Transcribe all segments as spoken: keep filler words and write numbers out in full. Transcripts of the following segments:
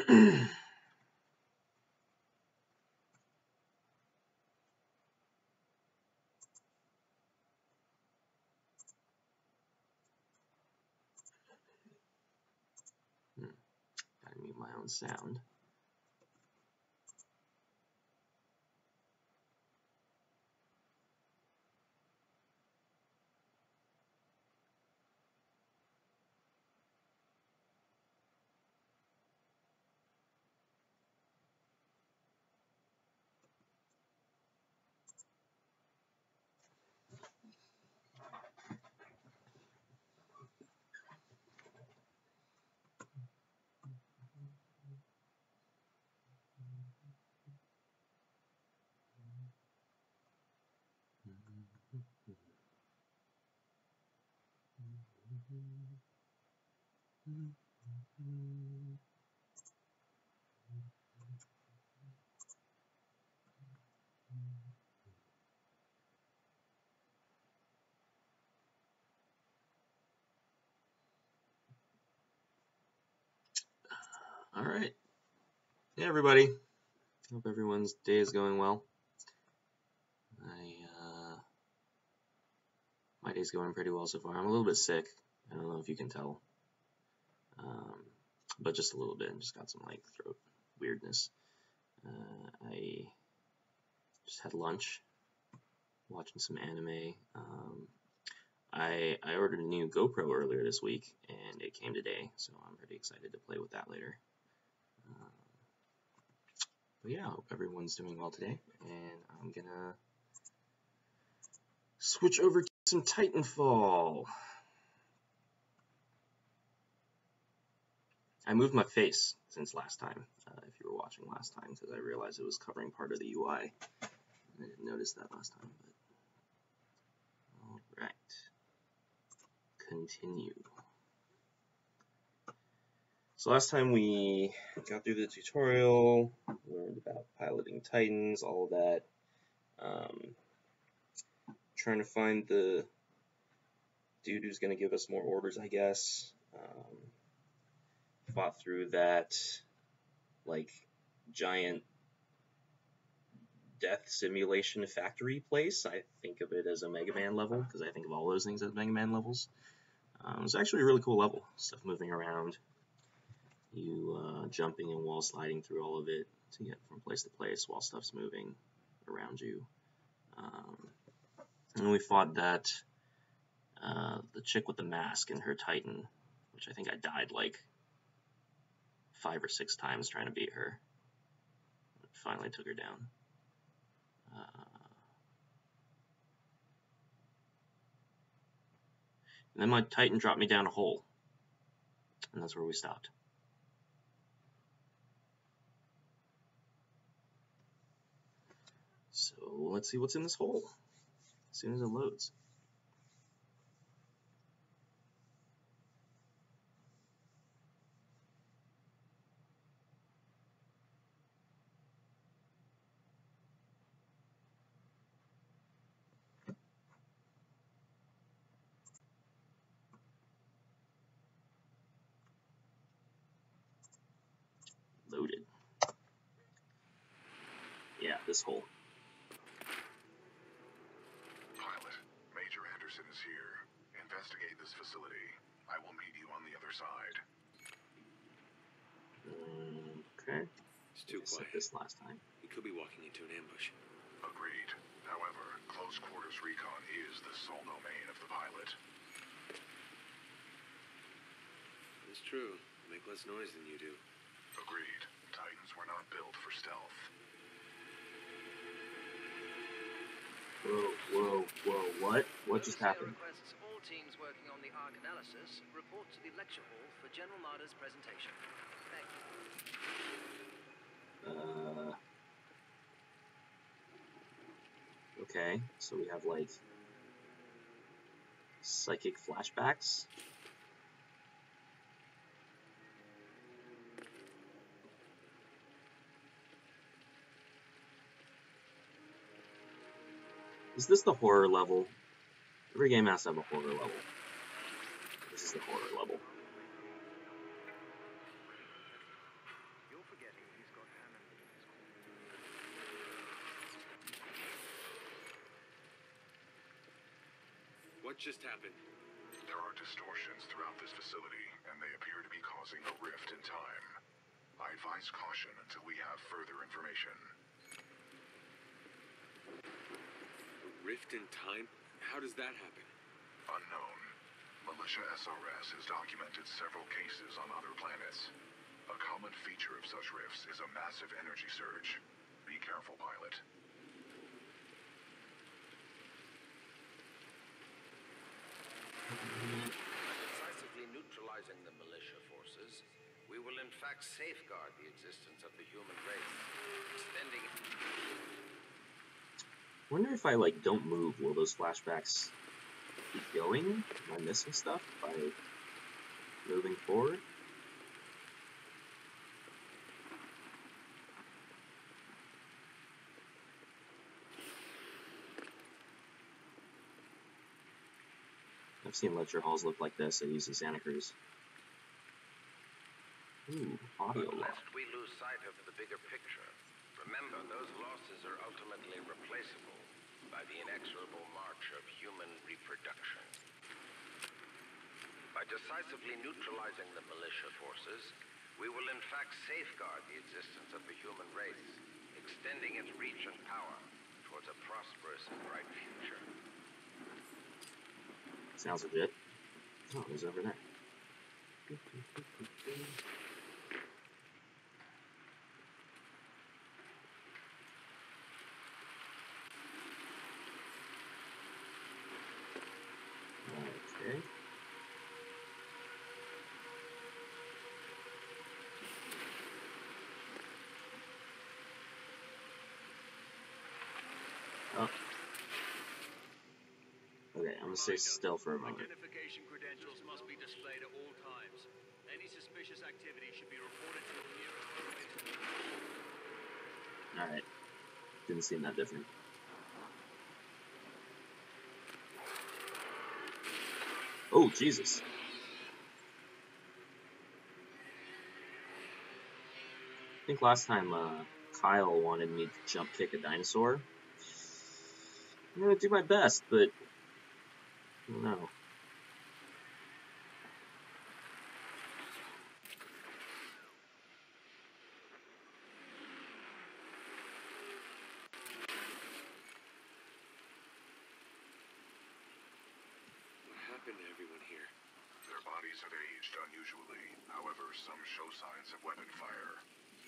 Gotta mute my own sound. All right. Hey, everybody. Hope everyone's day is going well. I, uh, my day's going pretty well so far. I'm a little bit sick. I don't know if you can tell. Um, but just a little bit. I just got some, like, throat weirdness. Uh, I just had lunch, watching some anime. Um, I, I ordered a new GoPro earlier this week, and it came today, so I'm pretty excited to play with that later. Um, but yeah, I hope everyone's doing well today, and I'm gonna switch over to some Titanfall. I moved my face since last time, uh, if you were watching last time, because I realized it was covering part of the U I. I didn't notice that last time, but alright. Continue. So last time we got through the tutorial, learned about piloting Titans, all of that. Um, trying to find the dude who's going to give us more orders, I guess. Um, fought through that, like, giant death simulation factory place. I think of it as a Mega Man level, because I think of all those things as Mega Man levels. Um, it was actually a really cool level. Stuff moving around. You uh, jumping and wall sliding through all of it to get from place to place while stuff's moving around you. Um, and we fought that, uh, the chick with the mask and her Titan, which I think I died like five or six times trying to beat her. Finally took her down. Uh, and then my Titan dropped me down a hole, and that's where we stopped. So let's see what's in this hole as soon as it loads. Loaded. Yeah, this hole. Pilot, Major Anderson is here. Investigate this facility. I will meet you on the other side. Um, okay. It's too I said quiet. this last time. He could be walking into an ambush. Agreed. However, close quarters recon is the sole domain of the pilot. It's true. They make less noise than you do. Agreed. Titans were not built for stealth. Whoa, whoa, whoa, what? What just happened? Requests all teams working on the arc analysis report to the lecture hall for General Marder's presentation. Thank you. Uh, okay, so we have like psychic flashbacks. Is this the horror level? Every game has to have a horror level. This is the horror level. Your What just happened? There are distortions throughout this facility, and they appear to be causing a rift in time. I advise caution until we have further information. A rift in time? How does that happen? Unknown. Militia S R S has documented several cases on other planets. A common feature of such rifts is a massive energy surge. Be careful, pilot. Decisively neutralizing the militia forces, we will in fact safeguard the existence of the human race, extending... I wonder if I, like, don't move, will those flashbacks keep going? Am I missing stuff by moving forward? I've seen lecture halls look like this at U C Santa Cruz. Ooh, audio log. Lest we lose sight of the bigger picture, remember those losses are ultimately replaceable by the inexorable march of human reproduction. By decisively neutralizing the militia forces, we will in fact safeguard the existence of the human race, extending its reach and power towards a prosperous and bright future. Sounds legit. Oh, it was over there. Okay. Oh. Okay, I'm gonna stay still for a moment. Identification credentials must be displayed at all times. Any suspicious activity should be reported to the nearest operator. Alright. Didn't seem that different. Oh, Jesus. I think last time uh, Kyle wanted me to jump kick a dinosaur. I'm gonna do my best, but I don't know. What happened to everyone here? Their bodies have aged unusually. However, some show signs of weapon fire.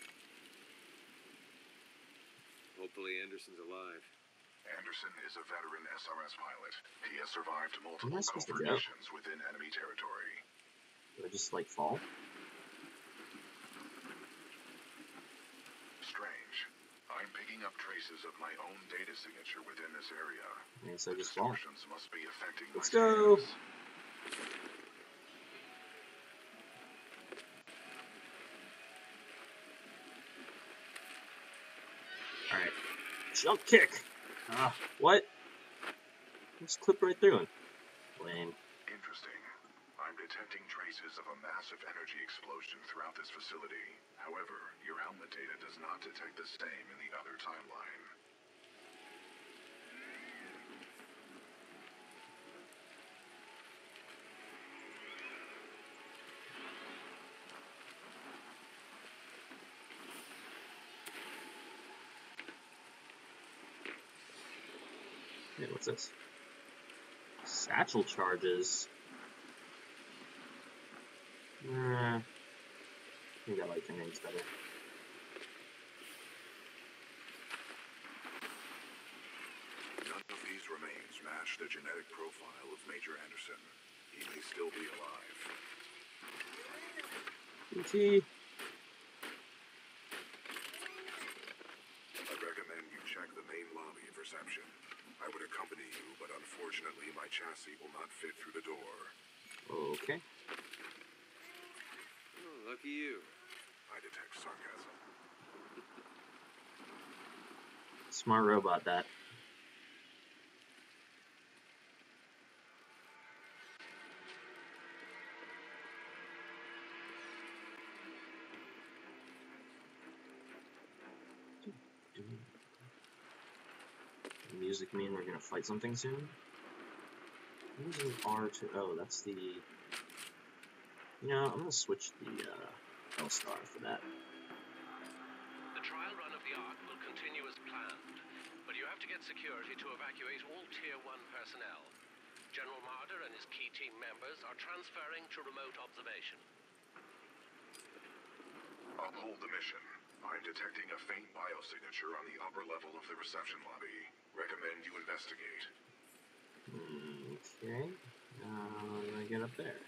Hopefully Anderson's alive. Anderson is a veteran S R S pilot. He has survived multiple Am I supposed to go? confrontations within enemy territory. Do I just, like, fall? Strange. I'm picking up traces of my own data signature within this area. I guess I just fall. Distortions must be affecting Let's my go! scans. Alright. Jump kick! Ah, what? Just clip right through him. Lame. Interesting. I'm detecting traces of a massive energy explosion throughout this facility. However, your helmet data does not detect the same in the other timeline. Hey, what's this? Satchel charges. Uh, I think I like the names better. None of these remains match the genetic profile of Major Anderson. He may still be alive. E T. I recommend you check the main lobby of reception. I would accompany you, but unfortunately my chassis will not fit through the door. Okay. Oh, lucky you. I detect sarcasm. Smart robot, that. Music mean we're gonna fight something soon? Using R to, oh, that's the, you know, I'm gonna switch the uh, L star for that. The trial run of the Ark will continue as planned, but you have to get security to evacuate all Tier one personnel. General Marder and his key team members are transferring to remote observation. Uphold the mission. I'm detecting a faint biosignature on the upper level of the reception lobby. Recommend you investigate. Okay, uh, how do I get up there?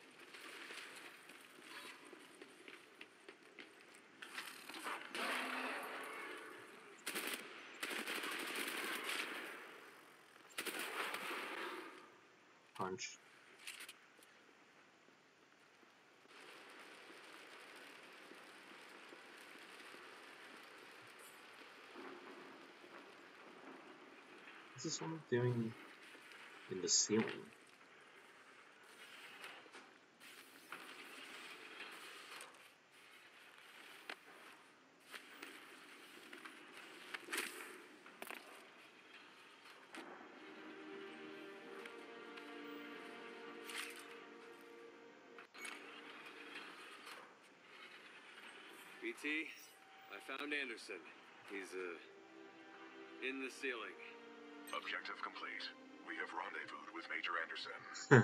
Punch. This is what I'm doing in the ceiling. B T, I found Anderson. He's, uh, in the ceiling. Objective complete. We have rendezvoused with Major Anderson.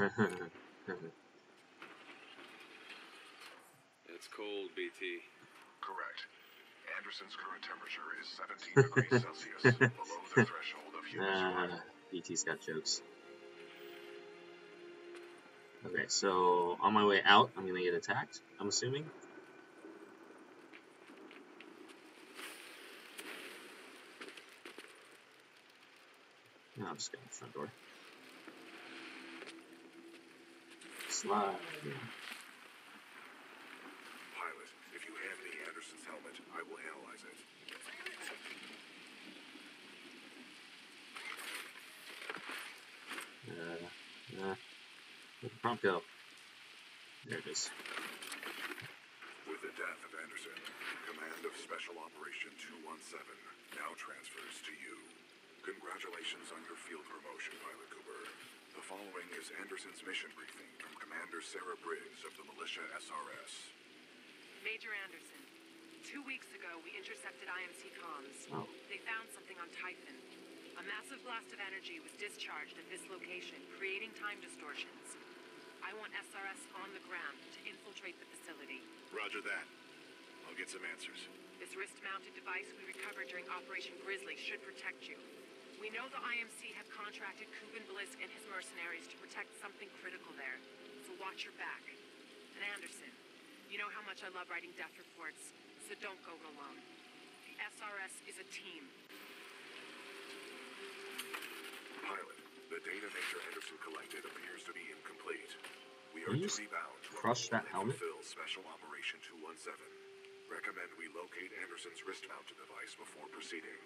It's cold, B T. Correct. Anderson's current temperature is seventeen degrees Celsius, below the threshold of human survival. uh, B T's got jokes. Okay, so on my way out, I'm gonna get attacked, I'm assuming. No, I'll just go in the front door. Slide. Pilot, if you hand me Anderson's helmet, I will analyze it. Uh, uh, where'd the prompt go? There it is. With the death of Anderson, command of Special Operation two one seven now transfers to you. Congratulations on your field promotion, Pilot Cooper. The following is Anderson's mission briefing from Commander Sarah Briggs of the Militia S R S. Major Anderson, two weeks ago we intercepted I M C comms. Oh. They found something on Titan. A massive blast of energy was discharged at this location, creating time distortions. I want S R S on the ground to infiltrate the facility. Roger that. I'll get some answers. This wrist-mounted device we recovered during Operation Grizzly should protect you. We know the I M C have contracted Kuban Blisk and his mercenaries to protect something critical there, so watch your back. And Anderson, you know how much I love writing death reports, so don't go it alone. The S R S is a team. Pilot, the data Major Anderson collected appears to be incomplete. We are Can you just duty-bound to crush that helmet? fulfill Special Operation two one seven. Recommend we locate Anderson's wrist-mounted device before proceeding.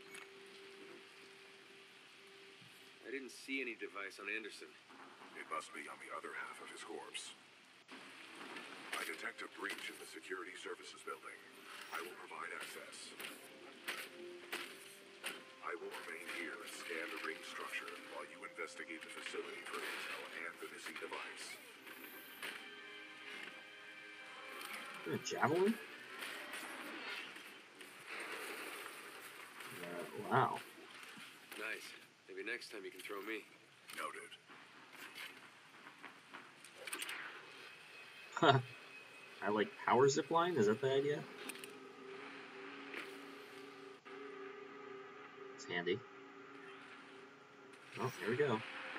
I didn't see any device on Anderson. It must be on the other half of his corpse. I detect a breach in the Security Services building. I will provide access. I will remain here and scan the ring structure while you investigate the facility for intel and the missing device. A javelin? Uh, wow. Nice. Maybe next time you can throw me. Noted. I like power zipline? Is that the idea? It's handy. Oh, here we go.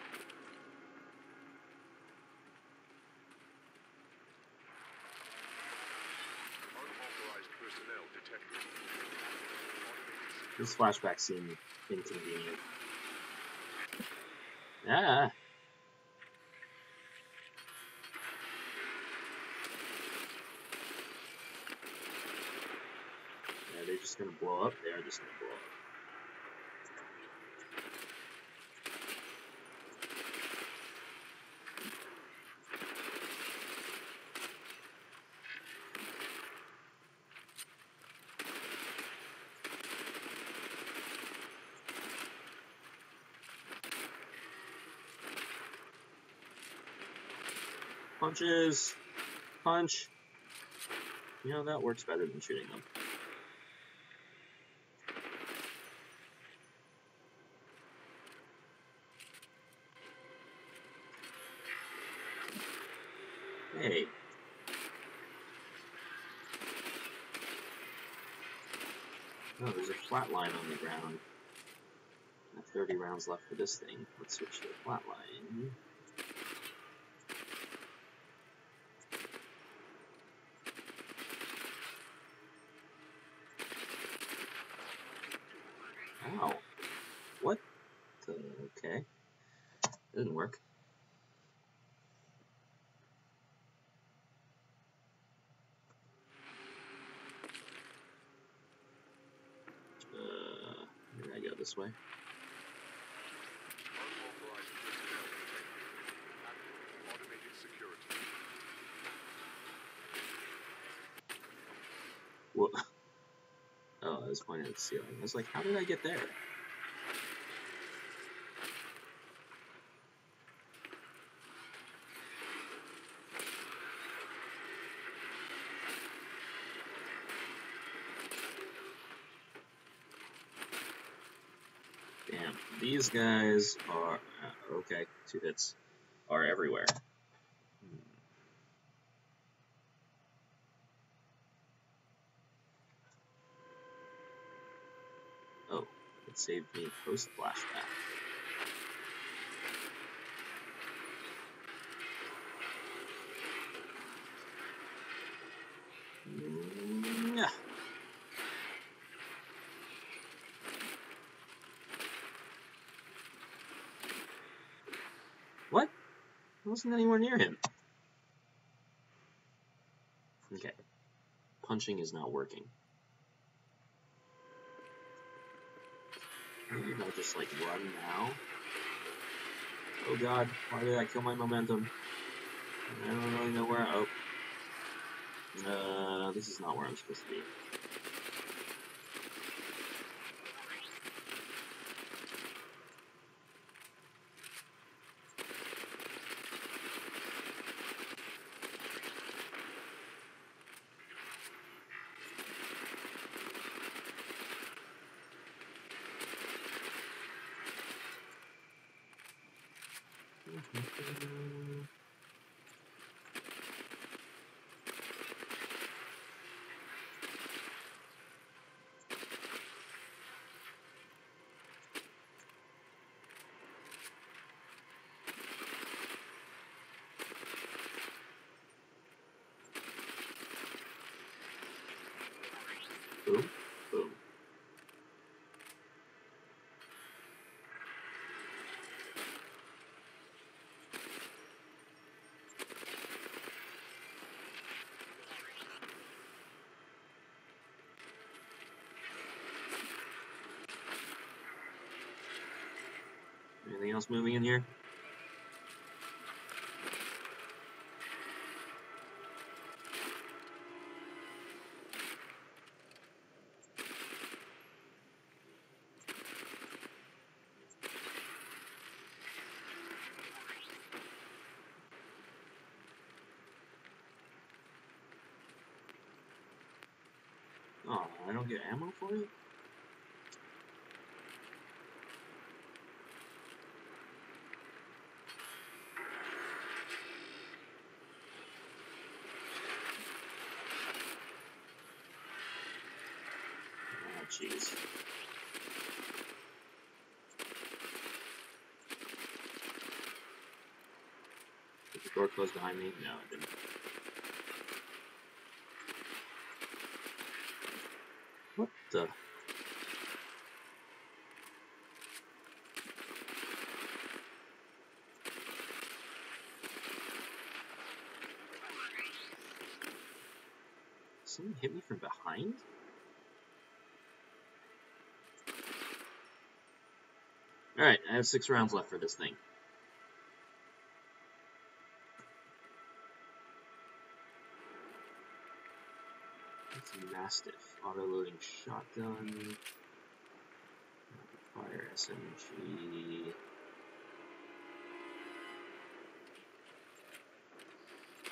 Unauthorized personnel detected. This flashback seemed inconvenient. Ah! Yeah, they're just gonna blow up. They are just gonna blow up. Punches! Punch! You know, that works better than shooting them. Hey. Oh, there's a flat line on the ground. I have thirty rounds left for this thing. Let's switch to the flat line. Ow. What the? Okay. Didn't work. Uh, maybe I go this way. What? Oh, I was pointing at the ceiling. I was like, how did I get there? Damn, these guys are, uh, okay, two hits, are everywhere. Hmm. Oh, it saved me post-flashback. Mm, yeah. What? I wasn't anywhere near him. Okay. Punching is not working. Maybe I'll just, like, run now. Oh god, why did I kill my momentum? I don't really know where I... Oh. Uh, this is not where I'm supposed to be. Boom, boom. Anything else moving in here? Oh, I don't get ammo for it? Oh, jeez. Did the door close behind me? No, it didn't. What the? Someone hit me from behind? Alright, I have six rounds left for this thing. It's a Mastiff. Auto-loading shotgun. Fire S M G.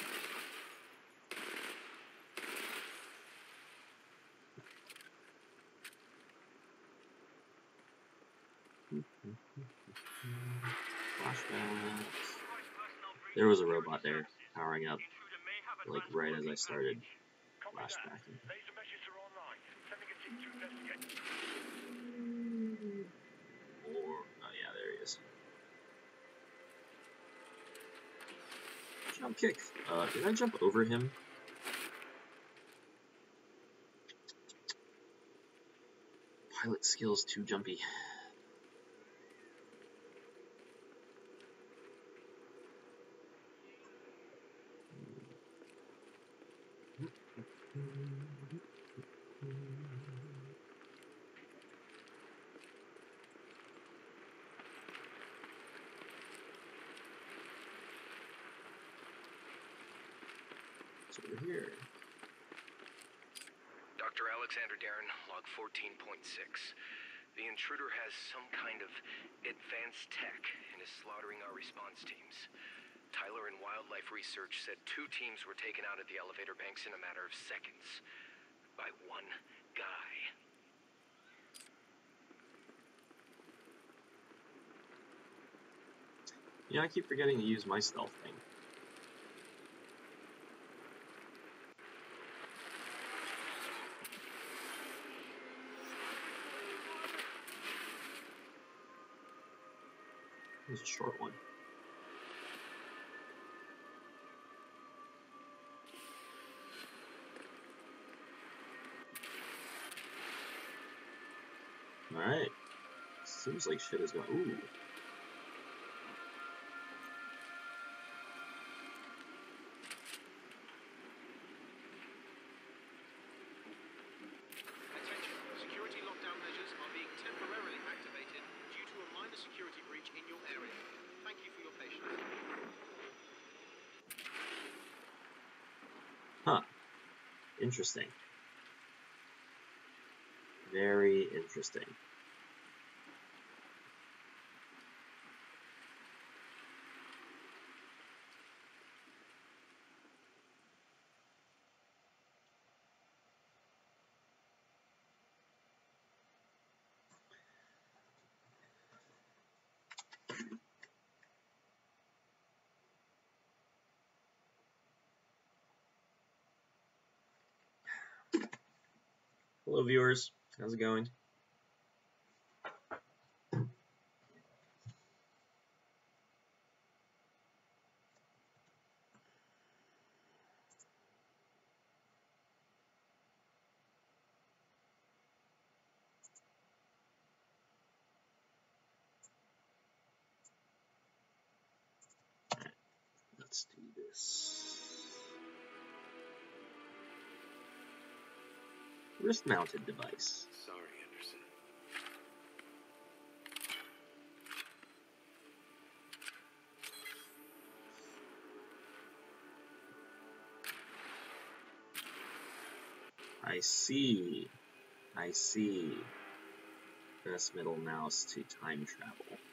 Flashbacks. There was a robot there powering up, like right as I started flashbacking. Or, oh yeah, there he is. Jump kick. Uh, did I jump over him? Pilot skills too jumpy. It's over here. Doctor Alexander Darren, log fourteen point six. The intruder has some kind of advanced tech and is slaughtering our response teams. Tyler and Wildlife Research said two teams were taken out at the elevator banks in a matter of seconds. By one guy. Yeah, I keep forgetting to use my stealth thing. It was a short one. Alright. Seems like shit is going. Ooh. Attention. Security lockdown measures are being temporarily activated due to a minor security breach in your area. Thank you for your patience. Huh. Interesting. Very interesting. Hello viewers, how's it going? Alright, let's do this. Wrist-mounted device. Sorry, Anderson. I see. I see. Press middle mouse to time travel. We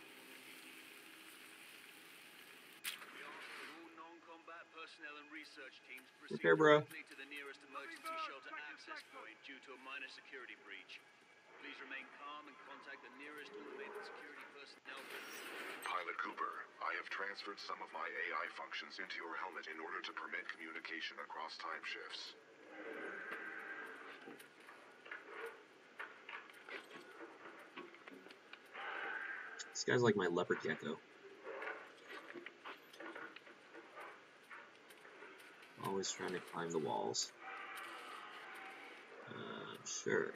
ask that all non-combat personnel and research teams proceed Repair, bro. directly to the nearest emergency shelter access point due to a minor security breach. Please remain calm and contact the nearest automated security personnel. Pilot Cooper, I have transferred some of my A I functions into your helmet in order to permit communication across time shifts. This guy's like my leopard gecko. Always trying to climb the walls. Uh, sure.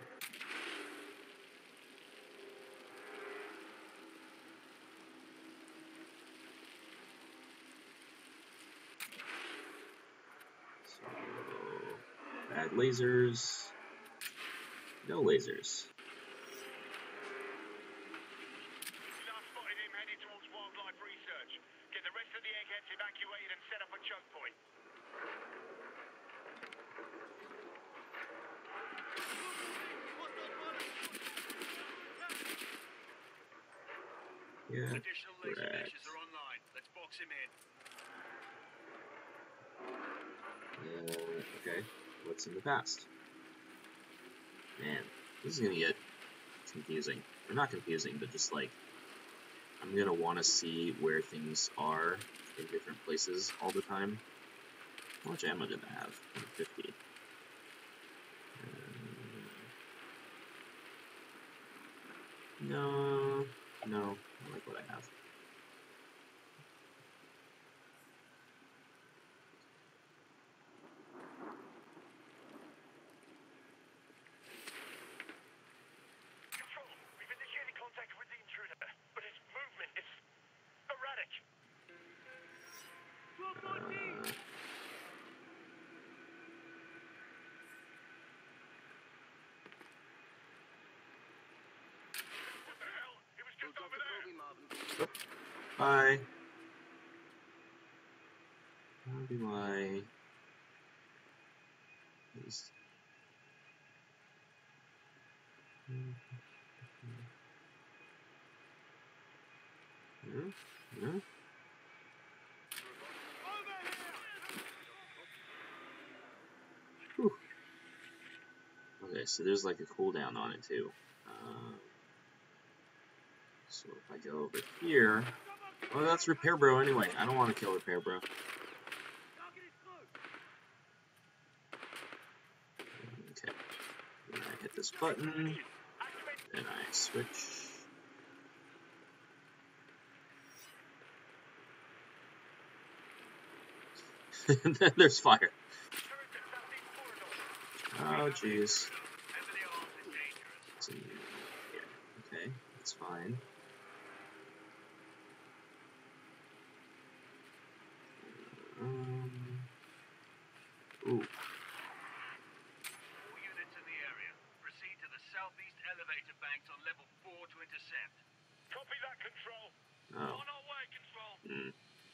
So, bad lasers. No lasers. Last spotted him heading towards Wildlife Research. Get the rest of the eggheads evacuated and set up a choke point. Yeah, Additional laser correct. meshes are online. Let's box him in. Uh, okay, what's in the past? Man, this is gonna get confusing. Or not confusing, but just like I'm gonna want to see where things are in different places all the time. How much ammo did I have? fifty. Uh, no, no, I like what I have. Control, we've initiated contact with the intruder, but his movement is erratic. Uh, What the hell? He was just We'll over drop the there. Kobe, Marvin. bye. How do I... Is... Hmm? Hmm? Whew. Okay, so there's like a cooldown on it too. Um, so if I go over here, oh, that's Repair Bro anyway. I don't want to kill Repair Bro. Okay, then I hit this button, and I switch. And then there's fire. Oh, jeez. Okay, that's fine. Um, ooh. All units in the area, proceed to the southeast elevator banks on level four to intercept. Copy that, Control. Oh. On our way, Control. Hmm.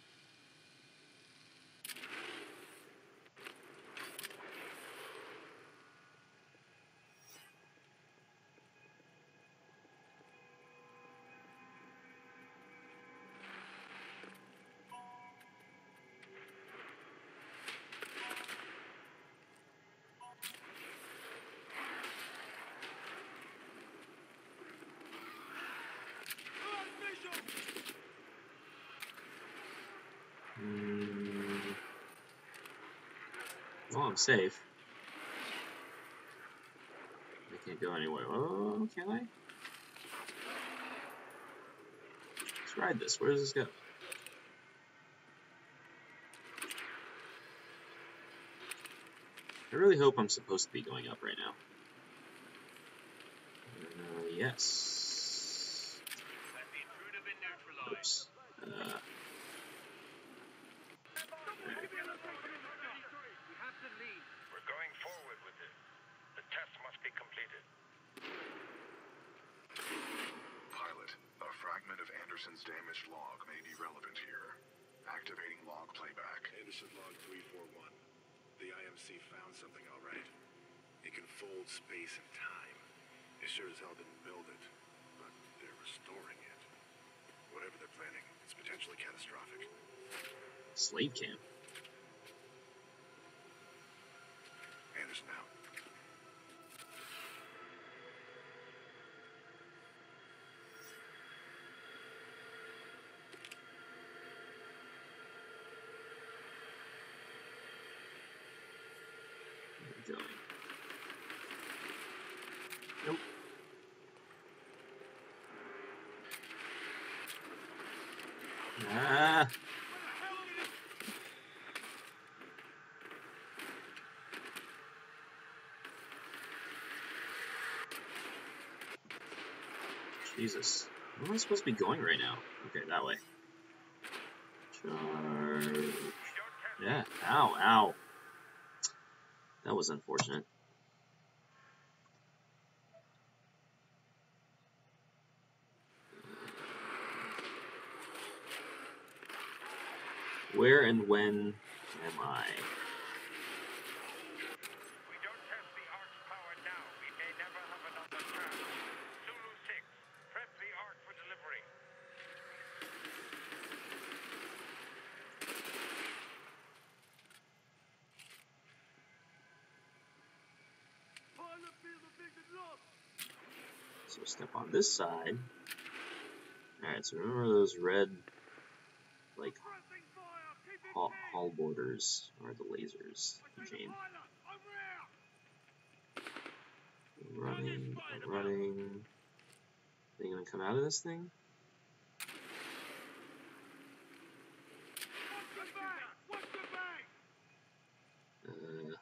Mm. Well, I'm safe. I can't go anywhere. Oh, can I? Let's ride this. Where does this go? I really hope I'm supposed to be going up right now. Uh, yes. Has the intruder been neutralized? Oops. Uh, We have to leave. We're going forward with this. The test must be completed. Pilot, a fragment of Anderson's damaged log may be relevant here. Activating log playback. Anderson log three four one. The I M C found something, all right. It can fold space and time. They sure as hell didn't build it, but they're restoring it. Whatever they're planning, it's potentially catastrophic. slave camp. Anderson out. Where are we going? Nope. Ah. Jesus. Where am I supposed to be going right now? Okay, that way. Charge. Yeah. Ow, ow. That was unfortunate. Where and when am I? We don't test the Ark's power now. We may never have another chance. Zulu six, prep the Ark for delivery. So step on this side. Alright, so remember those red, like, hall, hall borders are the lasers, Jane. Running, running. Are they gonna come out of this thing? Uh,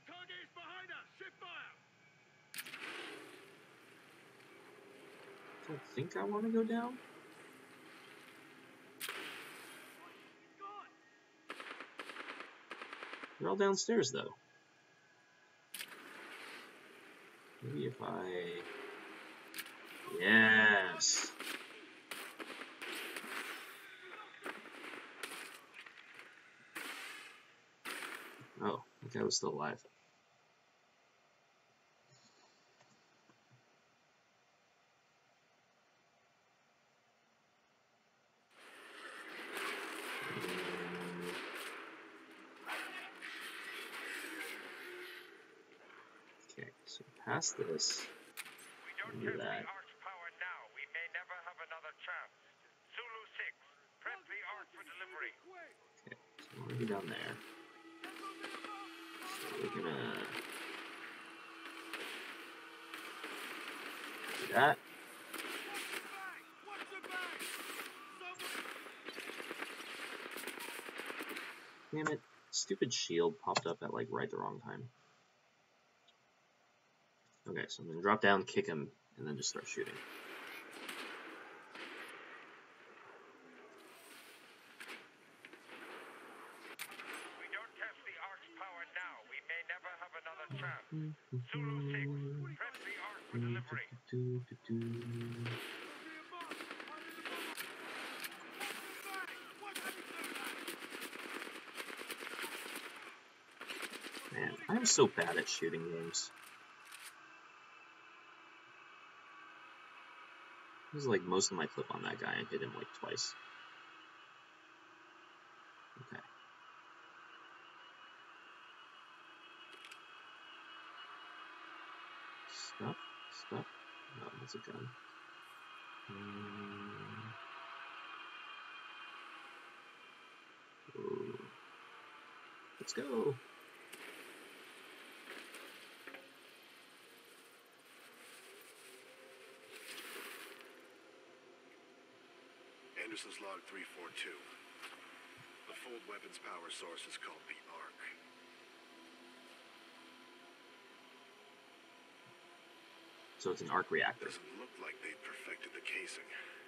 I don't think I want to go down. They're all downstairs, though. Maybe if I... Yes! Oh, that guy was still alive. Okay, so past this. We don't Do test that. the arc's power now. We may never have another chance. Zulu six, prep the arc for delivery. Okay, so I want to be down there. So we're gonna do that. Damn it. Stupid shield popped up at like right the wrong time. Okay, so I'm gonna drop down, kick him, and then just start shooting. We don't test the arc's power now. We may never have another chance. Zulu six, prep the arc for delivery. Man, I'm so bad at shooting games. This is like most of my clip on that guy. I hit him like twice. Okay. Stuff, stuff. Oh, that's a gun. Um, oh. Let's go. Anderson's log three four two. The fold weapons power source is called the Arc. So it's an arc reactor. Doesn't look like they perfected the casing.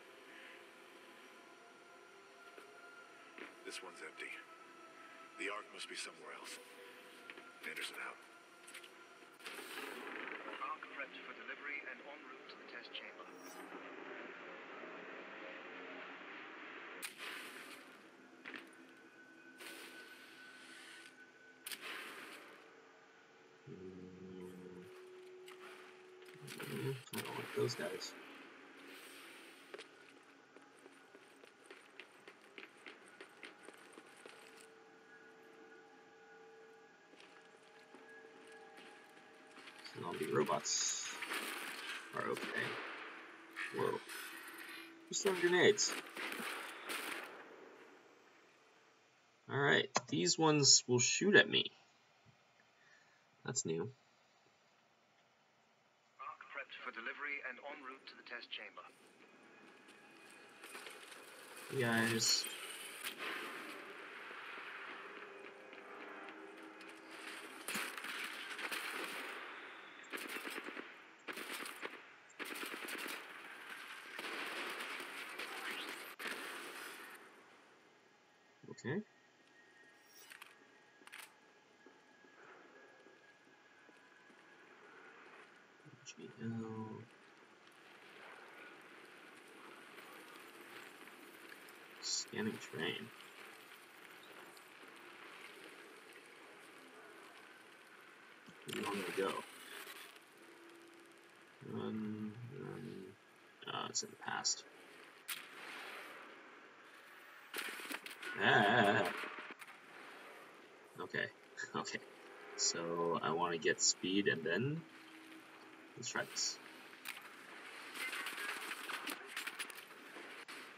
This one's empty. The Arc must be somewhere else. Anderson out. Arc prepped for delivery and en route to the test chamber. Mm, I don't like those guys. Zombie robots are okay. Whoa. Who's throwing grenades? Alright, these ones will shoot at me. That's new. Arc prepped for delivery and en route to the test chamber. Guys. Okay. G L. Scanning train. Where do you want me to go? Run, run. Oh, it's in the past. Ah. Okay, okay. So I want to get speed and then let's try this.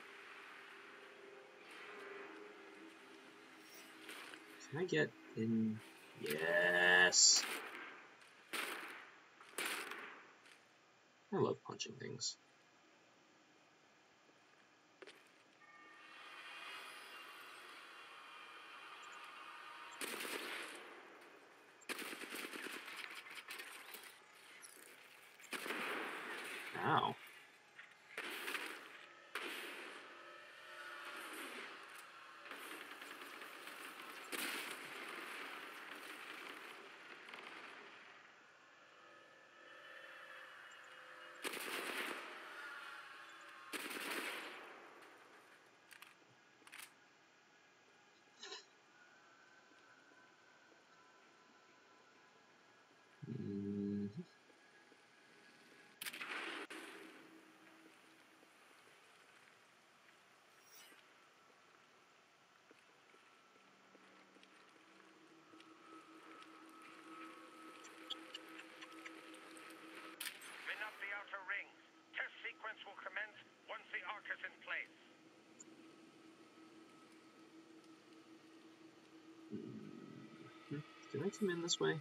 Can I get in? Yes. I love punching things. Ow. Mm. Spin up the outer rings. Test sequence will commence once the arc is in place. Hmm. Can I come in this way?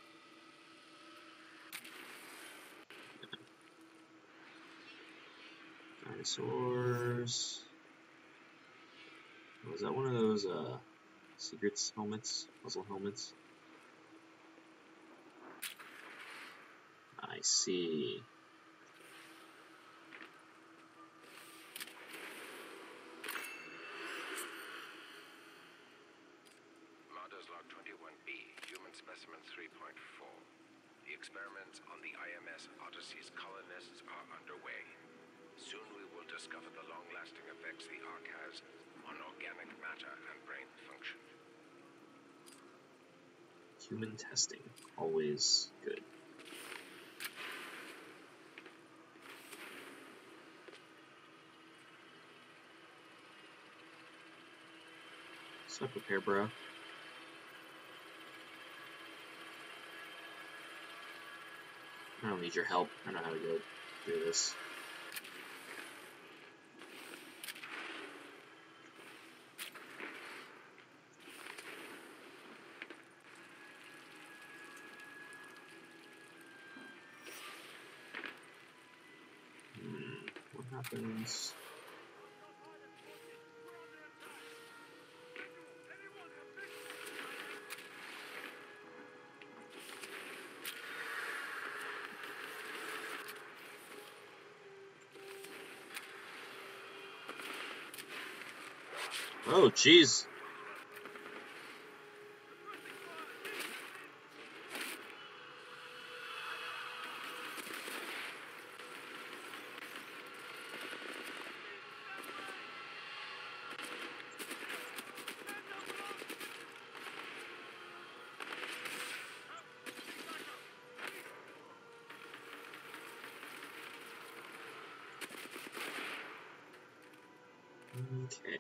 Dinosaurs. Was that one of those uh, secrets helmets? Puzzle helmets? I see. Models Log twenty-one B, Human Specimen three point four. The experiments on the I M S Odyssey's colonists are underway. Soon we will discover the long-lasting effects the Ark has on organic matter and brain function. Human testing. Always good. Sup, repair bro? I don't need your help. I know how to go do this. Hmm, what happens? Oh, jeez. Okay.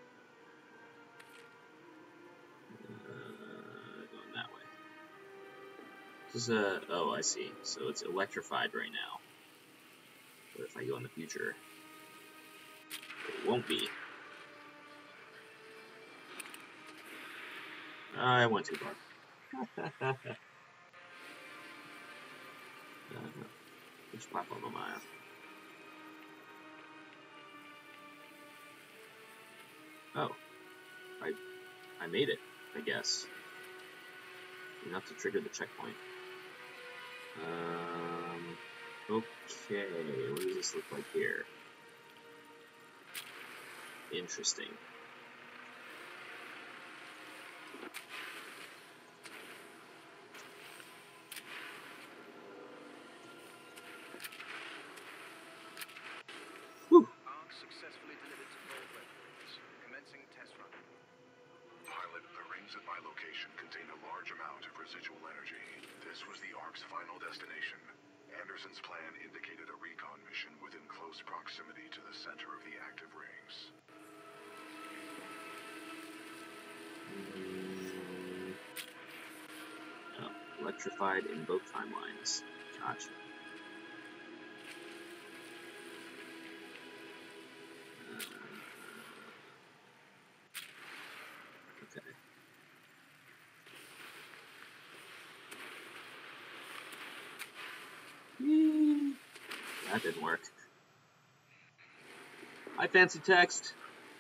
Uh, going that way. This is a. Oh, I see. So it's electrified right now. But if I go in the future, it won't be. I went too far. uh, which platform am I on? Oh, I I made it, I guess. Enough to trigger the checkpoint. Um, okay, what does this look like here? Interesting. Whew. Ark successfully delivered to both waypoints, commencing test run. Pilot, the rings at my location contain a large amount of residual energy. This was the Ark's final destination. Anderson's plan indicated a recon mission within close proximity to the center of the active rings. Mm, oh, electrified in both timelines. Gotcha. Uh, okay. that didn't work. Hi, fancy text.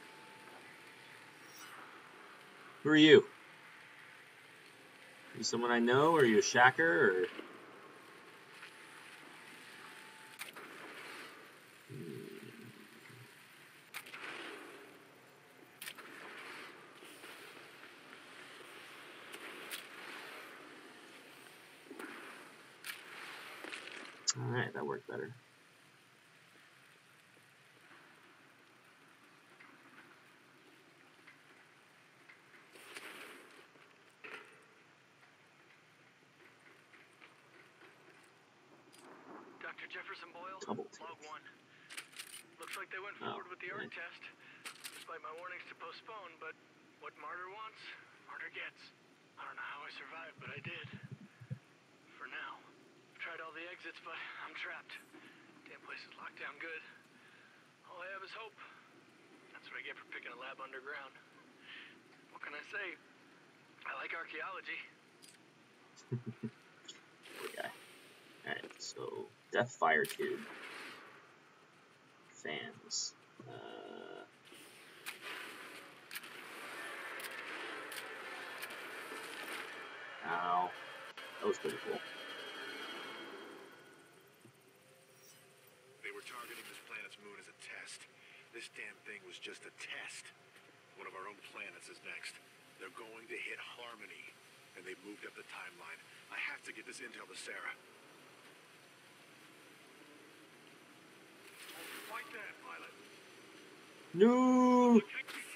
Who are you? Are you someone I know? Or are you a shacker? Or... Alright, that worked better. Doctor Jefferson Boyle, Double log one. Looks like they went Oh, forward with the right. Arc test, despite my warnings to postpone, but what Martyr wants, Martyr gets. I don't know how I survived, but I did. For now. I've tried all the exits, but I'm trapped. Damn place is locked down good. All I have is hope. That's what I get for picking a lab underground. What can I say? I like archaeology. Poor guy. Alright, so Death Fire Tube. Fans. Uh, ow. That was pretty cool. They were targeting this planet's moon as a test. This damn thing was just a test. One of our own planets is next. They're going to hit Harmony, and they've moved up the timeline. I have to get this intel to Sarah. Like that, pilot. No!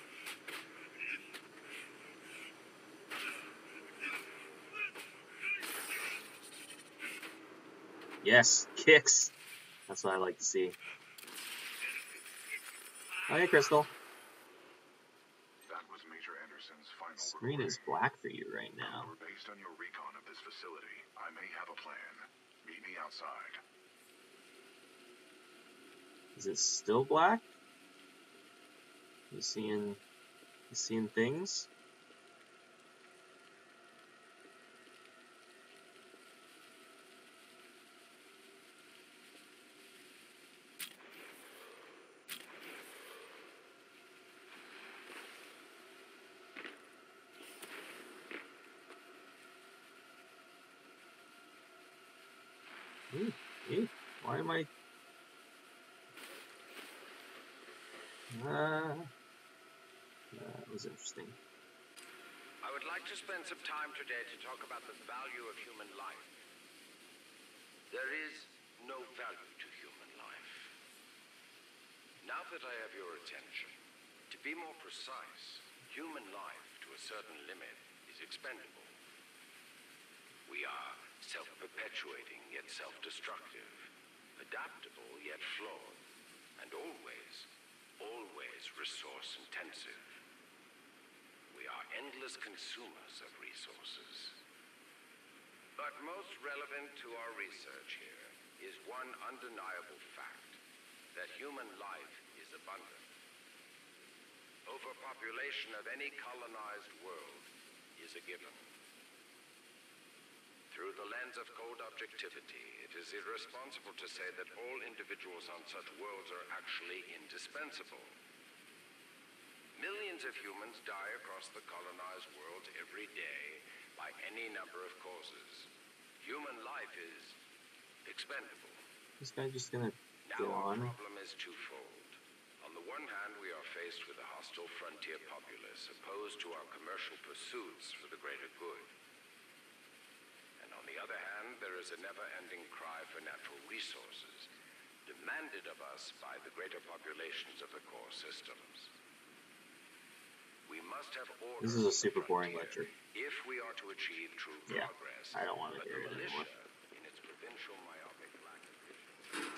Yes, kicks. That's what I like to see. Oh, hey, Crystal. That was Major Anderson's final Screen recording. is black for you right now. Cooper, based on your recon of this facility, I may have a plan. Meet me outside. Is it still black? You seeing, you seeing things? Ooh, ew. Why am I? Uh, that was interesting. I would like to spend some time today to talk about the value of human life. There is no value to human life. Now that I have your attention, to be more precise, human life to a certain limit is expendable. We are self-perpetuating yet self-destructive, adaptable yet flawed, and always, always resource-intensive. We are endless consumers of resources. But most relevant to our research here is one undeniable fact, that human life is abundant. Overpopulation of any colonized world is a given. Through the lens of cold objectivity, it is irresponsible to say that all individuals on such worlds are actually indispensable. Millions of humans die across the colonized world every day by any number of causes. Human life is expendable. This guy just gonna Now get our on? problem is twofold. On the one hand, we are faced with a hostile frontier populace opposed to our commercial pursuits for the greater good. And on the other hand, there is a never-ending cry for natural resources, demanded of us by the greater populations of the core systems. We must have order. This is a on the super boring frontier lecture. if we are to achieve true Yeah, progress. I don't want to But hear the it militia, anymore. in its provincial myopic lack of vision,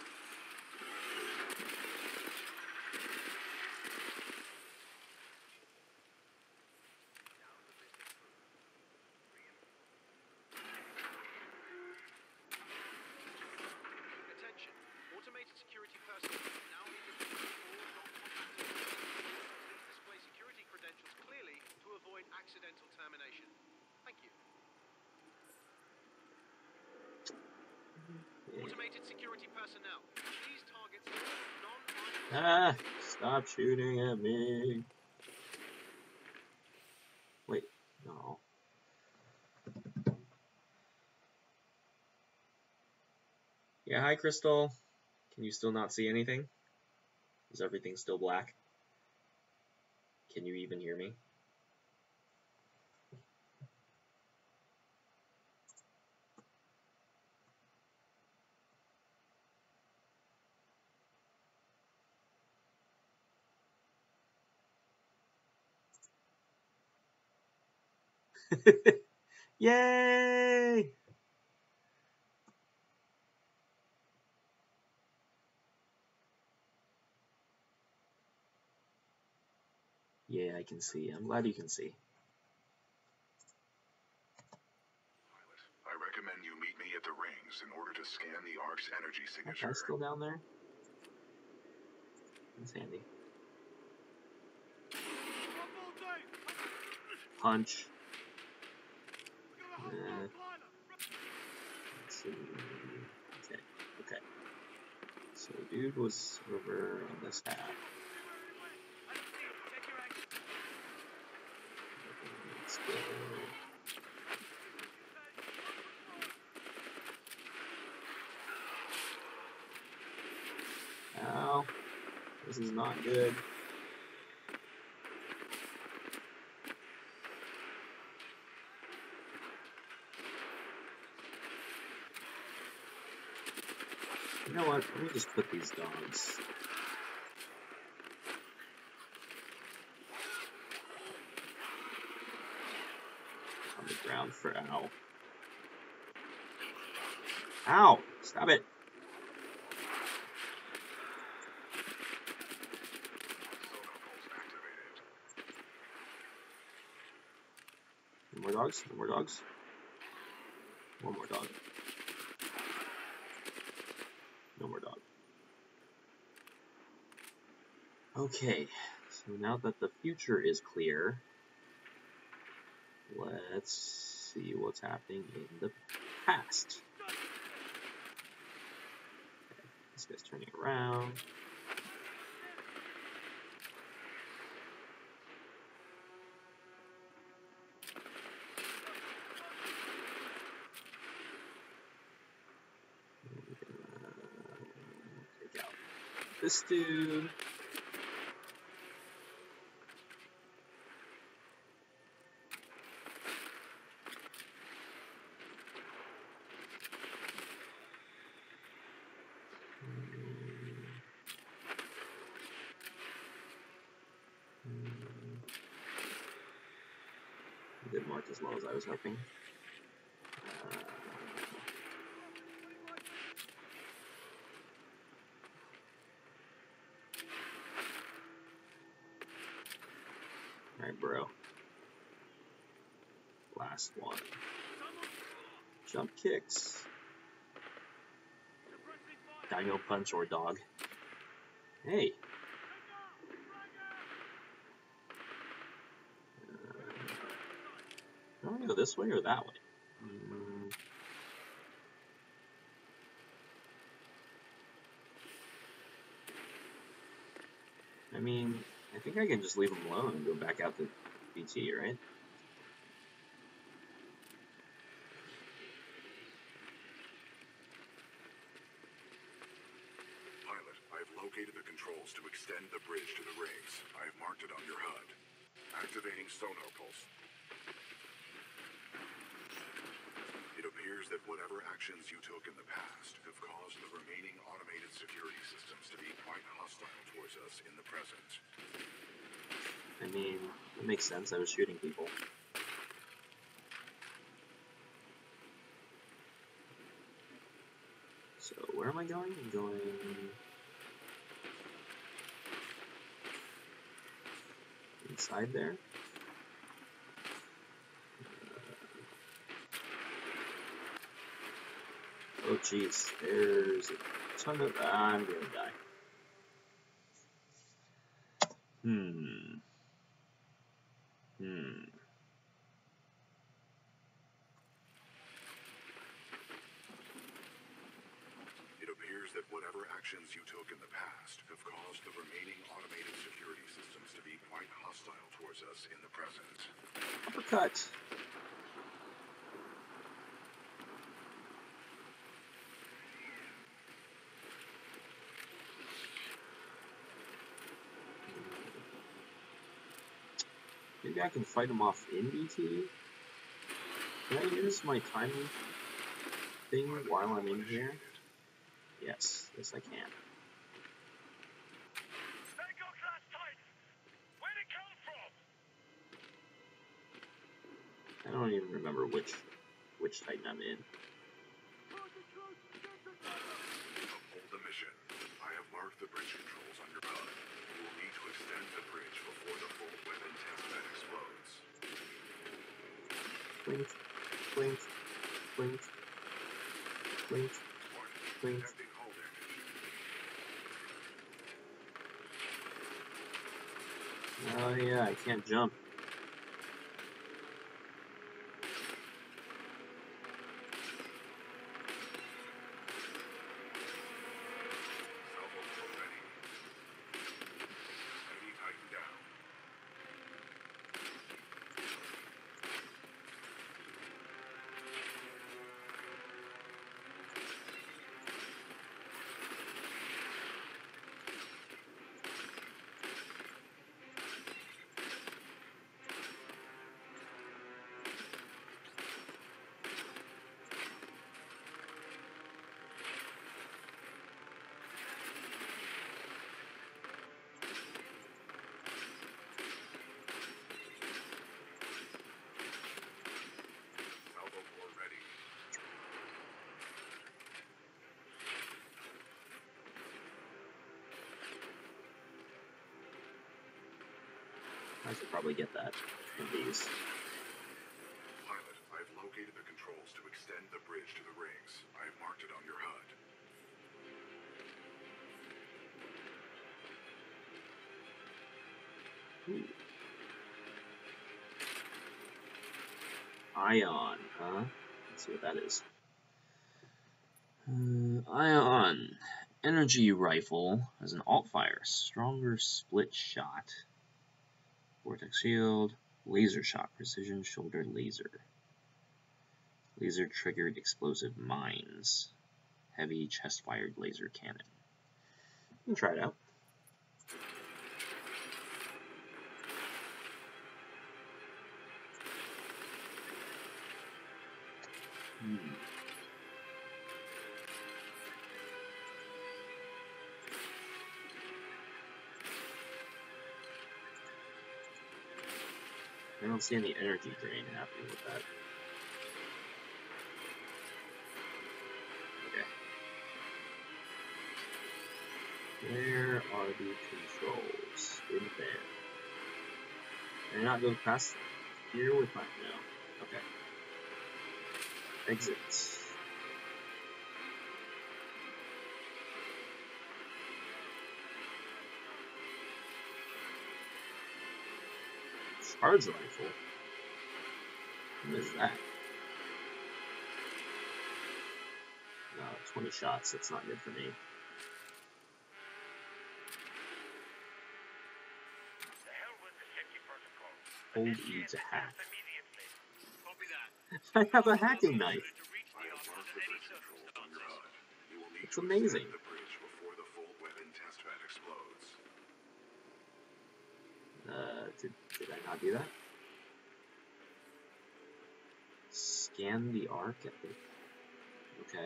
Attention. Automated security personnel now need to visit all non-contact areas. Please display security credentials clearly to avoid accidental termination. Thank you. Automated security personnel, please Ah, stop shooting at me. Wait, no. Yeah, hi Crystal. Can you still not see anything? Is everything still black? Can you even hear me? Yay! Yeah, I can see. I'm glad you can see. I recommend you meet me at the rings in order to scan the Ark's energy That signature. guy's still down there? That's handy. Punch. Uh, let's see. Okay, okay. So dude was over on this half. Let's go. Ow. This is not good. You know what? Let me just put these dogs. On the ground for ow. Ow! Stop it! One more dogs? One more dogs? One more dog. No more dog. Okay, so now that the future is clear, let's see what's happening in the past. Okay, this guy's turning around. Take out this dude. Didn't mark as well as I was hoping. Uh, Alright, bro. Last one. Jump kicks. Dino punch or dog. Hey. Do I want to go this way or that way? Mm. I mean, I think I can just leave him alone and go back out to B T, right? Pilot, I've located the controls to extend the bridge to the rings. I've marked it on your H U D. Activating sonar pulse. It appears that whatever actions you took in the past have caused the remaining automated security systems to be quite hostile towards us in the present. I mean, that makes sense. I was shooting people. So, where am I going? I'm going... inside there? Oh jeez, there's a ton of... I'm gonna die. Hmm. Hmm. It appears that whatever actions you took in the past have caused the remaining automated security systems to be quite hostile towards us in the present. Uppercut. Maybe I can fight him off in B T. Can I use my timing thing while I'm in here? Yes, yes I can. I don't even remember which which Titan I'm in. Uphold the mission. I have marked the bridge controls on your H U D. You will need to extend the bridge before the full weapon testbed explodes. Blink, blink, blink, blink, blink. Detecting hull damage. Oh yeah, I can't jump. I should probably get that from these. Pilot, I've located the controls to extend the bridge to the rings. I have marked it on your H U D. Ooh. Ion, huh? Let's see what that is. Uh, Ion. Energy rifle has an alt fire. Stronger split shot. Vortex shield. Laser shot. Precision shoulder laser. Laser triggered explosive mines. Heavy chest fired laser cannon. You can try it out. Hmm. I don't see any energy drain happening with that. Okay. Where are the controls? In there. Can I not go past here with my... No. Okay. Exit. Charge rifle? What is that? No, twenty shots. That's not good for me. Hold E to hack. I have a hacking knife. It's amazing. Uh, did, did I not do that? Scan the arc at the... Okay.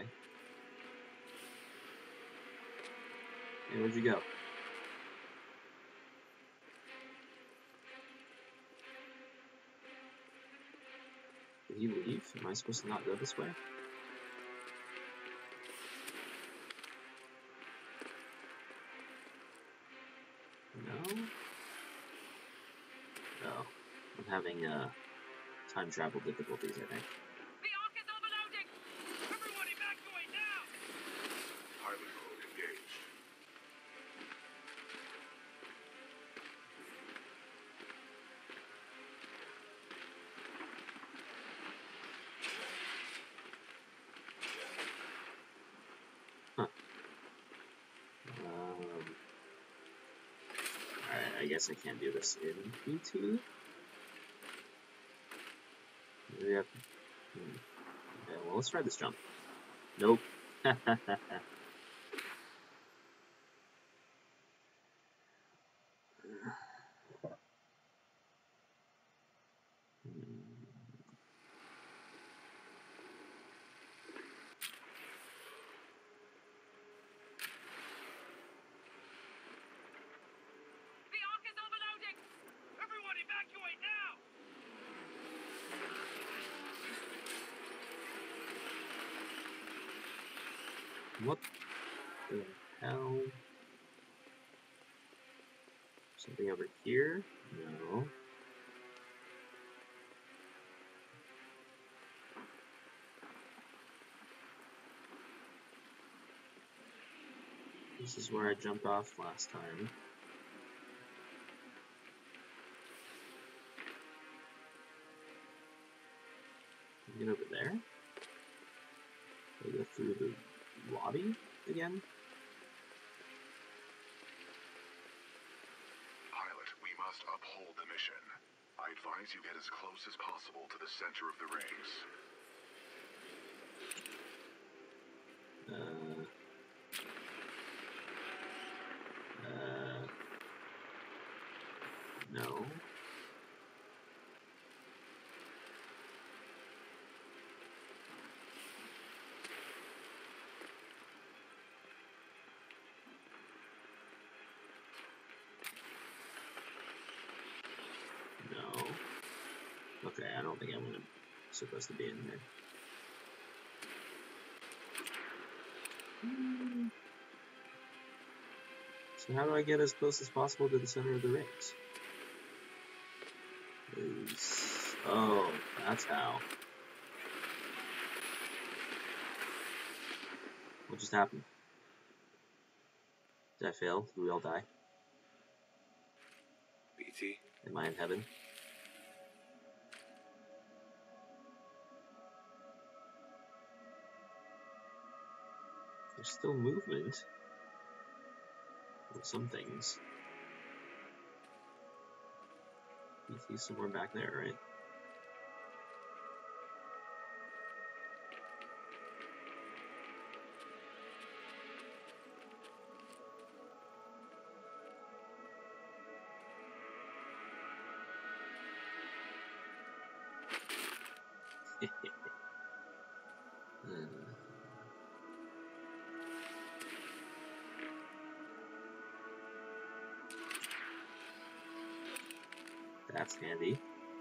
Hey, where'd you go? Did he leave? Am I supposed to not go this way? No? No. I'm having, uh, time travel difficulties, I think. The arc is overloading! Everyone evacuate now! Pilot mode engaged. Huh. I guess I can't do this in P two. Maybe I have to... hmm. Okay, well, let's try this jump. Nope. What the hell? Something over here? No. This is where I jumped off last time. Can I get over there? Can I go through the lobby again? Pilot, we must uphold the mission. I advise you get as close as possible to the center of the rings. Uh, uh, no. No. Okay, I don't think I'm supposed to be in here. Hmm. So how do I get as close as possible to the center of the rings? Is... Oh, that's how. What just happened? Did I fail? Did we all die? B T? Am I in heaven? There's still movement. With some things. B T's somewhere back there, right? uh, that's handy.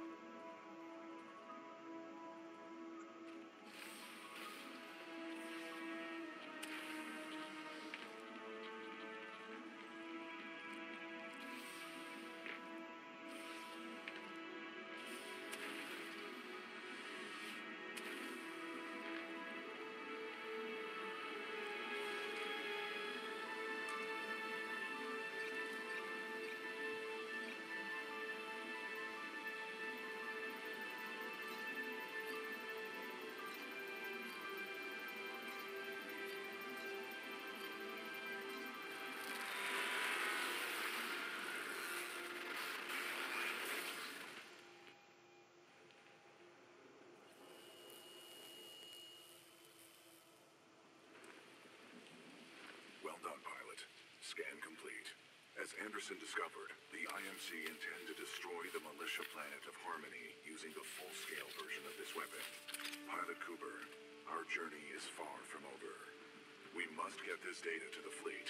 Well done, pilot. Scan complete. As Anderson discovered, the I M C intend to destroy the militia planet of Harmony using the full-scale version of this weapon. Pilot Cooper, our journey is far from over. We must get this data to the fleet.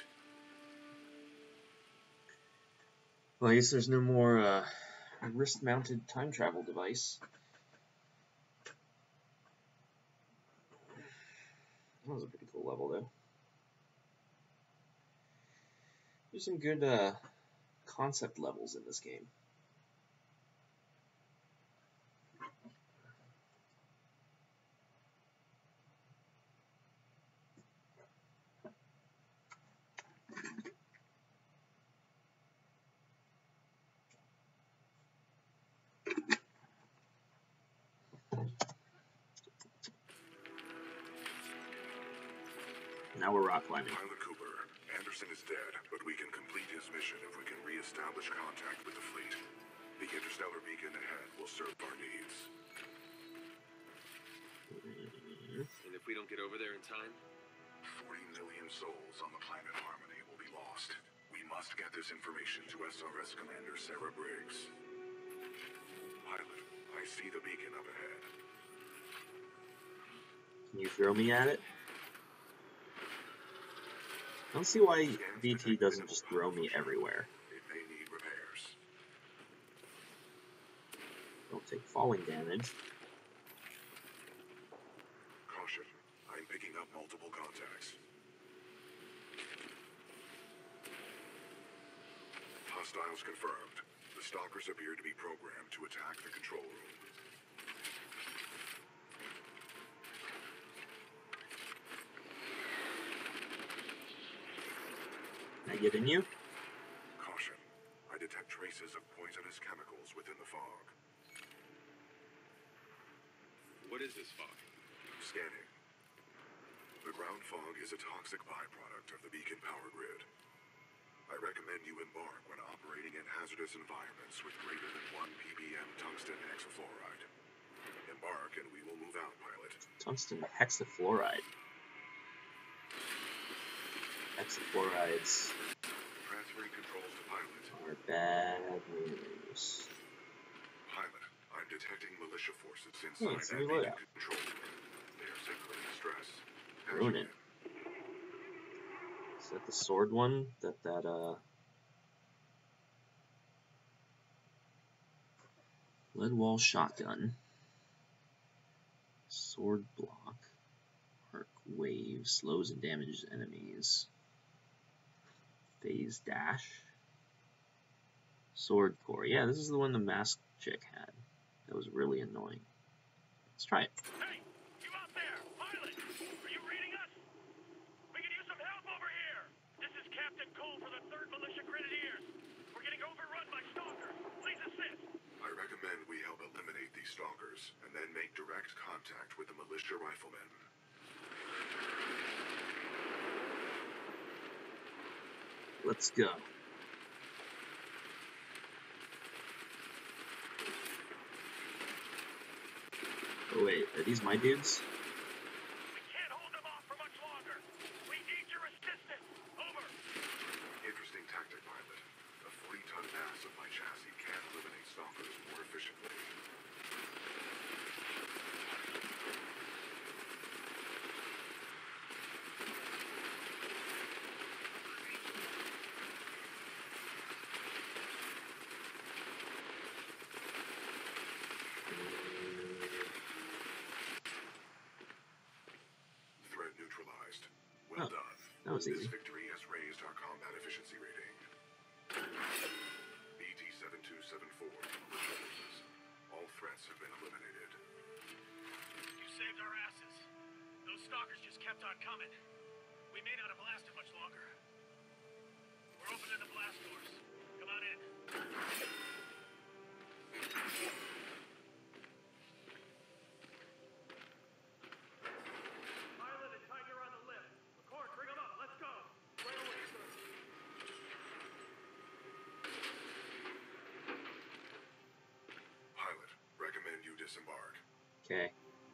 Well, I guess there's no more uh, wrist-mounted time travel device. That was a pretty cool level, though. There's some good uh, concept levels in this game. Now we're rock climbing. Pilot Cooper, Anderson is dead, but we can complete his mission if we can re-establish contact with the fleet. The interstellar beacon ahead will serve our needs. And if we don't get over there in time? forty million souls on the planet Harmony will be lost. We must get this information to S R S Commander Sarah Briggs. Pilot, I see the beacon up ahead. Can you throw me at it? I don't see why B T doesn't just throw me everywhere. It may need repairs. Don't take falling damage. Caution, I'm picking up multiple contacts. Hostiles confirmed. The stalkers appear to be programmed to attack the control room. Can I get in you? Caution, I detect traces of poisonous chemicals within the fog. What is this fog? Scanning. The ground fog is a toxic byproduct of the beacon power grid. I recommend you embark when operating in hazardous environments with greater than one p p m tungsten hexafluoride. Embark and we will move out, pilot. Tungsten hexafluoride. Hexafluorides Transferring controls to pilot. are bad news. Pilot, I'm detecting militia forces Oh, inside it's that a new beacon loadout. control room. They are signaling distress. Ruin it. Is that the sword one? That that uh lead wall shotgun. Sword block. Arc wave slows and damages enemies. Phase dash. Sword core. Yeah, this is the one the masked chick had. That was really annoying. Let's try it. Hey, you out there, pilot! Are you reading us? We could use some help over here. This is Captain Cole for the third Militia Grenadiers. We're getting overrun by stalkers. Please assist. I recommend we help eliminate these stalkers and then make direct contact with the militia riflemen. Let's go. Oh wait, are these my dudes? We can't hold them off for much longer. We need your assistance. Over. Interesting tactic, pilot. The forty ton mass of my chassis can eliminate stalkers more efficiently. Threat neutralized. Well Oh, done. that was This easy. victory has raised our combat efficiency rating. B T seven two seven four, militia forces. All threats have been eliminated. You saved our asses. Those stalkers just kept on coming. We may not have lasted much longer. We're opening the blast doors. Come on in. Pilot and Tiger on the lift. McCord, bring them up. Let's go. Right away, sir. Pilot, recommend you disembark. Okay.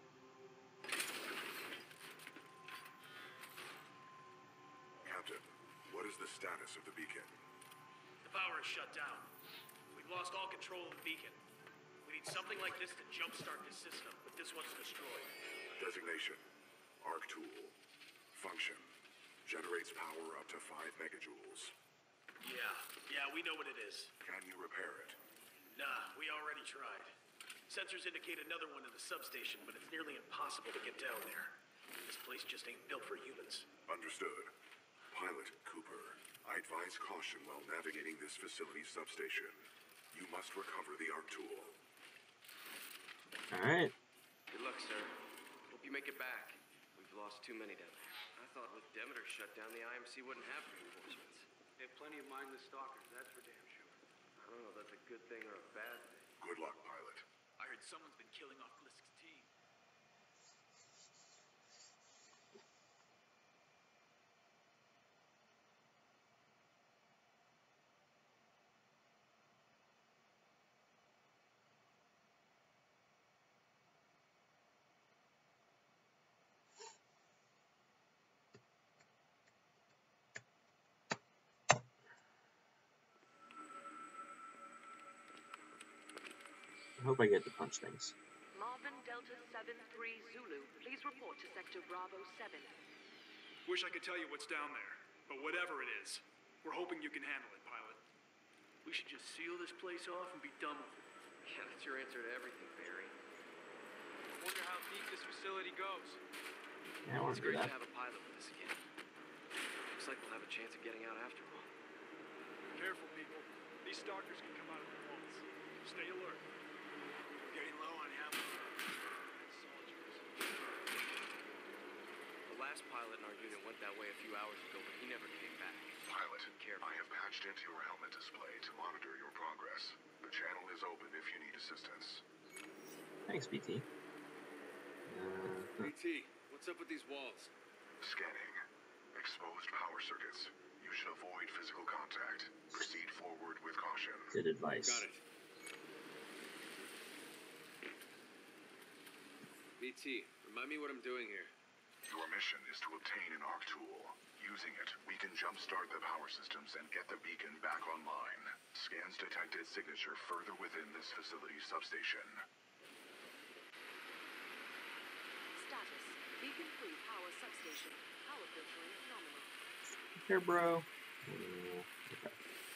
Captain, what is the status of the beacon? The power is shut down. We've lost all control of the beacon. We need something like this to jumpstart the system, but this one's destroyed. Designation, arc tool. Function, generates power up to five megajoules. Yeah, yeah, we know what it is. Can you repair it? Nah, we already tried. Sensors indicate another one in the substation, but it's nearly impossible to get down there. This place just ain't built for humans. Understood. Pilot Cooper, I advise caution while navigating this facility's substation. You must recover the arc tool. Alright. Good luck, sir. Hope you make it back. We've lost too many down there. I thought with Demeter shut down, the I M C wouldn't have reinforcements. They have plenty of mindless stalkers, that's for damn sure. I don't know if that's a good thing or a bad thing. Good luck, pilot. I heard someone's been killing off Blisk's team. I hope I get to punch things. Marvin Delta seven three Zulu, please report to Sector Bravo seven. Wish I could tell you what's down there, but whatever it is, we're hoping you can handle it, pilot. We should just seal this place off and be done with it. Yeah, that's your answer to everything, Barry. I wonder how deep this facility goes. Yeah, I want It's to do great that. to have a pilot with us again. Looks like we'll have a chance of getting out after all. Careful, people. These stalkers can come out of the walls. Stay alert. We're getting low on ammo. Soldiers. The last pilot in our unit went that way a few hours ago, but he never came back. Pilot, Careful. I have patched into your helmet display to monitor your progress. The channel is open if you need assistance. Thanks, B T. Uh, B T, what's up with these walls? Scanning. Exposed power circuits. You should avoid physical contact. Proceed forward with caution. good advice. Got it. B T, remind me what I'm doing here. Your mission is to obtain an arc tool. Using it, we can jumpstart the power systems and get the beacon back online. Scans detect its signature further within this facility's substation. Status, beacon free power substation. Power filtering phenomenal. Here, bro. Uh, okay.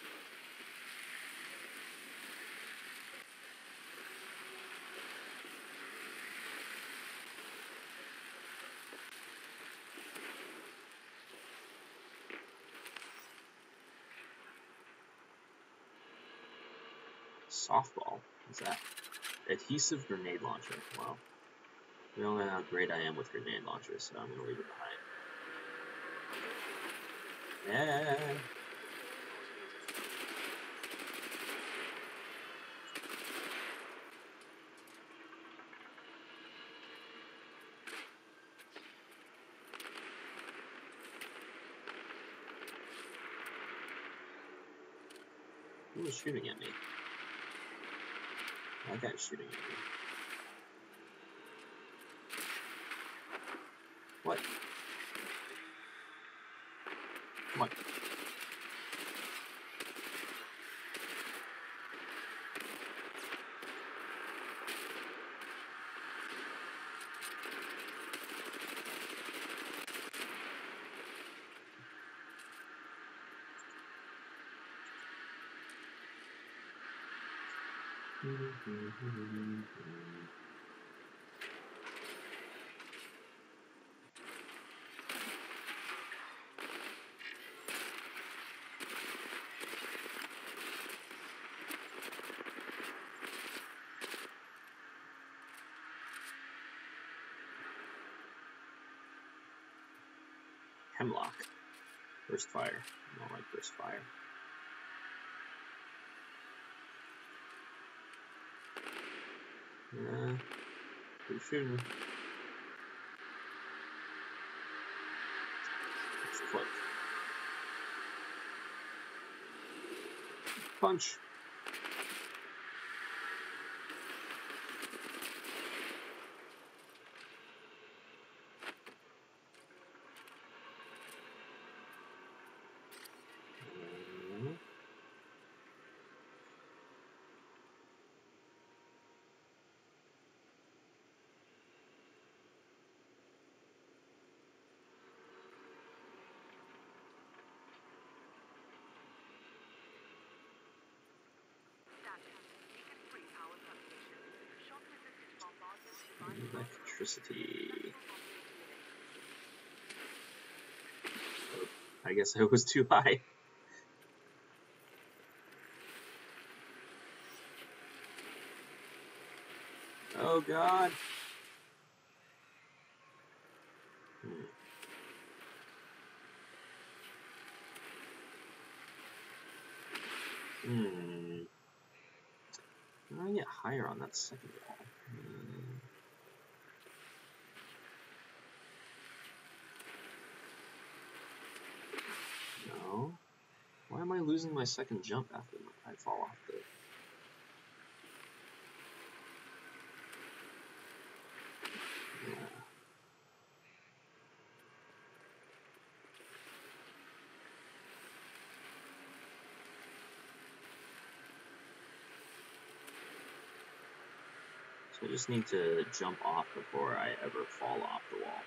Softball. What's that? Adhesive grenade launcher. Wow. We don't know how great I am with grenade launchers, so I'm gonna leave it behind. Yeah. Who was shooting at me? That guy's shooting at me. What? Come on. Hemlock. Burst fire. I don't like burst fire. Uh, who's shooting? It's close. Punch. Electricity. I guess I was too high. Oh God. Hmm. Hmm. How do I get higher on that second wall? Hmm. No. Why am I losing my second jump after I fall off the... Yeah. So I just need to jump off before I ever fall off the wall.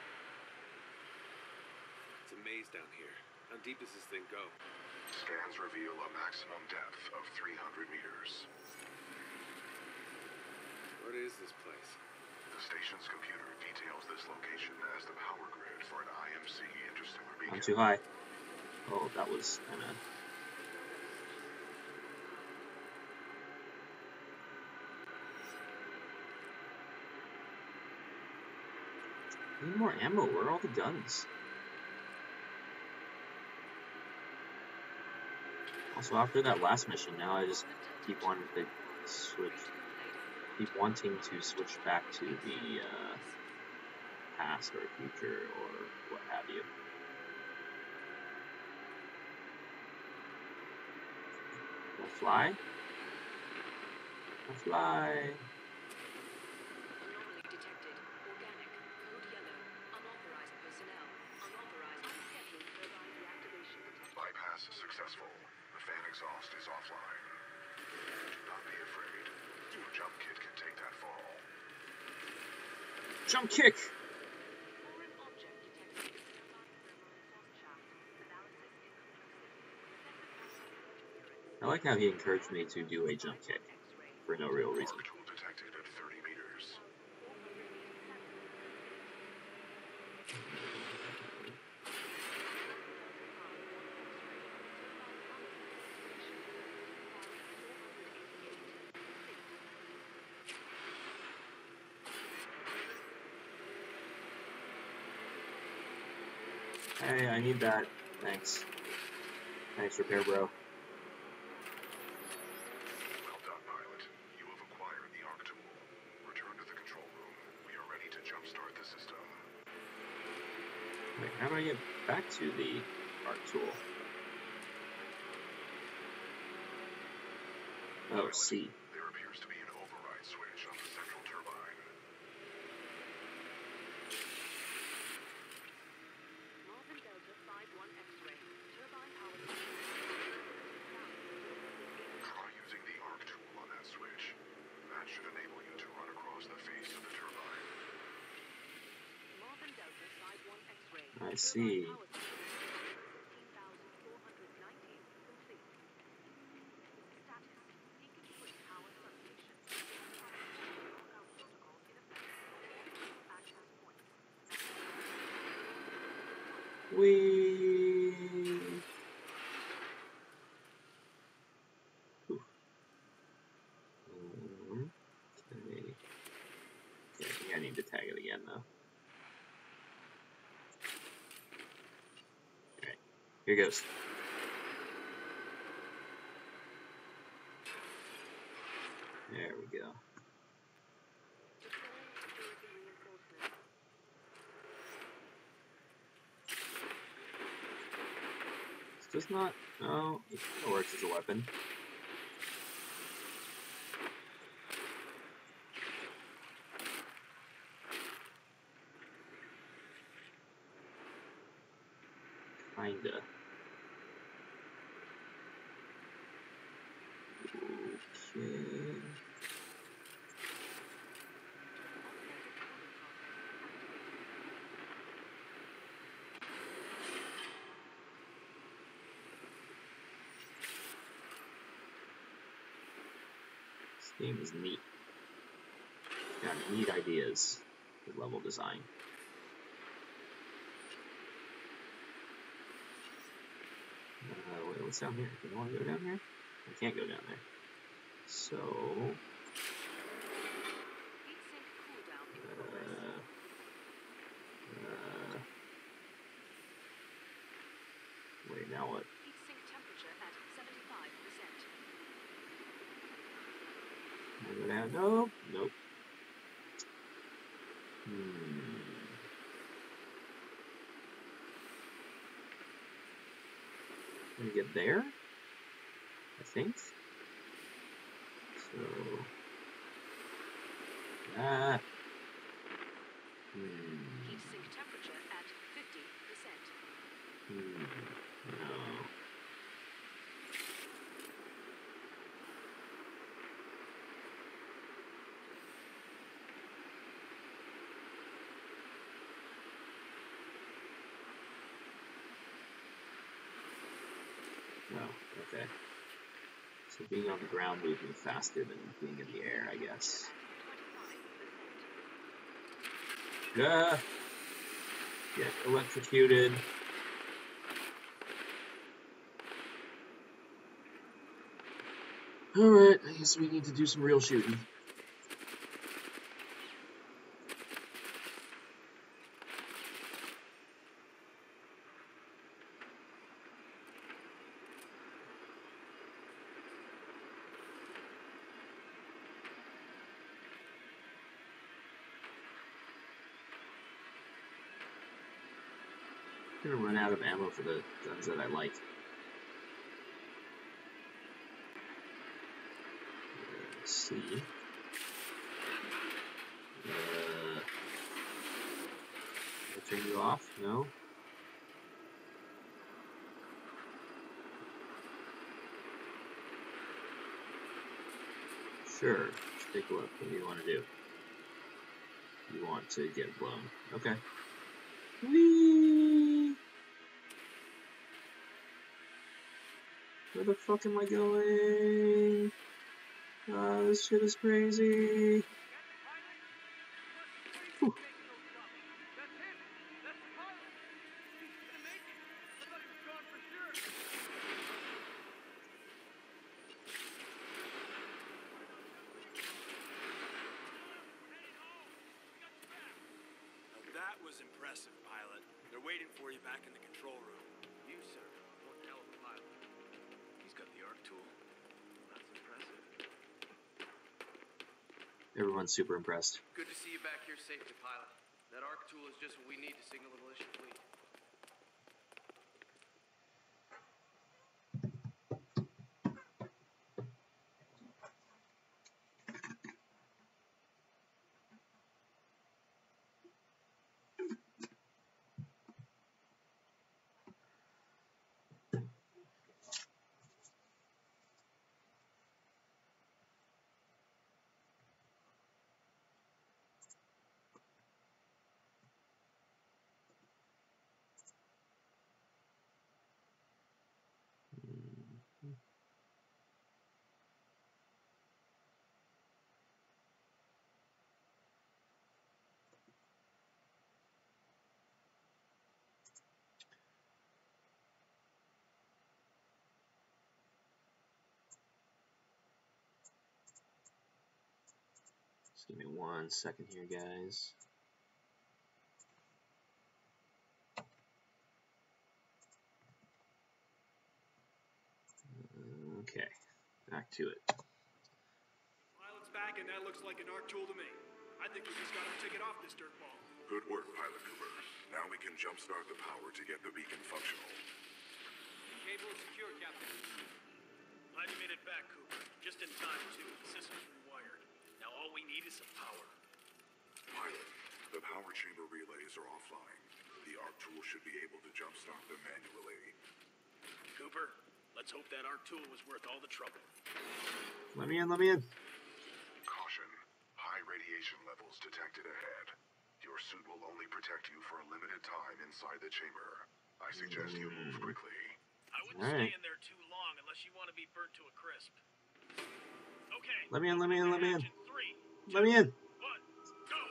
It's a maze down here. How deep does this thing go? Scans reveal a maximum depth of three hundred meters. What is this place? The station's computer details this location as the power grid for an I M C interstellar beacon. I'm too high. Oh, that was kind of... Need more ammo. Where are all the guns? Also, after that last mission, now I just keep wanting to switch, keep wanting to switch back to the uh, past or future or what have you. Can I fly? Can I fly? Anomaly detected. Organic. Code yellow. Unauthorized personnel. Unauthorized unscheduled turbine deactivation detected. Bypass successful. The fan exhaust is offline. Do not be afraid. Your jump kit can take that fall. Jump kick! Foreign object detected. Turbine thermal exhaust shaft. Analysis inconclusive. I like how he encouraged me to do a jump kick for no real reason. Arc tool detected at thirty meters. Hey, I need that. Thanks. Thanks, repair bro. Well done, pilot. You have acquired the Arc tool. Return to the control room. We are ready to jumpstart the system. Wait, how do I get back to the Arc tool? Oh, C. There appears to be an override switch on the central turbine. Marvin Delta five one X-ray. Turbine power. Try using the Arc tool on that switch. That should enable you to run across the face of the turbine. Marvin Delta five one X-ray. I see. sixteen thousand four hundred ninety complete. Status. Decomplete power substation. Lockout protocol in effect. Access point. Whee! Ooh. Um, okay. Yeah, I think I need to tag it again though. Alright, here goes. There we go. Deploying security reinforcements. This does not. Oh, it kinda works as a weapon. Kinda. Okay. This game is neat. Got neat ideas with level design. Uh, wait, what's down here? Do I want to go down here? I can't go down there. So, Heatsink cooldown in uh, progress. uh, wait, now what? Heatsink temperature at seventy-five percent. Can I go down? Nope. Nope. Hmm. Can we get there? I think. So. Ah. Hmm. Heatsink temperature at fifty percent. Hmm. No. Oh, okay. So being on the ground moved me faster than being in the air, I guess. Yeah. Get electrocuted. Alright, I guess we need to do some real shooting. I'm gonna run out of ammo for the guns that I like. Let's see. Uh, I'll turn you off? No? Sure. Let's take a look. What do you want to do? You want to get blown. Okay. Whee! Where the fuck am I going? Ah, this shit is crazy. Whew. That was impressive, pilot. They're waiting for you back in the control room. You, sir, one hell of a pilot. He's got the arc tool. That's impressive. Everyone's super impressed. Good to see you back here safely, pilot. That arc tool is just what we need to signal the militia fleet. Just give me one second here, guys. Okay, back to it. Pilot's back, and that looks like an arc tool to me. I think we just got to take it off this dirt ball. Good work, Pilot Cooper. Now we can jumpstart the power to get the beacon functional. Cable is secure, Captain. Glad you made it back, Cooper. Just in time, too. The system's rewired. Now all we need is some power. Pilot, the power chamber relays are offline. The arc tool should be able to jumpstart them manually. Cooper, let's hope that arc tool was worth all the trouble. Let me in, let me in. Caution. High radiation levels detected ahead. Your suit will only protect you for a limited time inside the chamber. I suggest you move quickly. I wouldn't All right. stay in there too long unless you want to be burnt to a crisp. Okay. Let me in, let me in, let me in. Three, Let me in. one, go!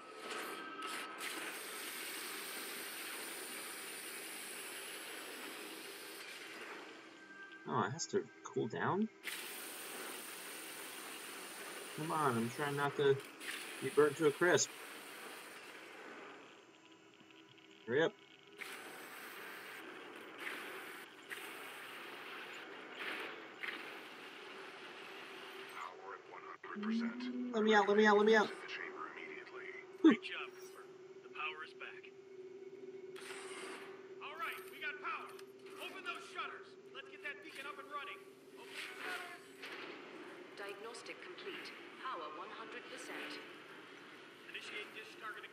Oh, it has to cool down? Come on, I'm trying not to be burnt to a crisp. Hurry up. Power at one hundred percent. Let me out, let me out, let me out. The chamber immediately. Great job, Cooper. The power is back. All right, we got power. Open those shutters. Let's get that beacon up and running. Open the shutters. Diagnostic complete. Power one hundred percent. Initiate dish targeting.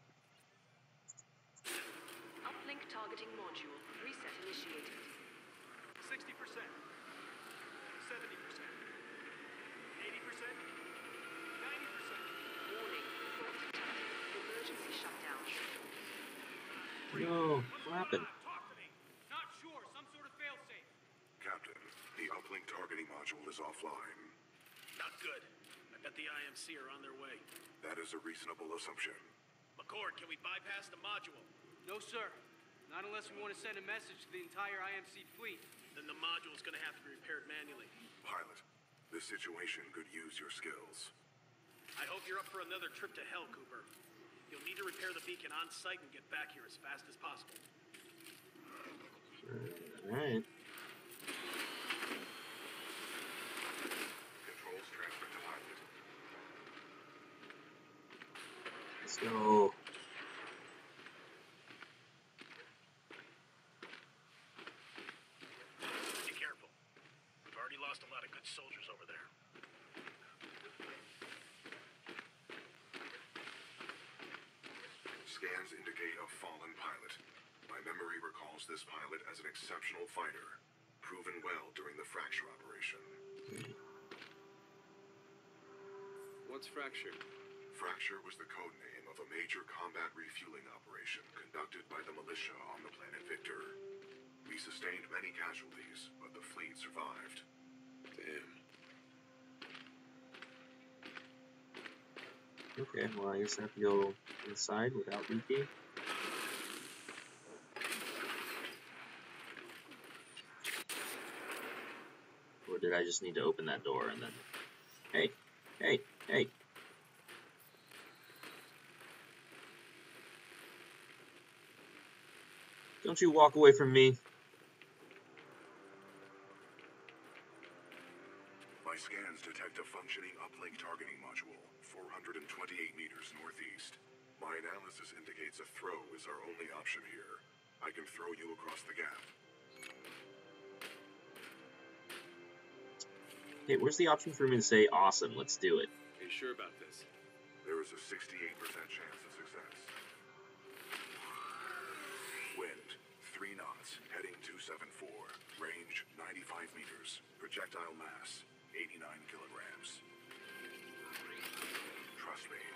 Uplink targeting module. Reset initiated. sixty percent. seventy percent. eighty percent. ninety percent. Warning. Fault detected. Emergency shutdown. No, what happened? Talk to me. Not sure. Some sort of failsafe. Captain, The uplink targeting module is offline. Not good. I bet the I M C are on their way. That is a reasonable assumption. McCord, can we bypass the module? No, sir. Not unless we want to send a message to the entire I M C fleet. Then the module's gonna have to be repaired manually. Pilot, this situation could use your skills. I hope you're up for another trip to hell, Cooper. You'll need to repair the beacon on site and get back here as fast as possible. Alright. Controls transfer to pilot. Let's go. Be careful. We've already lost a lot of good soldiers over there. Scans indicate a fallen pilot. My memory recalls this pilot as an exceptional fighter, proven well during the Fracture operation. What's Fracture? Fracture was the code name of a major combat refueling operation conducted by the militia on the planet Victor. We sustained many casualties, but the fleet survived. Damn. Okay, well I guess I have to go inside without leaking. Or did I just need to open that door and then... Hey! Hey! Hey! Don't you walk away from me. My scans detect a functioning uplink targeting module, four hundred twenty-eight meters northeast. My analysis indicates a throw is our only option here. I can throw you across the gap. Hey, where's the option for me to say, awesome, let's do it? Are you sure about this? There is a sixty-eight percent chance of success. Wind, three knots, heading two seven four. Range, ninety-five meters. Projectile mass, eighty-nine kilograms. Trust me.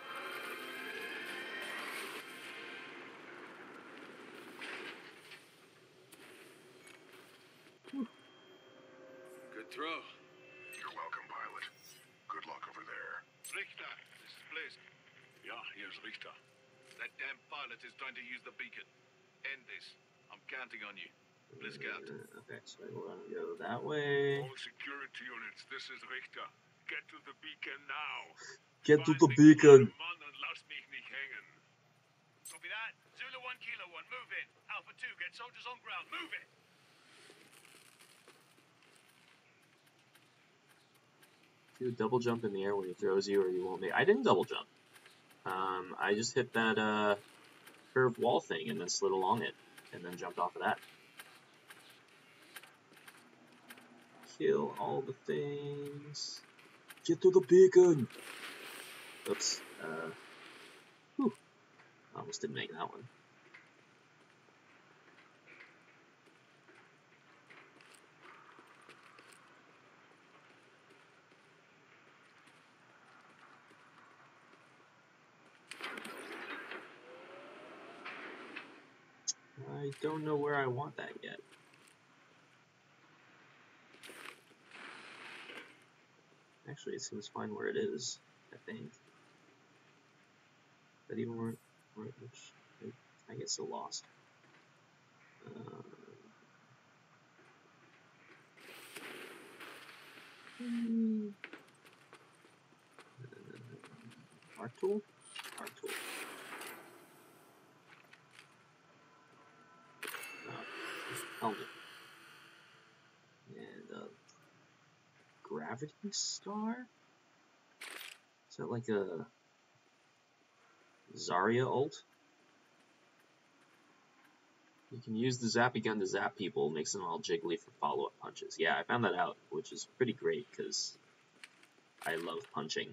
Good throw. You're welcome, pilot. Good luck over there. Richter, this is Blisk. Yeah, here's Richter. That damn pilot is trying to use the beacon. End this. I'm counting on you. Blisk out. Uh, okay, so we're gonna go that way. All security units, this is Richter. Get to the beacon now. Get to the beacon! Mann und lass mich nicht hängen. Copy that. Zulu one, Kilo one, move in. Alpha two, get soldiers on ground. Move it! Do a double jump in the air when he throws you or you won't make... I didn't double jump. Um, I just hit that uh, curved wall thing and then slid along it. And then jumped off of that. Kill all the things. Get to the beacon! Oops. Uh, whew. Almost didn't make that one. I don't know where I want that yet. Actually, it seems fine where it is, I think. But even where, where which, I get so lost. Uh, hmm. uh, Art tool? Art tool. Helmet. And a gravity star? Is that like a Zarya ult? You can use the zappy gun to zap people, makes them all jiggly for follow-up punches. Yeah, I found that out, which is pretty great, because I love punching.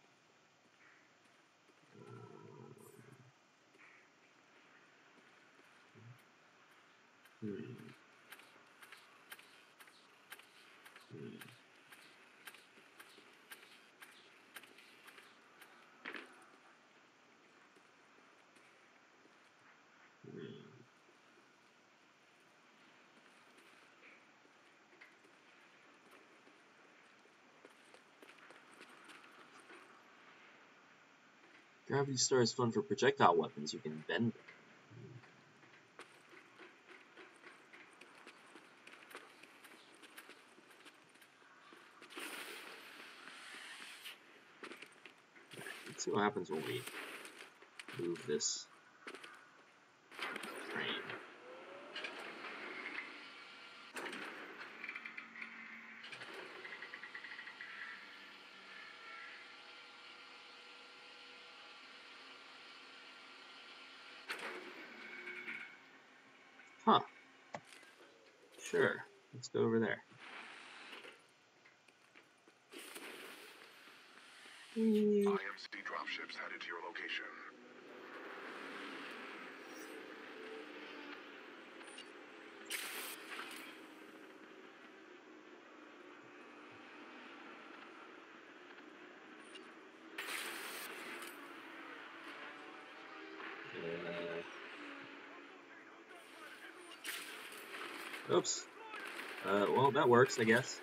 Um, hmm. Hmm. Hmm. Gravity Star is fun for projectile weapons. You can bend them. Let's see what happens when we move this train. Huh. Sure. Let's go over there. I M C dropships headed to your location. Uh, oops. Uh, well, that works, I guess.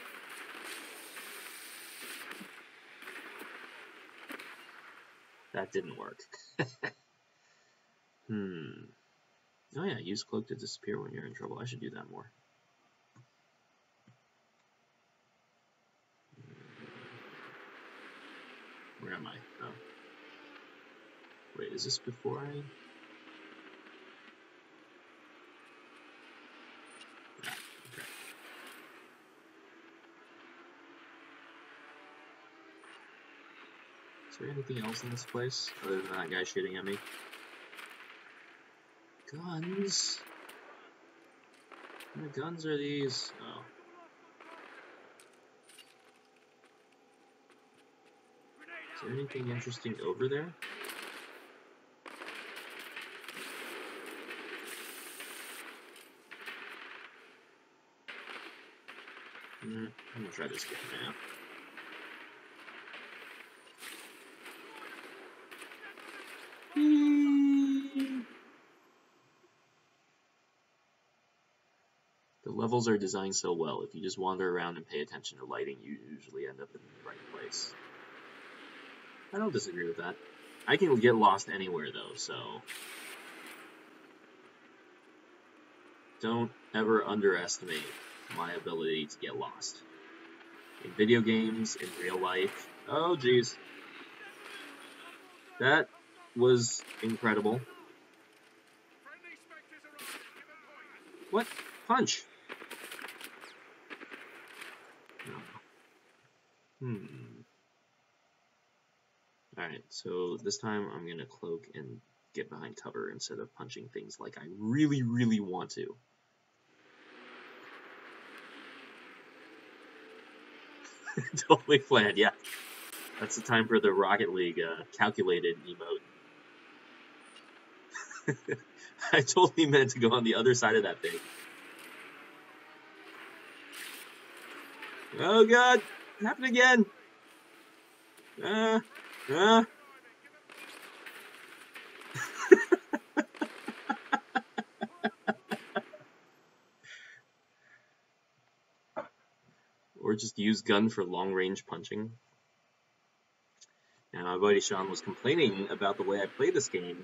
That didn't work. hmm. Oh yeah, use cloak to disappear when you're in trouble. I should do that more. Where am I? Oh. Wait, is this before I... Ah, okay. Is there anything else in this place other than that guy shooting at me? Guns? What kind of guns are these? Oh. Is there anything interesting over there? Mm, I'm gonna try this game now. The levels are designed so well. If you just wander around and pay attention to lighting, you usually end up in the right place. I don't disagree with that. I can get lost anywhere, though, so... Don't ever underestimate my ability to get lost. In video games, in real life... Oh, jeez. That was incredible. What? Punch! Hmm. Alright, so this time I'm gonna cloak and get behind cover instead of punching things like I really, really want to. Totally planned, yeah. That's the time for the Rocket League uh, calculated emote. I totally meant to go on the other side of that thing. Oh god! It happened again! Uh, uh. Or just use gun for long-range punching. And my buddy Sean was complaining about the way I play this game.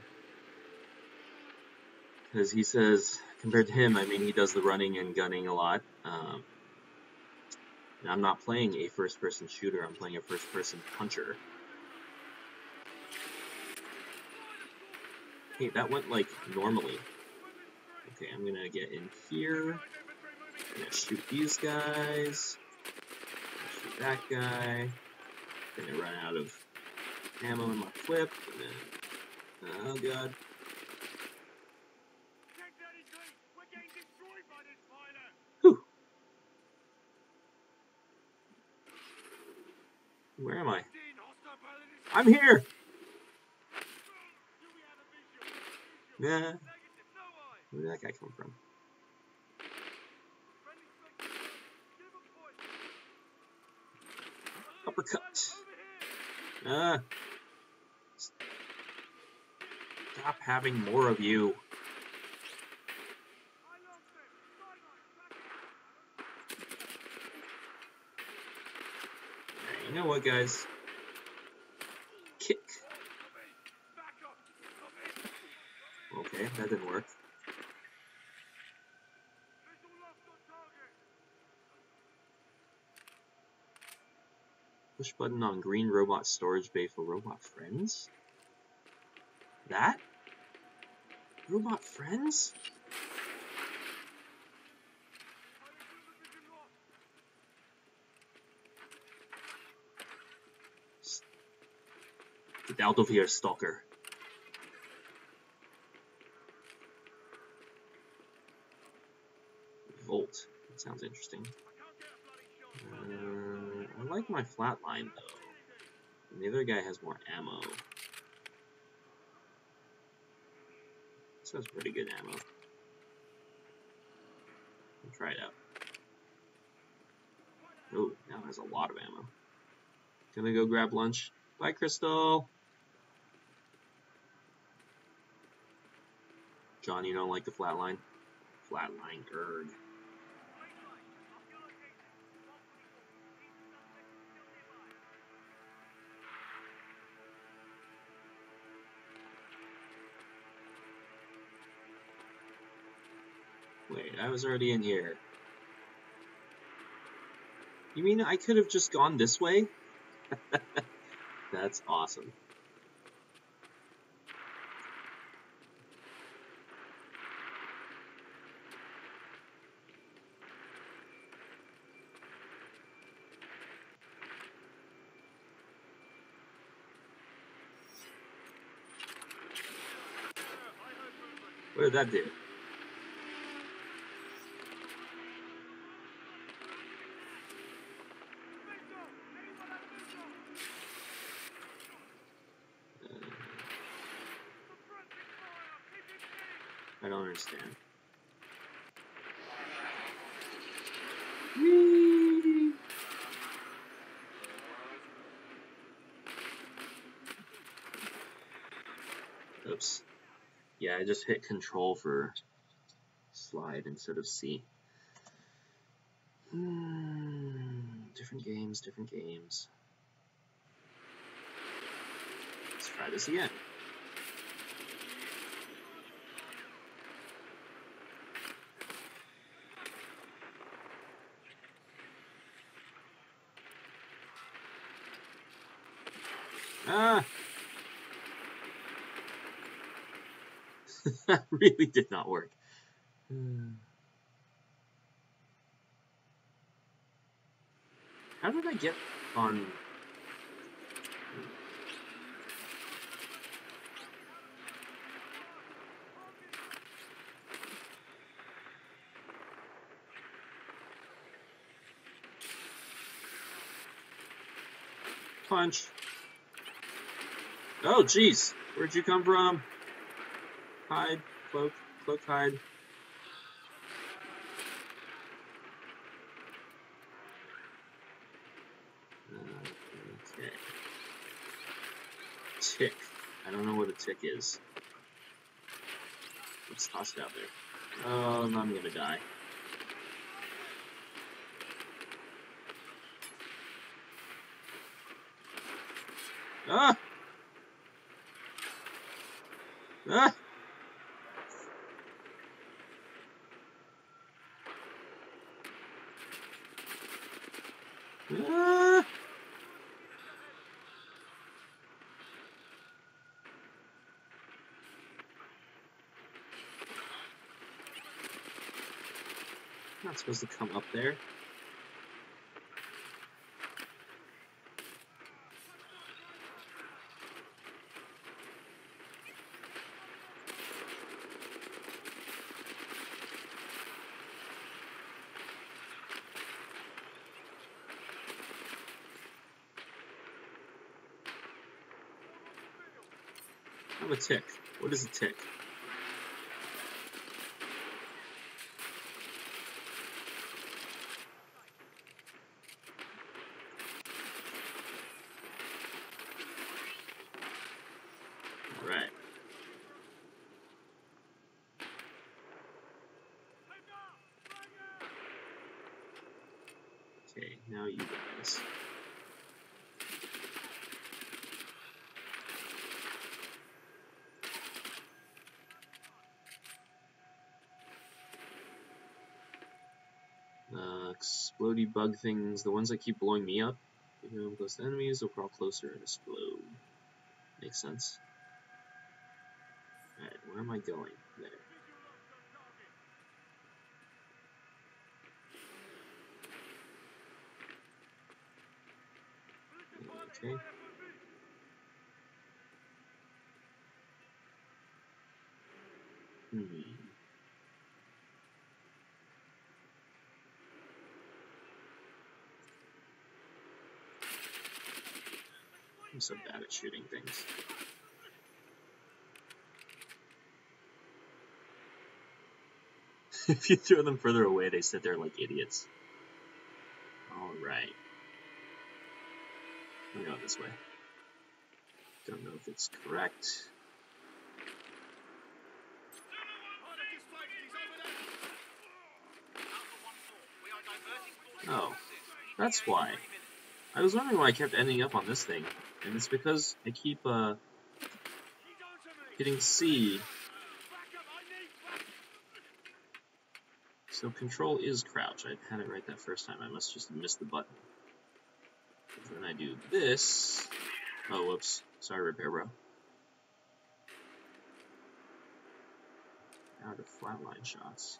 Because he says, compared to him, I mean, he does the running and gunning a lot. Um, and I'm not playing a first-person shooter, I'm playing a first-person puncher. Hey, that went, like, normally. Okay, I'm gonna get in here. I'm gonna shoot these guys. Shoot that guy. Gonna run out of ammo in my clip. And then, oh god. Whew. Where am I? I'm here! Nah. Where did that guy come from? Uppercut. Ah. Stop having more of you. You know what, guys? Kick. Okay, that didn't work. Push button on green robot storage bay for robot friends? That? Robot friends? Get out of here, stalker. Volt. That sounds interesting. Uh, I like my flatline though. And the other guy has more ammo. This has pretty good ammo. I'll try it out. Oh, now it has a lot of ammo. Gonna go grab lunch. Bye, Crystal. John, you don't like the flatline? Flatline, erg. Wait, I was already in here. You mean I could have just gone this way? That's awesome. What did that do? I don't understand. Whee! Oops. Yeah, I just hit control for slide instead of C. Hmm. Different games, different games. Let's try this again. Ah! That really did not work. How did I get on... Punch. Oh, jeez. Where'd you come from? Hide. Cloak. Cloak, hide. Okay. Tick. I don't know what a tick is. Let's toss it out there. Oh, I'm gonna die. Ah! Ah! Ah! I'm not supposed to come up there. I'm a tick. What is a tick? Alright. Okay, now you guys. explodey bug things, the ones that keep blowing me up. If you move close to enemies, they'll crawl closer and explode. Makes sense. Alright, where am I going? There. Okay. Hmm. I'm so bad at shooting things. If you throw them further away, they sit there like idiots. Alright. I'll go this way. Don't know if it's correct. Oh, that's why. I was wondering why I kept ending up on this thing, and it's because I keep uh, hitting C. So control is crouch. I had it right that first time. I must just have missed the button. Then I do this. Oh, whoops. Sorry, repair bro. Now to flatline shots.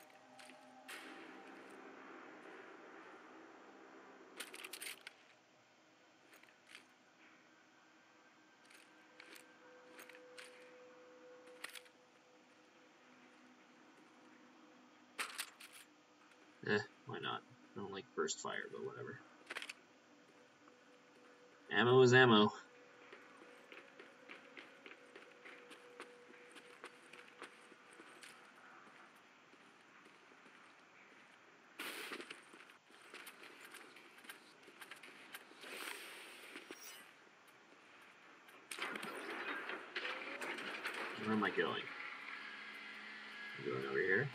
Eh, why not? I don't like burst fire, but whatever. Ammo is ammo. Where am I going? I'm going over here.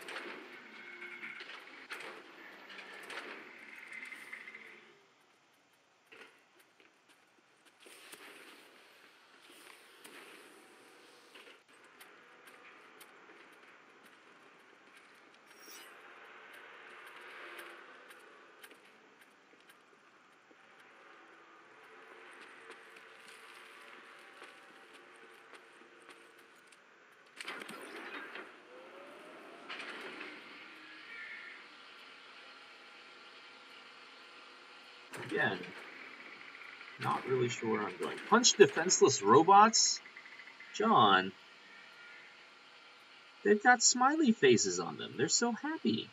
Again, not really sure where I'm going. Punch defenseless robots? John, they've got smiley faces on them. They're so happy.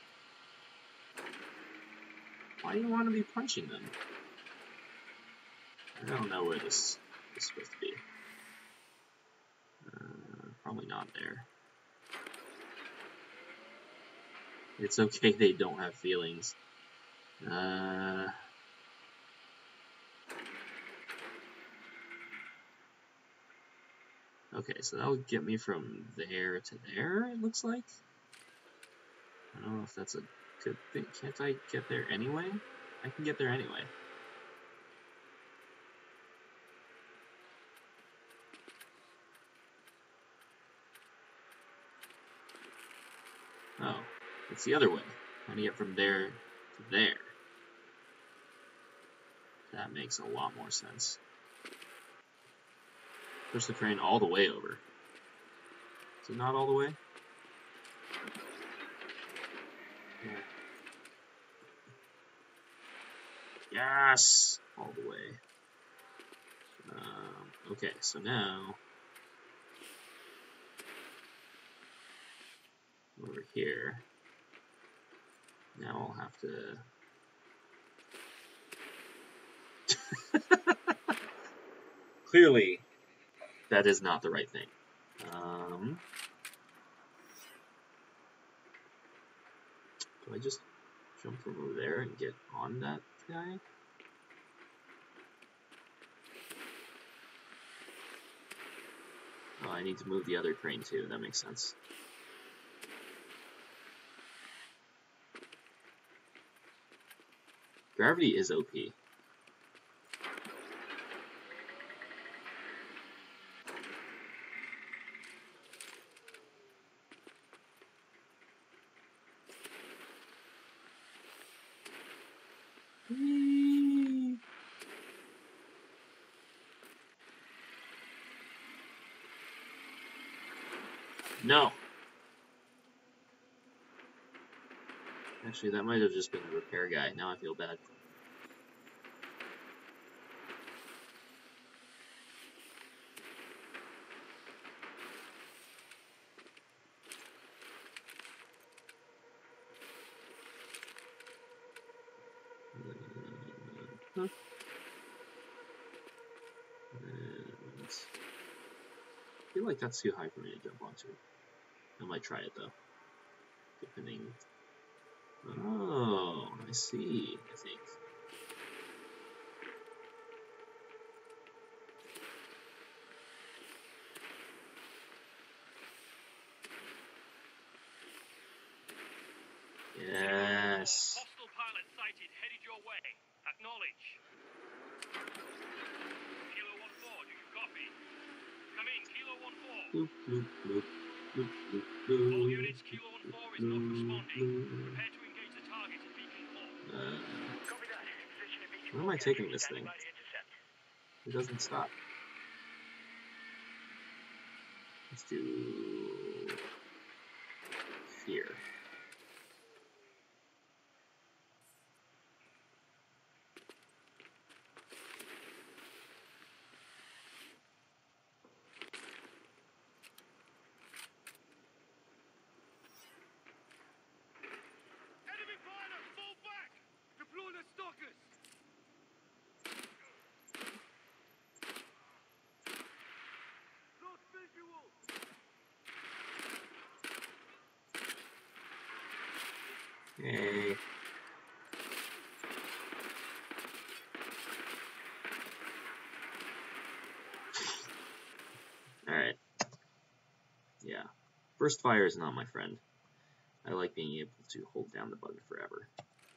Why do you want to be punching them? I don't know where this is supposed to be. Uh, probably not there. It's okay, they don't have feelings. Uh... Okay, so that would get me from there to there, it looks like. I don't know if that's a good thing. Can't I get there anyway? I can get there anyway. Oh, it's the other way. How do you get from there to there? That makes a lot more sense. Push the crane all the way over. Is it not all the way? Yeah. Yes! All the way. Um, okay, so now... over here. Now I'll have to... Clearly, that is not the right thing. Um, do I just jump from over there and get on that guy? Oh, I need to move the other crane too. That makes sense. Gravity is O P. Whee! No. Actually, that might have just been the repair guy. Now I feel bad. Uh, huh. And I feel like that's too high for me to jump onto. I might try it though. Depending. Oh, I see, I think. Yes. Hostile pilot sighted, headed your way. Acknowledge. Kilo one four, do you copy? Come in, Kilo one four. Bloop, bloop, bloop, bloop, bloop, bloop, All units, Kilo one four is not responding. bloop. Prepare to engage the target at Beacon Hall. Uh, Copy that. Position at Beacon where am I Hall, taking Captain. this Standing thing? by to intercept. It doesn't stop. Let's do here. Enemy pilot, fall back! Deploy the stalkers! Lost visual! Hey. Alright. Yeah. Burst fire is not my friend. I like being able to hold down the button forever.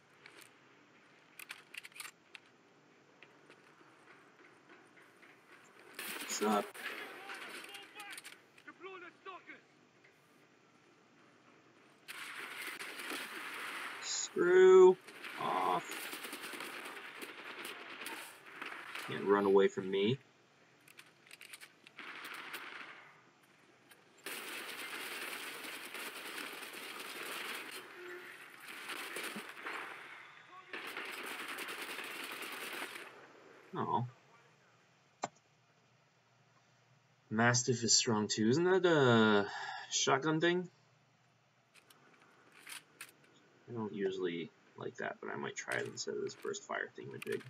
What's up? Deploy the stalkers! Screw off. Can't run away from me. Oh. Mastiff is strong too. Isn't that a shotgun thing? I don't usually like that, but I might try it instead of this burst fire thingamajig.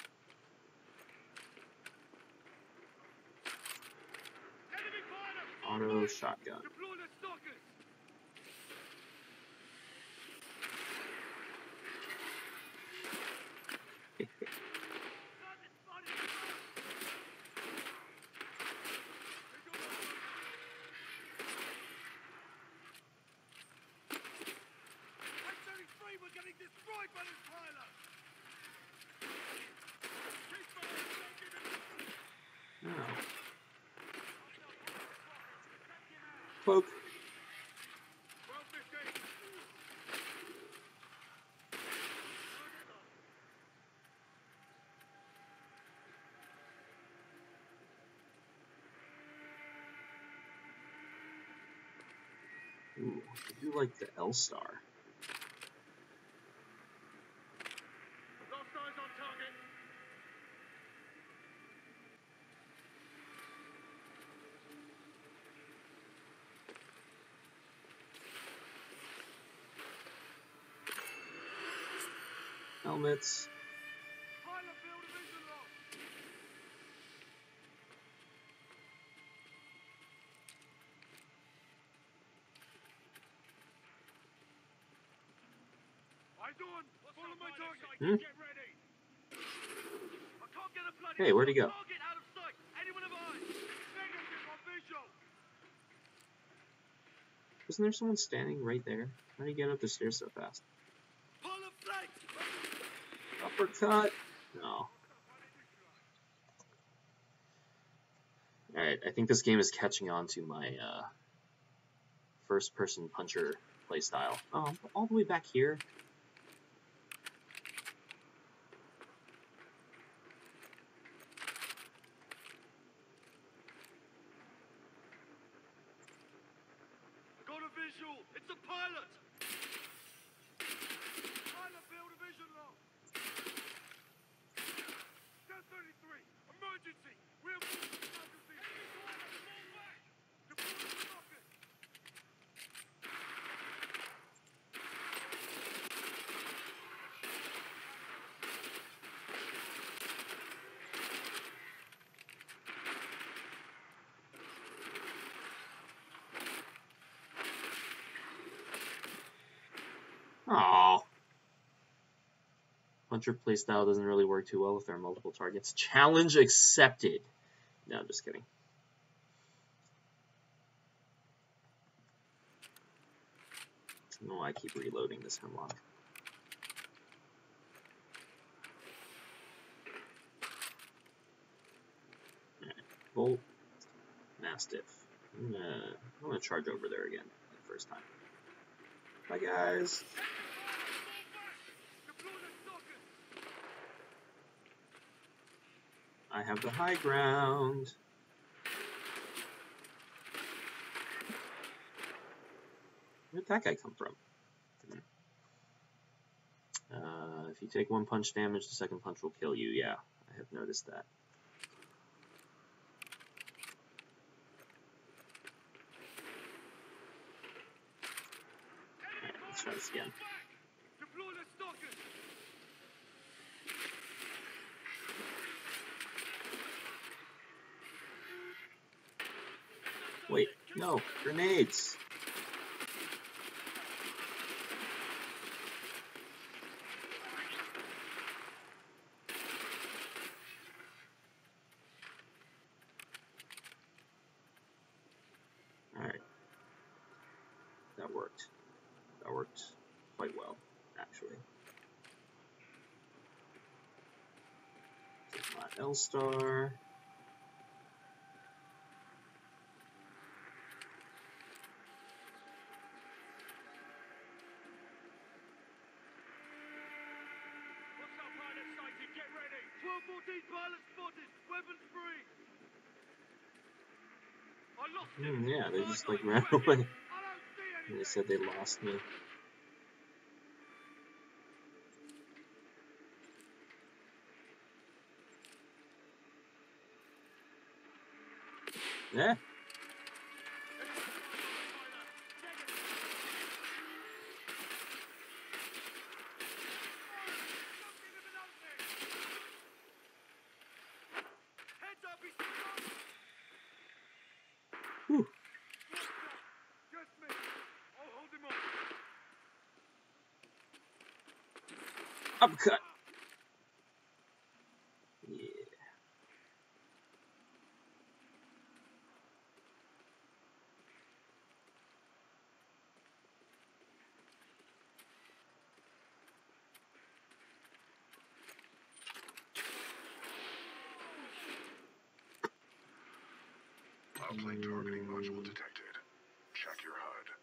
Auto shotgun. Deploy the stalkers! We're getting destroyed by this pilot! Oh. Cloak. Ooh, I do like the L star. Lost eyes on target. Helmets. Pilot field of vision lost. Eyes on. Follow my target. Hmm? Get ready. I can't get a bloody Hey, where'd he go? target out of sight. Anyone of eyes? Negative on visual. Wasn't there someone standing right there? How did he get up the stairs so fast? Pilot flank. Uppercut. No. Alright, I think this game is catching on to my uh, first-person puncher playstyle. Oh, all the way back here. Emergency! We have casualties! Fall back! Deploy the rocket! Aww. Hunter playstyle doesn't really work too well if there are multiple targets. Challenge accepted. No, I'm just kidding. I don't know why I keep reloading this hemlock. Alright, Bolt, Mastiff. I'm gonna, I'm gonna charge over there again the first time. Bye guys. I have the high ground. Where'd that guy come from? Uh, if you take one punch damage, the second punch will kill you. Yeah, I have noticed that. Alright, let's try this again. Wait, no, grenades! Alright. That worked. That worked quite well, actually. Take my L-Star. twelve fourteen pilot spotted! Weapons free! I lost him! Mm, yeah, they just like ran away. And they said they lost me. Yeah. Whew. Uppercut. Yeah. Outplane targeting module detected. Check your H U D.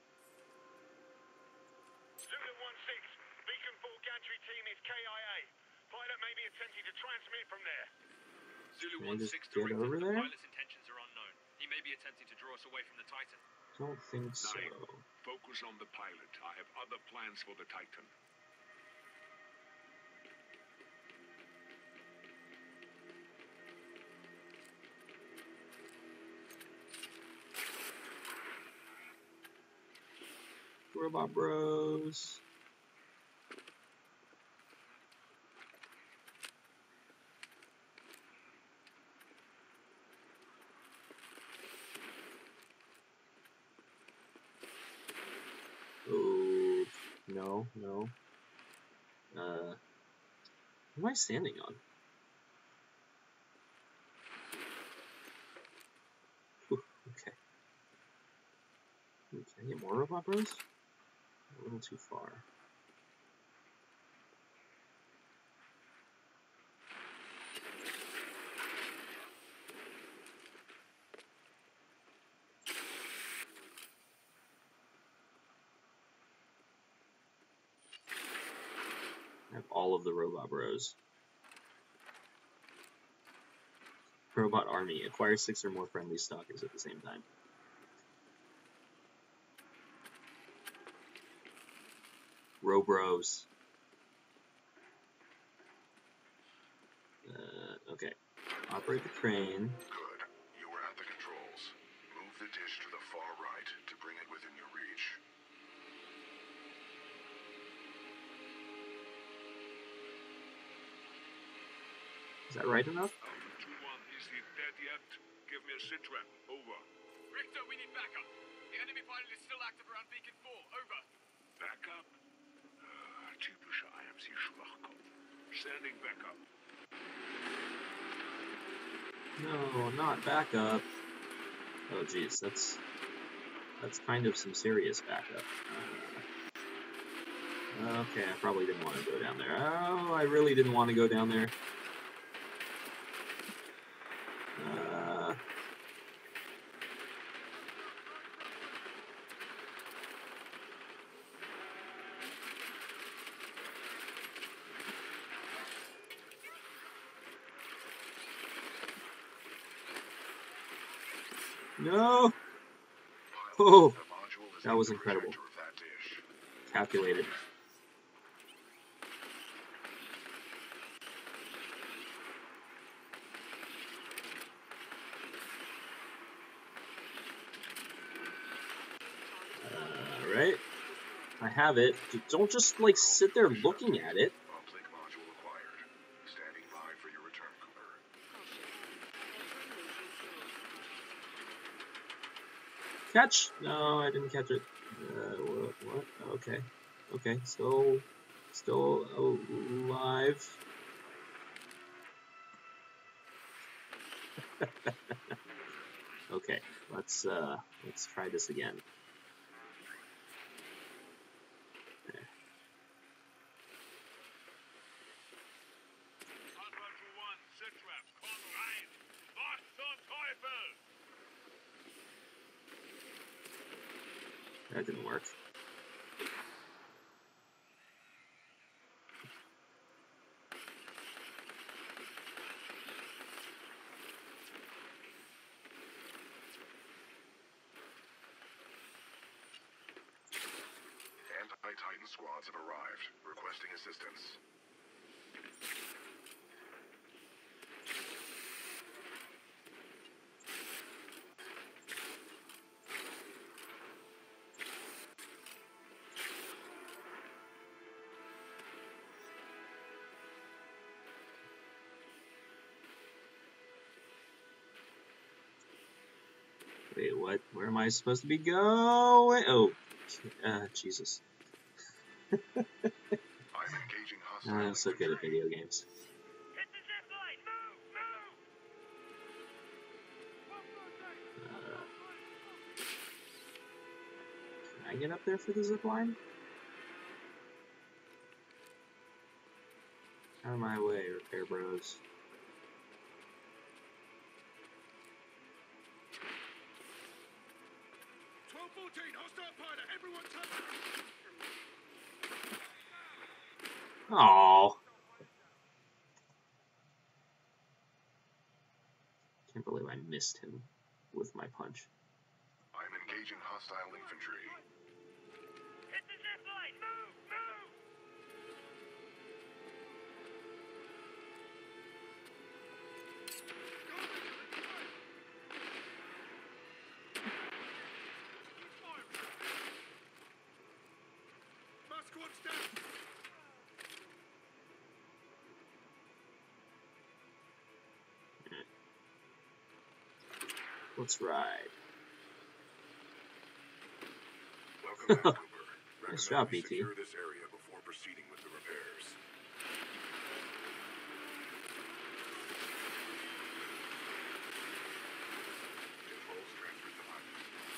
Zulu one six, Beacon four gantry team is K I A. Pilot may be attempting to transmit from there. Zulu one six directed, the pilot's intentions are unknown. He may be attempting to draw us away from the Titan. Don't think so. Nine. Focus on the pilot. I have other plans for the Titan. Robot Bros. Oh, no, no. Uh, what am I standing on? Whew, okay. Can I get more Robot Bros? A little too far. I have all of the Robot Bros. Robot Army. Acquire six or more friendly stalkers at the same time. Robros. Uh, okay. Operate the crane. Good. You were at the controls. Move the dish to the far right to bring it within your reach. Is that right enough? Alpha two one, is he dead yet? Give me a sit rep. Over. Richter, we need backup. The enemy pilot is still active around Beacon four. Over. Backup? Uh, typischer I M C Schwachkopf. Standing backup. No, not backup. Oh geez, that's that's kind of some serious backup. Uh, okay, I probably didn't want to go down there. Oh, I really didn't want to go down there. Uh, no! Oh, that was incredible. Calculated. Alright. I have it. Don't just, like, sit there looking at it. Uplink module acquired. Standing by for your return, Cooper. Catch? No, I didn't catch it. Uh, what? what? Okay. Okay, still, still alive. Okay, let's, uh, let's try this again. Okay. Alpha two one, sit rep. Komm rein. Was zum Teufel? That didn't work. Anti-Titan squads have arrived, requesting assistance. Wait, what? Where am I supposed to be going? Oh, uh, Jesus. I'm engaging hostile. I'm so good at video games. Hit the zip line. Move, move. Uh, can I get up there for the zip line? Out of my way, repair bros. twelve fourteen, hostile pilot. Everyone touch. Aww. Can't believe I missed him with my punch. I'm engaging hostile infantry. Hit the zip line. Move, move. My squad's down. Let's ride. Welcome back, Cooper. Nice Recommend job, we B T. secure this area before proceeding with the repairs. Controls transferred to pilot.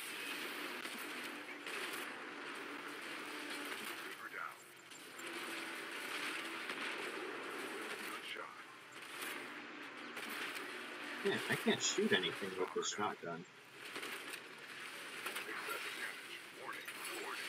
Reaper down. Good shot. Man, I can't shoot anything with this shotgun. Excessive damage. Warning. Warning.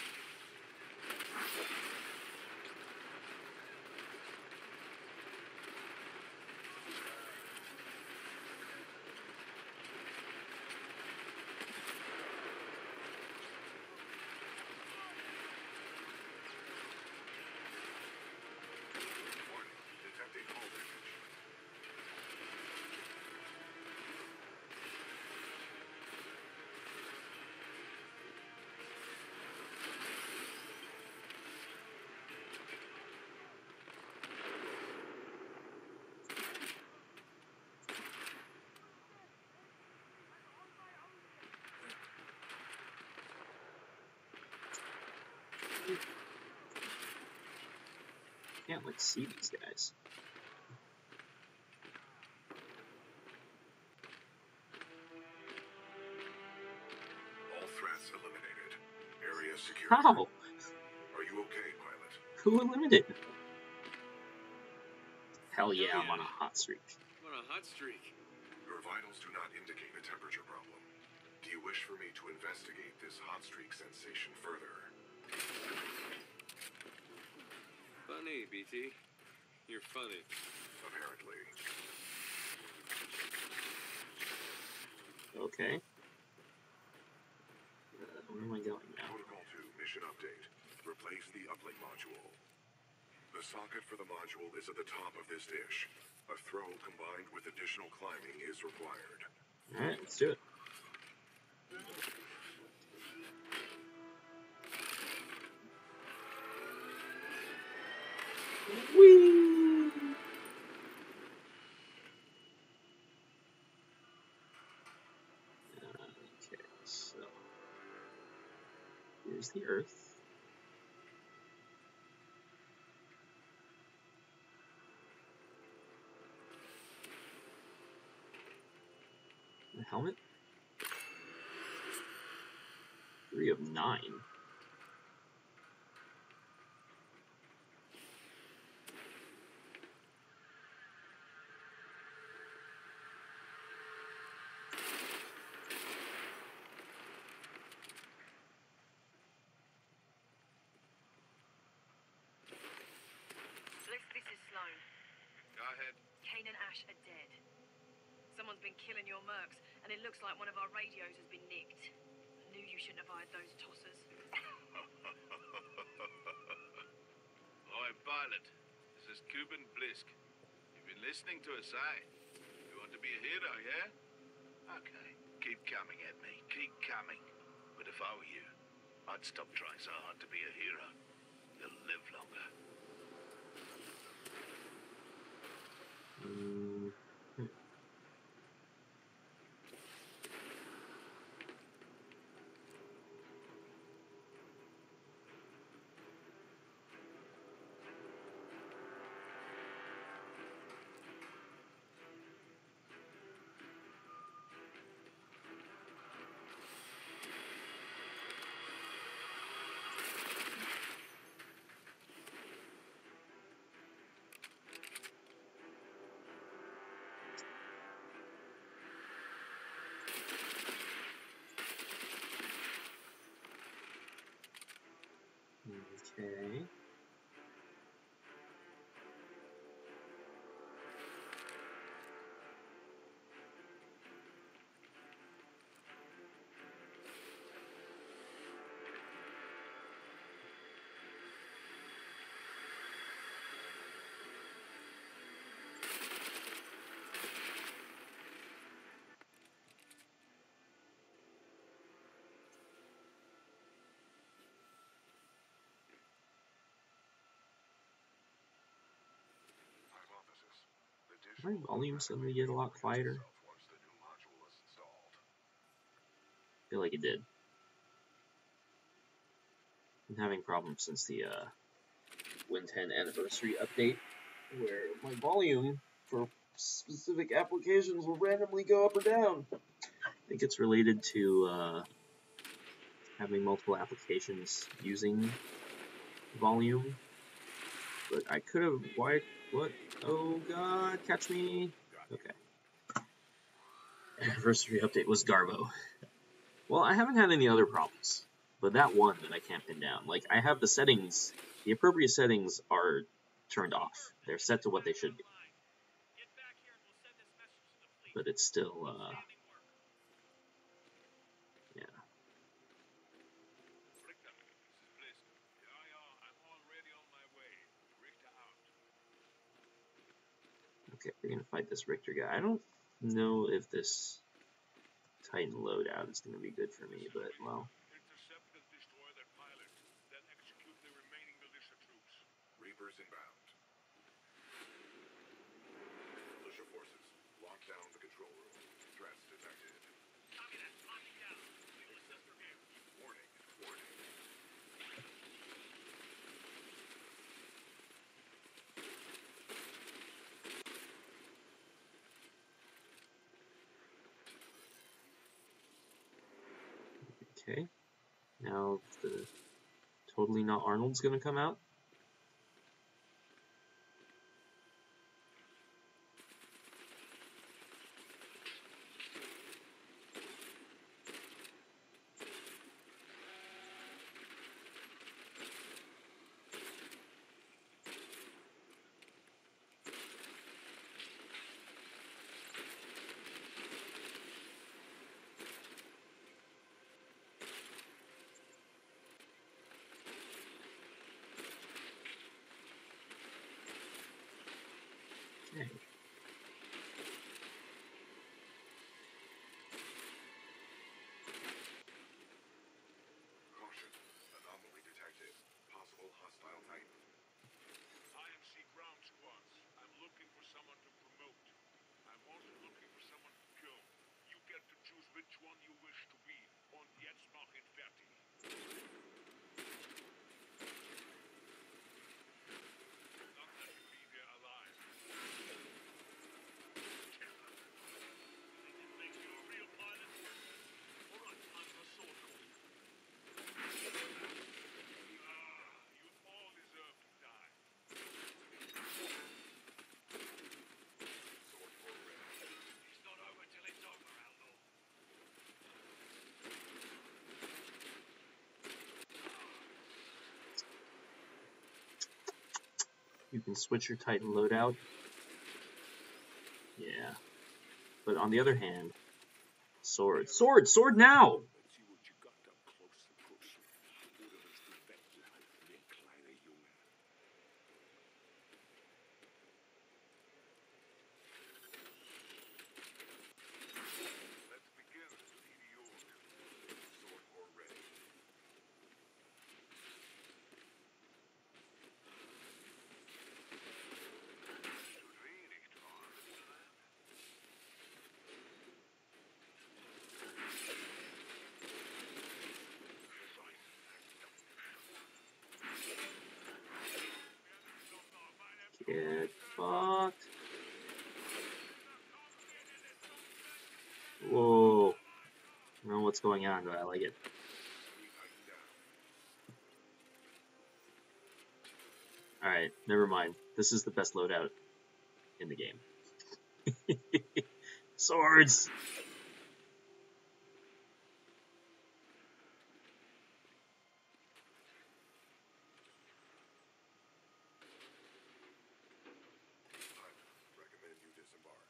Warning. Detecting hull damage. Can't like see these guys. All threats eliminated. Area secure. How? Are you okay, pilot? Who eliminated? Hell yeah, I'm on a hot streak. I'm on a hot streak. Your vitals do not indicate a temperature problem. Do you wish for me to investigate this hot streak sensation further? Funny, B T. You're funny. Apparently. Okay. Uh, where am I going now? Protocol two, mission update. Replace the uplink module. The socket for the module is at the top of this dish. A throw combined with additional climbing is required. Alright, let's do it. Whee! Okay, so here's the Earth. The helmet? Three of nine. Bliss, this is Sloan. Go ahead. Kane and Ash are dead. Someone's been killing your mercs, and it looks like one of our radios has been nicked. I knew you shouldn't have hired those tossers. Oi, pilot. This is Cuban Blisk. You've been listening to us, eh? You want to be a hero, yeah? Okay. Keep coming at me. Keep coming. But if I were you, I'd stop trying so hard to be a hero. You'll live longer. Mm. Okay. Hypothesis. The dish My volume suddenly get a lot quieter. once the new module is installed. I feel like it did. I'm having problems since the uh, Win ten anniversary update, where my volume for specific applications will randomly go up or down. I think it's related to uh, having multiple applications using volume. But I could have. Why? What? Oh god, catch me! Okay. Anniversary update was Garbo. Well, I haven't had any other problems, but that one that I can't pin down. Like, I have the settings, the appropriate settings are turned off. They're set to what they should be. But it's still, uh, yeah. Okay, we're gonna fight this Richter guy. I don't know if this Titan loadout is gonna be good for me, but, well. Reapers inbound. Militia forces, lock down the control room. Threats detected. Warning, warning. Okay. Now the Totally Not Arnold's gonna come out. Okay. Caution. Anomaly detected. Possible hostile Titan. I M C ground squads. I'm looking for someone to promote. I'm also looking for someone to kill. You get to choose which one you wish to be. Und jetzt mach ihn fertig. Not let you leave here alive. Think it makes you a real pilot? All right, I'm a soldier. Ah, you all deserve to die. Sword for red. It's not over till it's over, outlaw. You can switch your Titan loadout. Yeah. But on the other hand, sword. Sword! Sword now! Let's see what you got up close and personal. Oder willst du wegbleiben, wie ein kleiner Junge? Let's begin, idiot. Sword for ready. Should we nicht wahr sein? Get fucked. Whoa. I don't know what's going on, but I like it. Alright, never mind. This is the best loadout in the game. Swords! Recommend you disembark.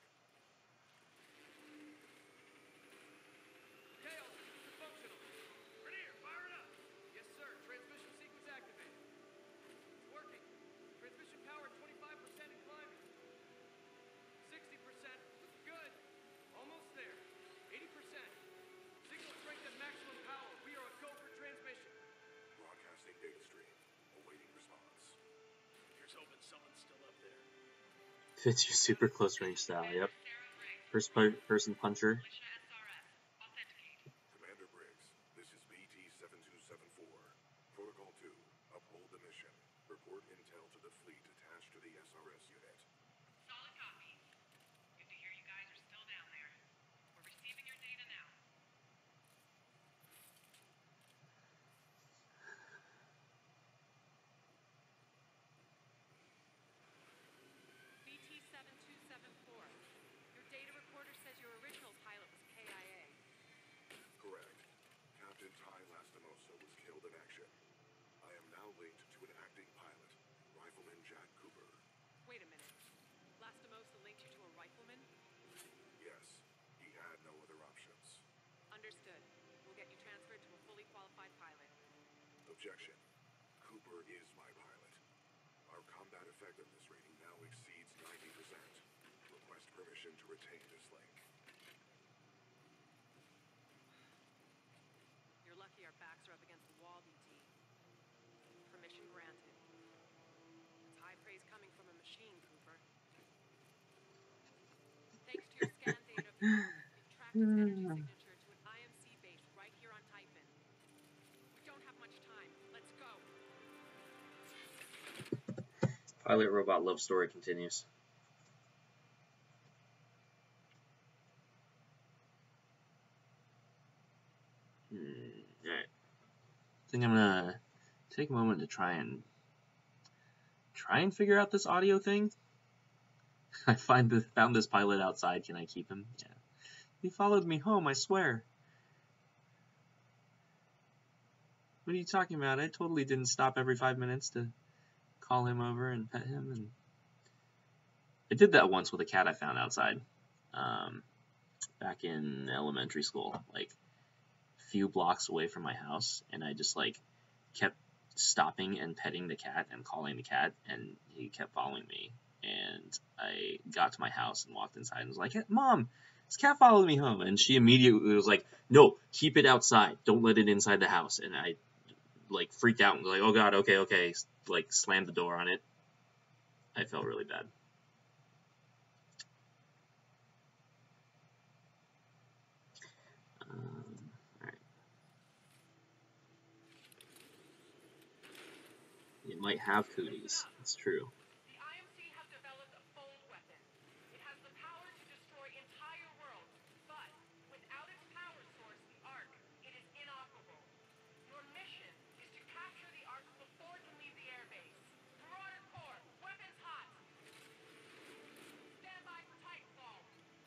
Chaos, functional. Rainier, fire it up. Yes, sir. Transmission sequence activated. It's working. Transmission power at twenty-five percent and climbing. sixty percent. Looks good. Almost there. eighty percent. Signal strength at maximum power. We are a go for transmission. Broadcasting data stream. Awaiting response. Here's hoping someone's still up there. Fits your super close range style, yep. First person puncher. Commander Briggs, this is B T seven two seven four. Protocol two, uphold the mission. Report intel to the fleet attached to the S R S unit. Solid copy. Good to hear you guys are still down there. We're receiving your data now. B T seven two seven four. Your data recorder says your original pilot was K I A. Correct. Captain Ty Lastimosa was killed in action. I am now linked to an acting pilot, Rifleman Jack Cooper. Wait a minute. Lastimosa linked you to a rifleman? Yes, he had no other options. Understood. We'll get you transferred to a fully qualified pilot. Objection. Cooper is my pilot. Our combat effectiveness rating now exceeds ninety percent. Request permission to retain this link. You're lucky our backs are up against the wall, B T. Permission granted. It's high praise coming from a machine, Cooper. Thanks to your scan data, we've tracked its energy signature to an I M C base right here on Titan. We don't have much time. Let's go. Pilot robot love story continues. Hmm. think I'm gonna take a moment to try and try and figure out this audio thing. I find the, found this pilot outside. Can I keep him? Yeah. He followed me home, I swear. What are you talking about? I totally didn't stop every five minutes to call him over and pet him. And I did that once with a cat I found outside, um, back in elementary school, like a few blocks away from my house, and I just like kept stopping and petting the cat and calling the cat, and he kept following me. And I got to my house and walked inside and was like, hey, Mom, this cat followed me home. And she immediately was like, no, keep it outside. Don't let it inside the house. And I like freaked out and was like, oh God, okay, okay. Like slammed the door on it. I felt really bad. Um, all right. It might have cooties. It's true. The I M C have developed a fold weapon. It has the power to destroy entire worlds, but without its power source, the Ark, it is inoperable. Your mission is to capture the Ark before it can leave the airbase. Marauder Corps, weapons hot. Stand by for Titanfall.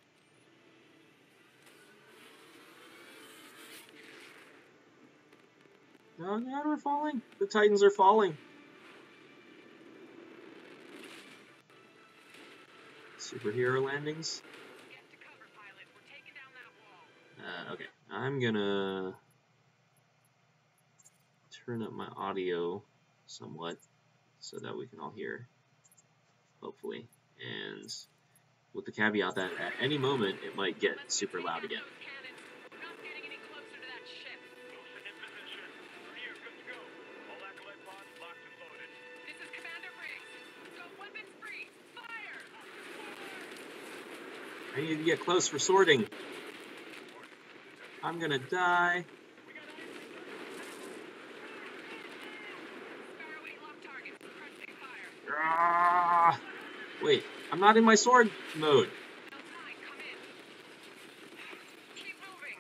Oh God, we're falling. The Titans are falling. Superhero landings. Get to cover, pilot. We're taking down that wall. Uh, okay, I'm gonna turn up my audio somewhat so that we can all hear, hopefully, and with the caveat that at any moment it might get super loud again. We're not getting any closer to that ship. In position. We're here, good to go. All acolyte pods locked and loaded. This is Commander Briggs. Go weapons free. Fire! I need to get close for sorting. I'm gonna die. Sparrow eight lock target. Pressing fire. Ah! Wait, I'm not in my sword mode. L nine, come in. Keep moving.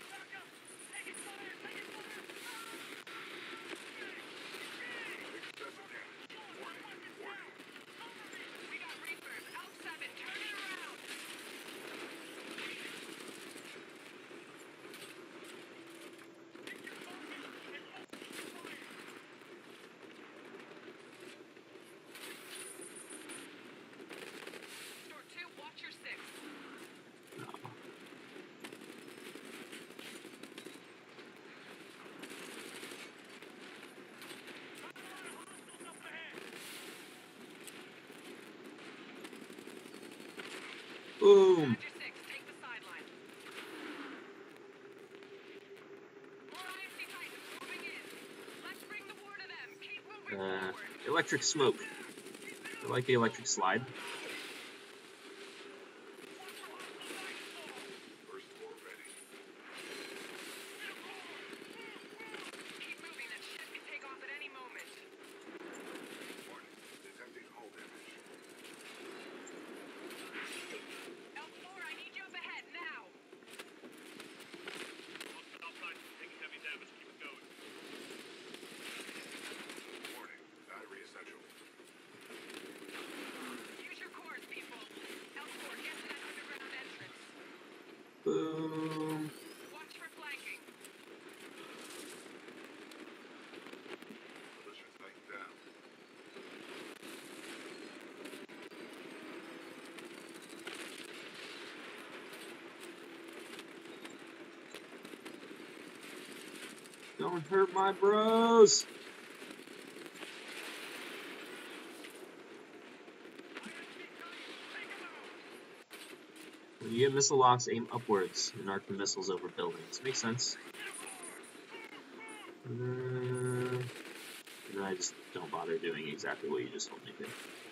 We got Reapers. L seven, turn it around. Store two, watch your six. Boom. Roger six, take the sideline. More I M C Titans moving in. Let's bring the war to them. Keep moving Uh, forward. electric smoke. I like the electric slide. First floor ready. Keep moving. That ship can take off at any moment. Warning. Detecting hull damage. L four, I need you up ahead now. Outside, taking heavy damage. Keep it going. Warning. Battery essential. Use your cores, people. L four, get to that underground entrance. Boom. Watch for flanking. Militia Titan down. Don't hurt my bros. When you get missile locks, aim upwards and arc the missiles over buildings. Makes sense. Uh, and then I just don't bother doing exactly what you just told me to.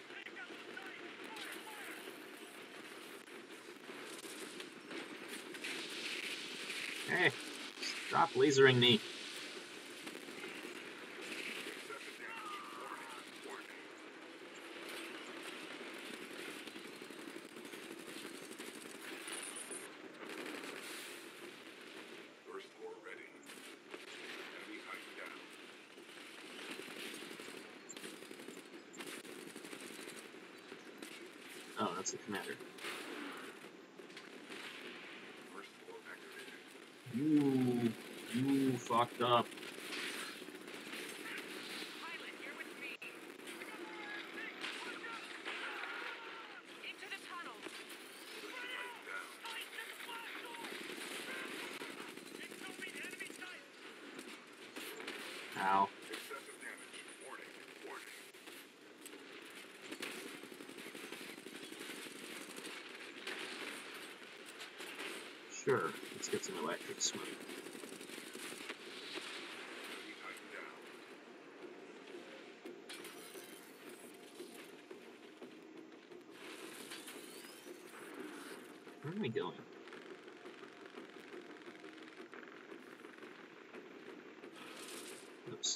Hey, stop lasering me. Excessive damage. Warning. Warning. First floor ready. Enemy Titan down. Oh, that's the commander. First floor activated. You, you fucked up. Pilot, you're with me. Into the tunnel. Titan down. Ow. Excessive damage. Warning. Warning. Sure, let's get some electric smoke. Enemy Titan down. Where am I going? Oops.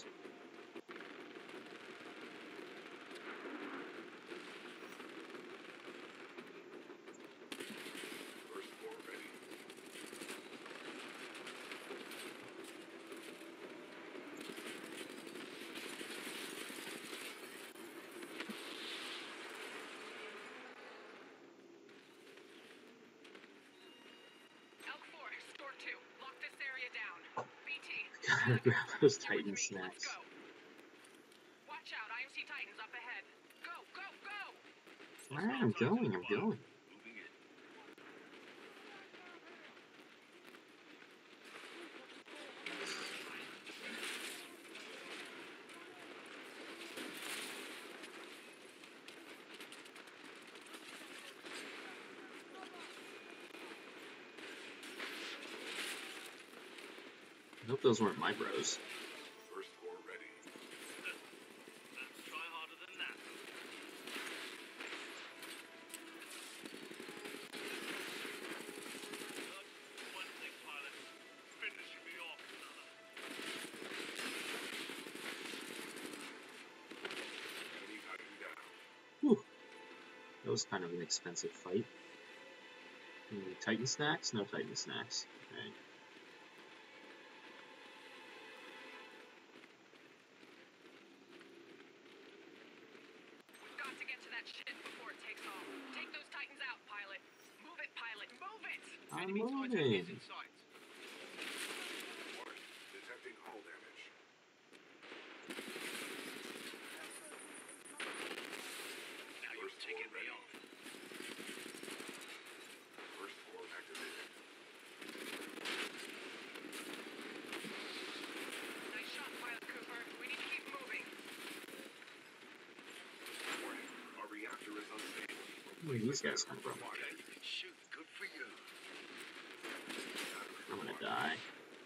First floor ready. Elk four, store two. Lock this area down. B T. Gotta grab those Get Titan with me. Let's snacks. go. Watch out, I M C Titans up ahead. Go, go, go! Alright, I'm going, I'm going. Moving in. I hope those weren't my bros. First floor ready. Try harder than that. One thing, pilot. Finishing me off. Enemy Titan down. Whew. That was kind of an expensive fight. Any Titan snacks? No Titan snacks. Alright. We've got to get to that shit before it takes off. Take those Titans out, pilot. Move it, pilot. Move it! I'm Enemy Titan is moving. in sight. Warning. Detecting hull damage. Now you're First taking floor me ready. off. First floor activated. Nice shot, pilot Cooper. We need to keep moving. Warning. Our reactor is unstable. Where are these guys come from? Okay, you can shoot. Good for you. I'm gonna die.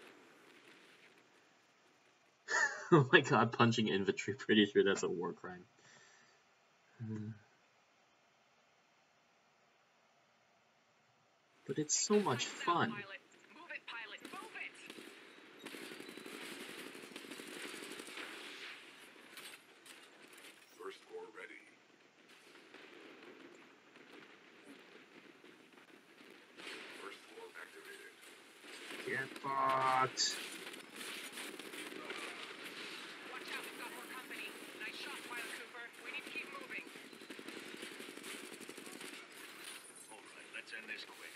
Oh my god, punching infantry, pretty sure that's a war crime. Hmm. But it's Take so those much Titans out, fun. pilot. Move it, pilot. Move it! First floor ready. First floor activated. Get fucked. Watch out, we've got more company. Nice shot, pilot Cooper. We need to keep moving. All right, let's end this quick.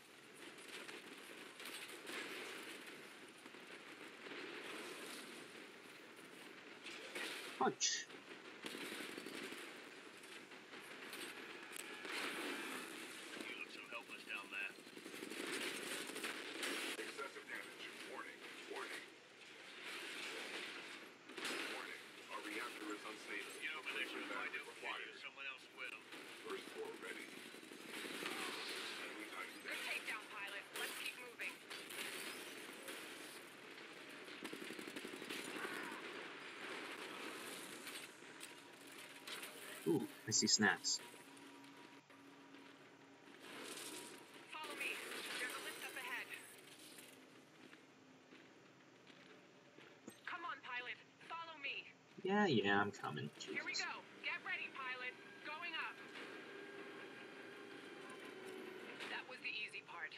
Punch. You look so helpless down there. Excessive damage. Warning. Warning. Warning. Our reactor is unstable. You know, militia, if I Replacement don't battery fire, someone else will. First floor ready. Enemy Titan Good down. takedown, pilot. Let's keep moving. Ooh, I see snacks. Follow me. There's a lift up ahead. Come on, pilot. Follow me. Yeah, yeah, I'm coming. Here we Jesus. go. Get ready, pilot. Going up. That was the easy part.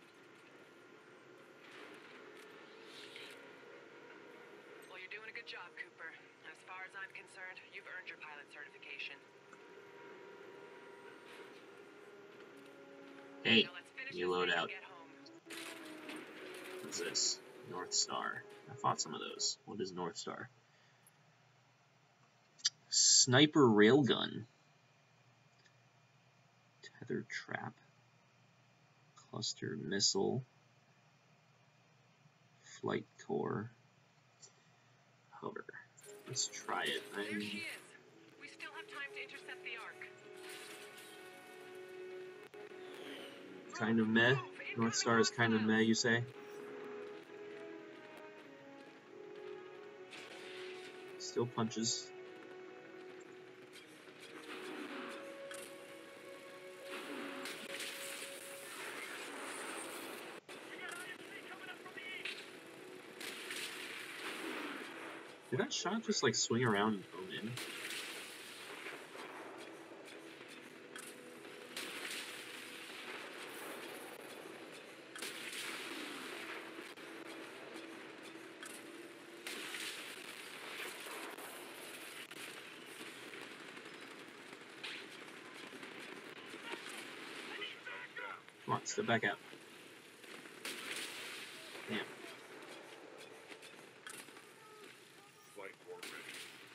Well, you're doing a good job, Cooper. As far as I'm concerned, you've earned your pilot certification. Hey, Now let's finish you this load thing out. and get home. What's this? North Star. I fought some of those. What is North Star? Sniper railgun. Tether trap. Cluster missile. Flight core. Hover. Let's try it. There I'm she is. We still have time to intercept the Ark. kind of meh. North Star is kind of meh, you say? Still punches. Did that shot just like swing around and home in? Come on, step back out. Damn. Flight core ready.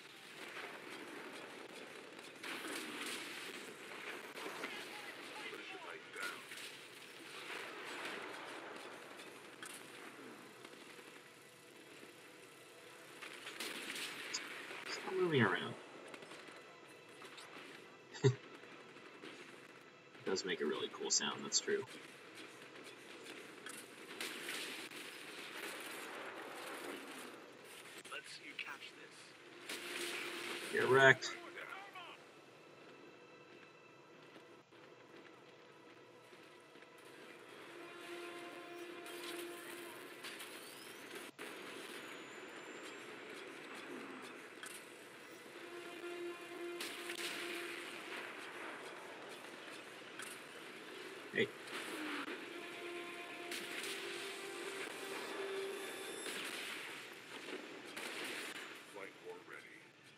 Militia tighten down. Stop moving around. It does make a really cool sound, that's true. Let's you catch this. Get wrecked. Hey. Flight core ready.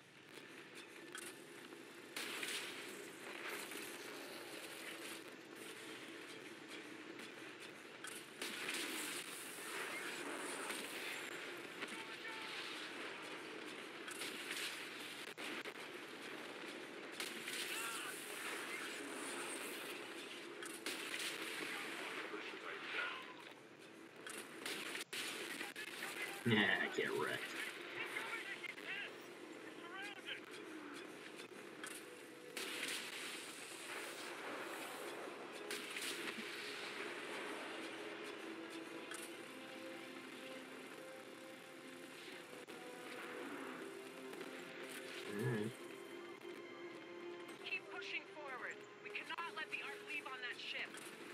Militia tighten down. Nah, get wrecked. Alright. Keep pushing forward. We cannot let the Ark leave on that ship.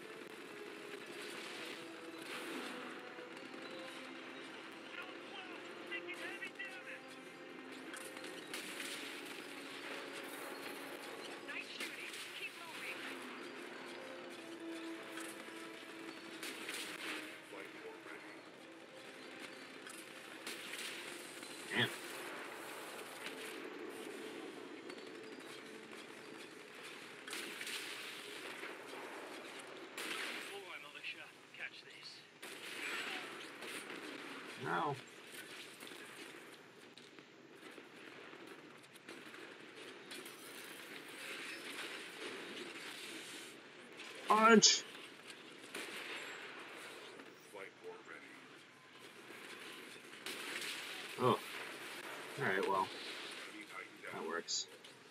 Nice shooting. Keep moving. Flight core ready. Damn. Alright, militia. Catch this. No. Punch! Flight core ready. Oh. Alright, well, Enemy tighten down. that works.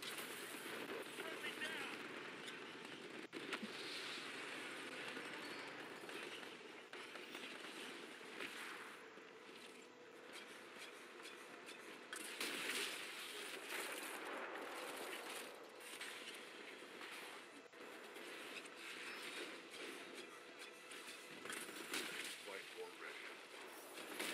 Flight core ready.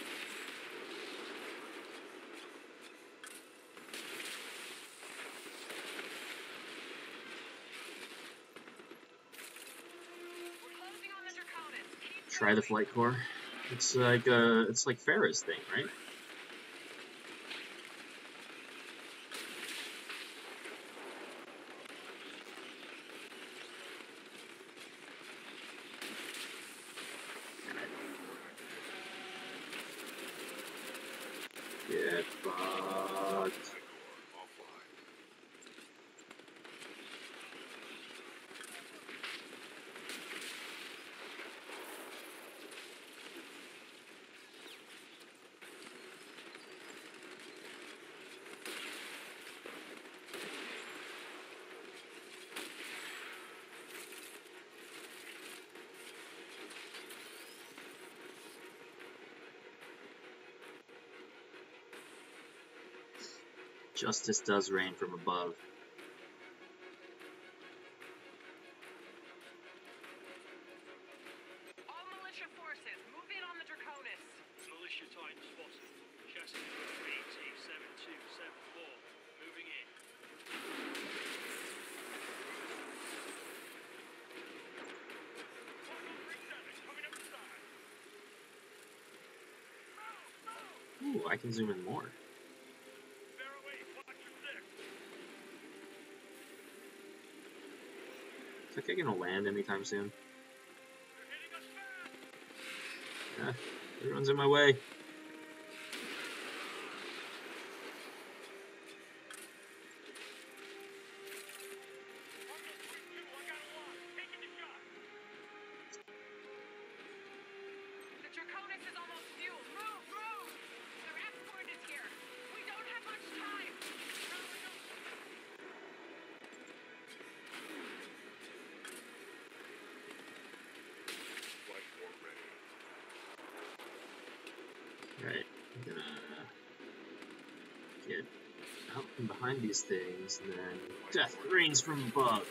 We're closing on the Draconis. Keep Try the moving. flight core. It's like uh it's like Farah's thing, right? Justice does reign from above. All militia forces, move in on the Draconis. Militia Titan spotted. Chassis three T seven two seven four. Moving in. Ooh, I can zoom in more. Is that guy gonna land anytime soon? Yeah, everyone's in my way. The Draconis is almost fuel. Move, move! Their escort is here. We don't have much time. Flight four ready. Alright, I'm gonna get out from behind these things, and then death reigns from above.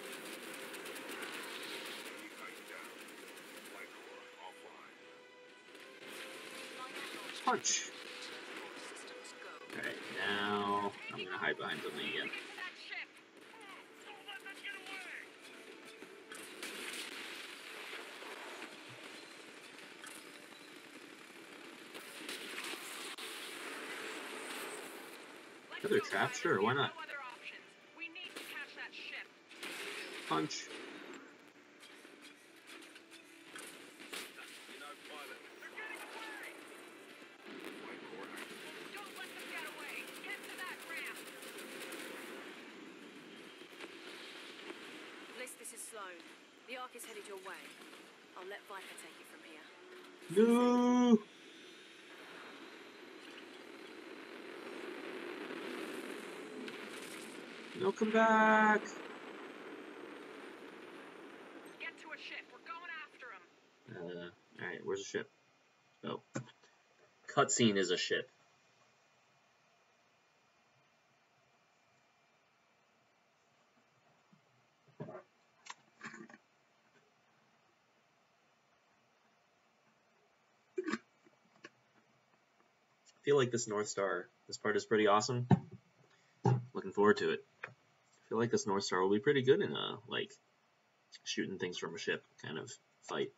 Punch! Alright, now I'm gonna hide behind something again. Get to that ship. Let's Other go, trap? Ryder. Sure, why There's not? no other options. We need to catch that ship. Punch. You know, pilot. They're getting away. Don't let them get away. Get to that ramp. Bliss, this is Sloan. The Ark is headed your way. I'll let Viper take it from here. No! No, come back! Get to a ship. We're going after him. Uh, alright, where's the ship? Oh. Cutscene is a ship. I feel like this North Star, this part is pretty awesome. Looking forward to it. I feel like this North Star will be pretty good in a, like, shooting things from a ship kind of fight.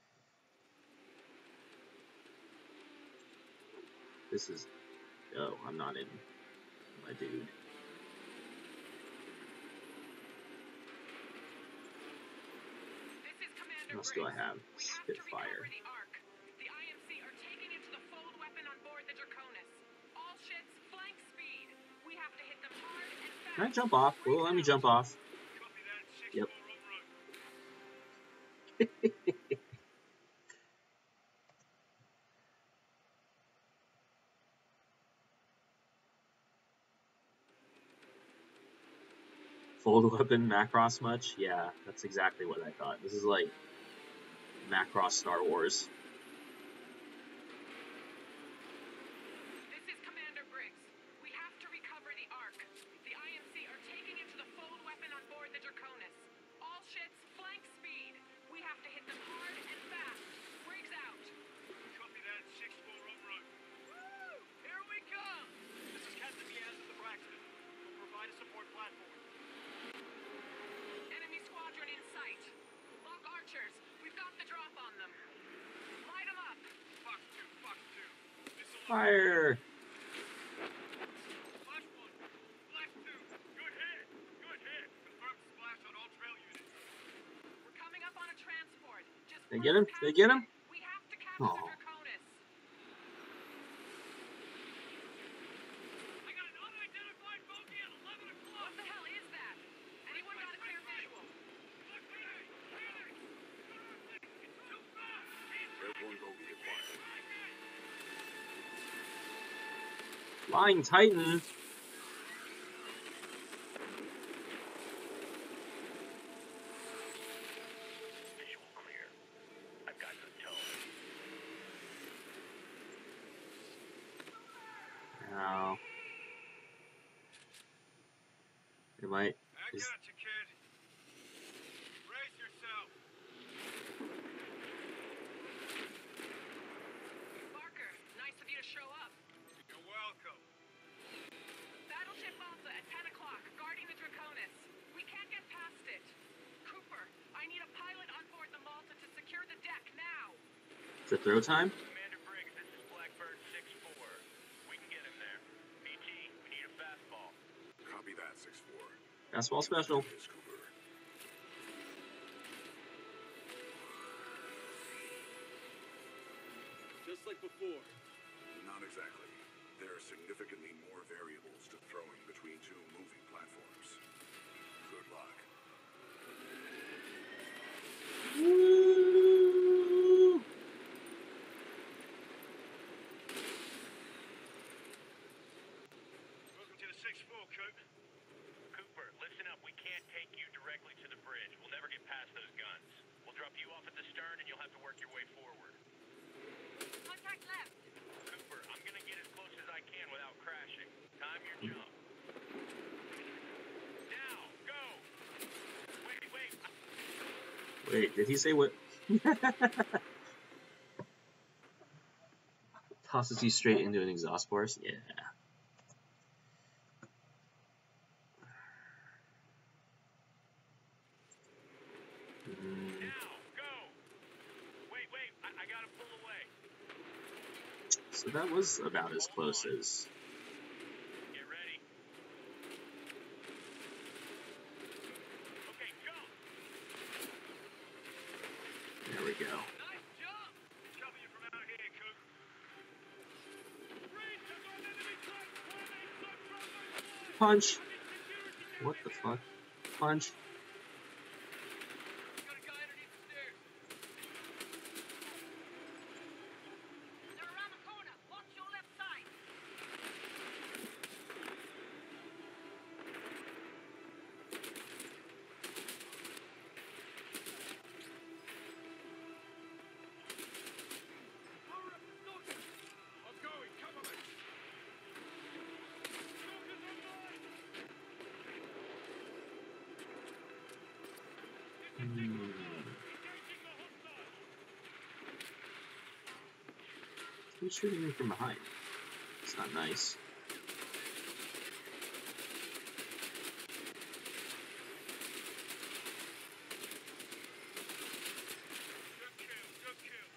This is... Oh, I'm not in my dude. This is Commander What else do I Briggs. have? We have to Spitfire. recover the Ark. The I M C are taking it to the fold weapon on board the Draconis. All ships, flank speed. We have to hit them hard and fast. Can I jump off? Will it let me jump off? Copy that. Six Yep. more en route. Fold weapon, Macross much? Yeah, that's exactly what I thought. This is like Macross Star Wars. This is Commander Briggs. We have to recover the Ark. The I M C are taking it to the fold weapon on board the Draconis. All ships, flank speed. We have to hit them hard and fast. Briggs out. Copy that. Six more en route. Woo! Here we come! This is Captain Diaz of the Braxton. We'll provide a support platform. Enemy squadron in sight. Lock archers. We've got the drop on them. Light them up. Fox two. Fox two. Missile Fire! Flash one. Flash two. Good hit. Good hit. Confirmed splash on all trail units. We're coming up on a transport. Just They get him? past They get him? it. We have to capture Aw. the Draconis. I got an unidentified bogey at eleven o'clock. What the hell is that? Anyone got a clear visual? Look, Phoenix. Phoenix. It's too fast. Airborne bogey acquired. Flying Titan! Visual clear. I've got good tone. Ow. It might. I Is, got you, kid. Brace yourself. Barker, nice of you to show up. You're welcome. Battleship Alpha at ten o'clock, guarding the Draconis. We can't get past it. Cooper, I need a pilot on board the Malta to secure the deck now. is it throw time? Commander Briggs, this is Blackbird six four. We can get him there. P T, we need a fastball. Copy that, six four. Fastball special. It is Cooper. Just like before. Not exactly. There are significantly more variables to throwing between two moving platforms. Good luck. Woo! Welcome to the six four, Coop. Cooper, listen up. We can't take you directly to the bridge. We'll never get past those guns. We'll drop you off at the stern and you'll have to work your way forward. Contact left. Cooper, I'm gonna get as close as I can without crashing. Time your jump. Now, go! Wait, wait. Wait, did he say what? Tosses you straight into an exhaust force? Yeah. Mm, Now, go! Wait, wait. I, I gotta pull away. so that was about as close as. Get ready. Okay, jump! There we go. Nice jump! Cover you from out here, Coop. Punch! What the fuck? Punch! Got a guy underneath the stairs. They're around the corner. Watch your left side. Power up the stalker. I'm going. Cover me. Stalker's online. Hmm. Who's shooting me from behind? It's not nice. Good kill, good kill.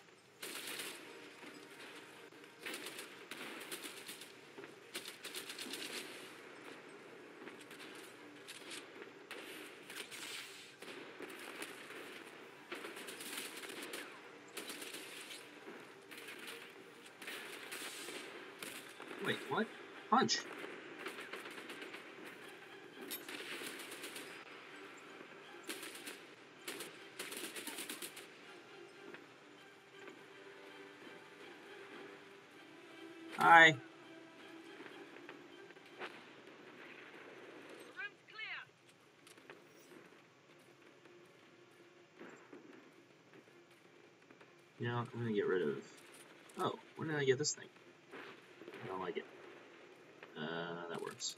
Wait, what? Punch! Hi. The room's clear. You know, I'm gonna get rid of. Oh, where did I get this thing? I don't like it. Uh, that works.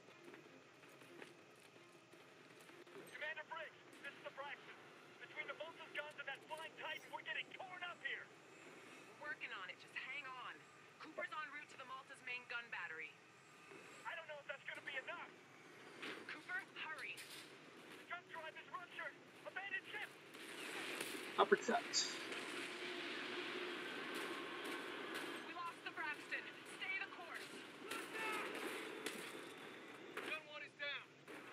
Commander Briggs, this is the Braxton. Between the Malta's guns and that flying Titan, we're getting torn up here. We're working on it. Just hang on. Cooper's en route to the Malta's main gun battery. I don't know if that's gonna be enough. Cooper, hurry. The jump drive is ruptured. Abandoned ship. Uppercut. We lost the Braxton. Stay the course. Gun one is down.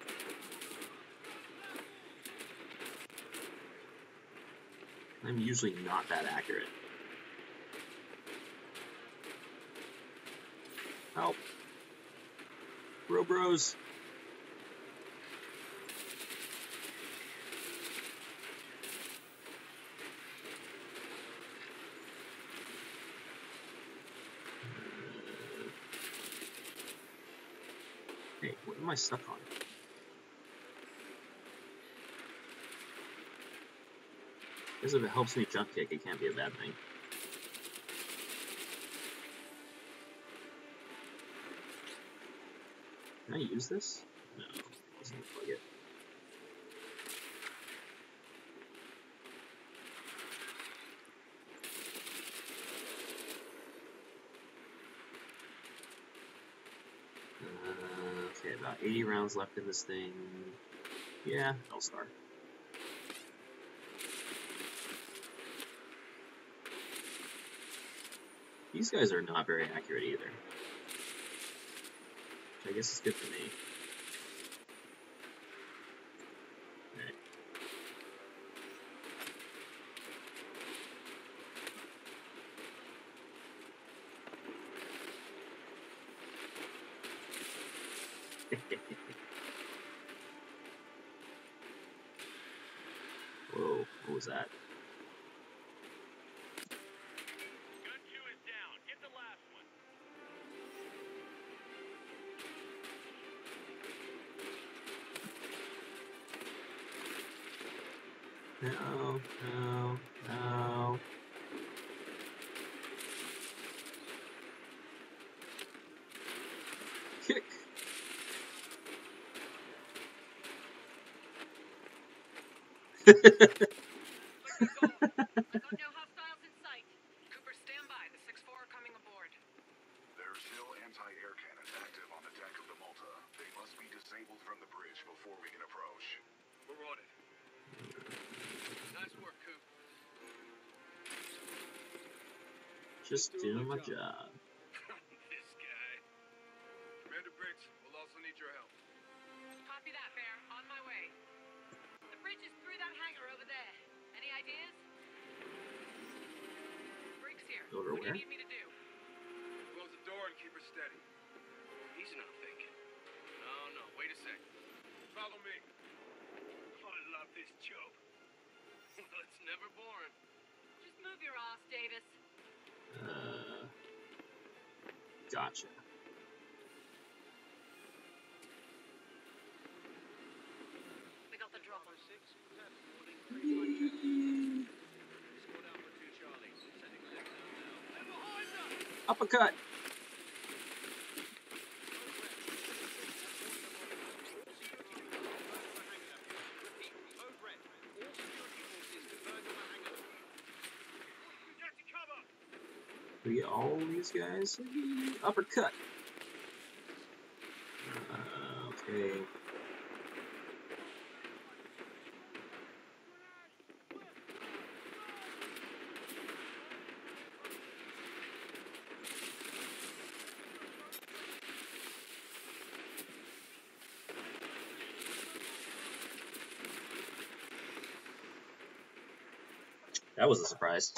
I'm usually not that accurate. Help. Bro bros. Hey, what am I stuck on? Because if it helps me jump kick, it can't be a bad thing. Can I use this? No. This Plug it. Uh, okay, about eighty rounds left in this thing. Yeah, I'll start. These guys are not very accurate either. Which I guess is good for me. Alright. Whoa, what was that? Gun two is down. Get the last one. No, no, no. Kick. I got no hostiles in sight. Cooper, stand by. The six four are coming aboard. There are still anti-air cannons active on the deck of the Malta. They must be disabled from the bridge before we can approach. We're on it. Nice work, Coop. Just doing my job. This guy. Commander Briggs, we'll also need your help. Copy that, Bear. On my way. The bridge is through that hangar over there. Any ideas? Briggs here. Over What do where? you need me to do? Close the door and keep her steady. He's not thinking. No, no, wait a sec. Follow me. I love this job. It's never boring. Just move your ass, Davis. Uh, gotcha. We got the drop on six. Uppercut. We get all these guys. Uppercut. Uh, okay. That was a surprise.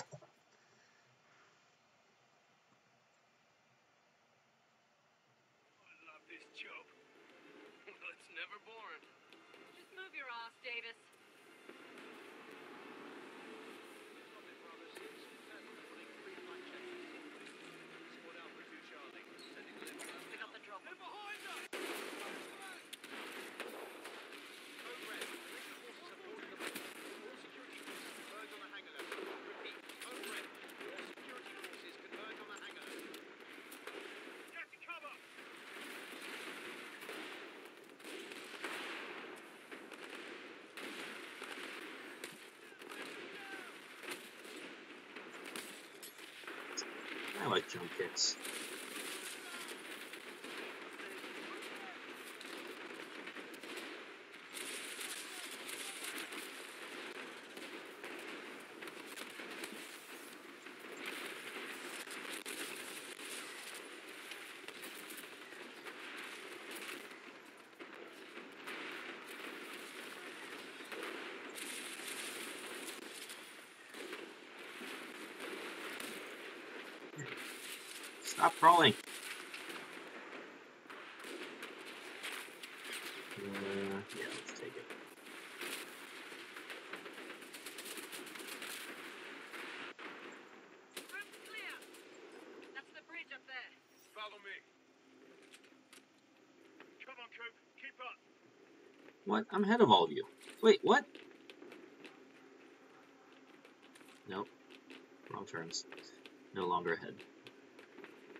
Move your ass, Davis. We got the drop. I like jump kicks. Stop crawling. Uh, yeah, let's take it. Room's clear. That's the bridge up there. Follow me. Come on, Coop. Keep up. What? I'm ahead of all of you. Wait, what? Nope. Wrong turns. No longer ahead.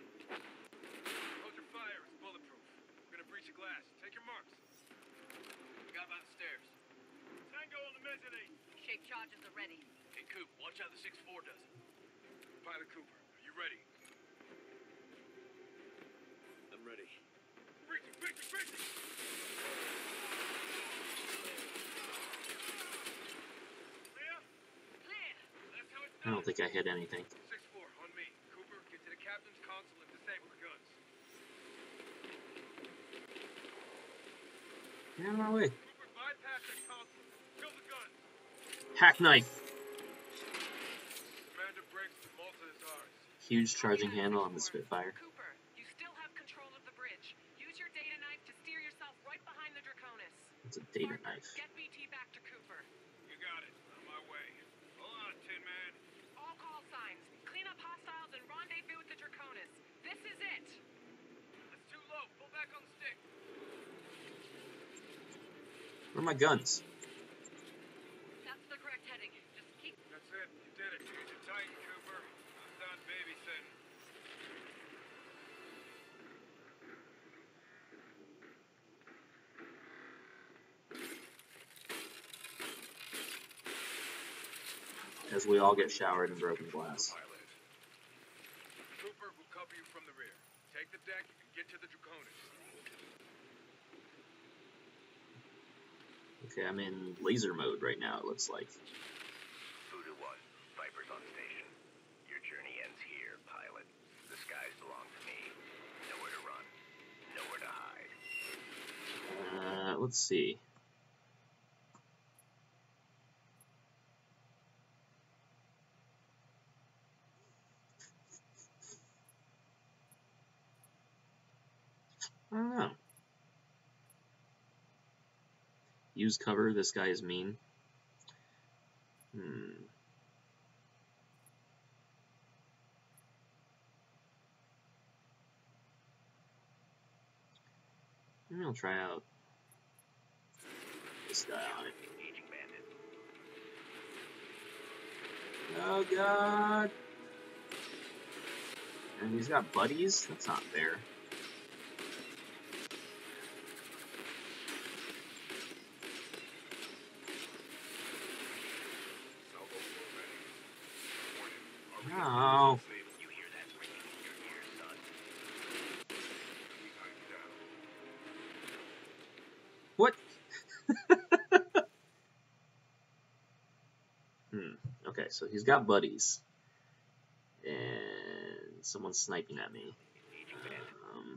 Hold your fire. It's bulletproof. We're gonna breach the glass. Take your marks. Grizzly! Shape charges are ready. Hey, Coop, watch how the six four does it. Pilot Cooper, are you ready? I'm ready. Breach it, breach it, breach it! Clear? Clear. That's how it's I done. don't think I hit anything. six four, on me. Cooper, get to the captain's console and disable the guns. Get out of my way. Cooper, bypass that console. Kill the guns. Hack knife. Commander Briggs, Malta is ours. Huge charging handle on the Spitfire. Cooper, you still have control of the bridge. Use your data knife to steer yourself right behind the Draconis. It's a data Parker, knife. Get B T back to Cooper. You got it. On my way. Hold on, Tin Man. All call signs. Clean up hostiles and rendezvous with the Draconis. This is it. That's too low. Pull back on the stick. Where are my guns? That's the correct heading. Just keep... That's it. You did it. Use your Titan, Cooper. I'm done babysitting. As we all get showered in broken glass. Cooper will cover you from the rear. Take the deck and get to the Draconis. Okay, I'm in laser mode right now, it looks like. Voodoo one, Viper's on station. Your journey ends here, pilot. The skies belong to me. Nowhere to run. Nowhere to hide. Uh, let's see. I don't know. Use cover, this guy is mean. Hmm. Maybe I'll try out this guy on it. Aging bandit. Oh god! And he's got buddies? That's not fair. No. You hear that ringing in your ears, son? What? hmm. Okay, so he's got buddies. And someone's sniping at me. Um,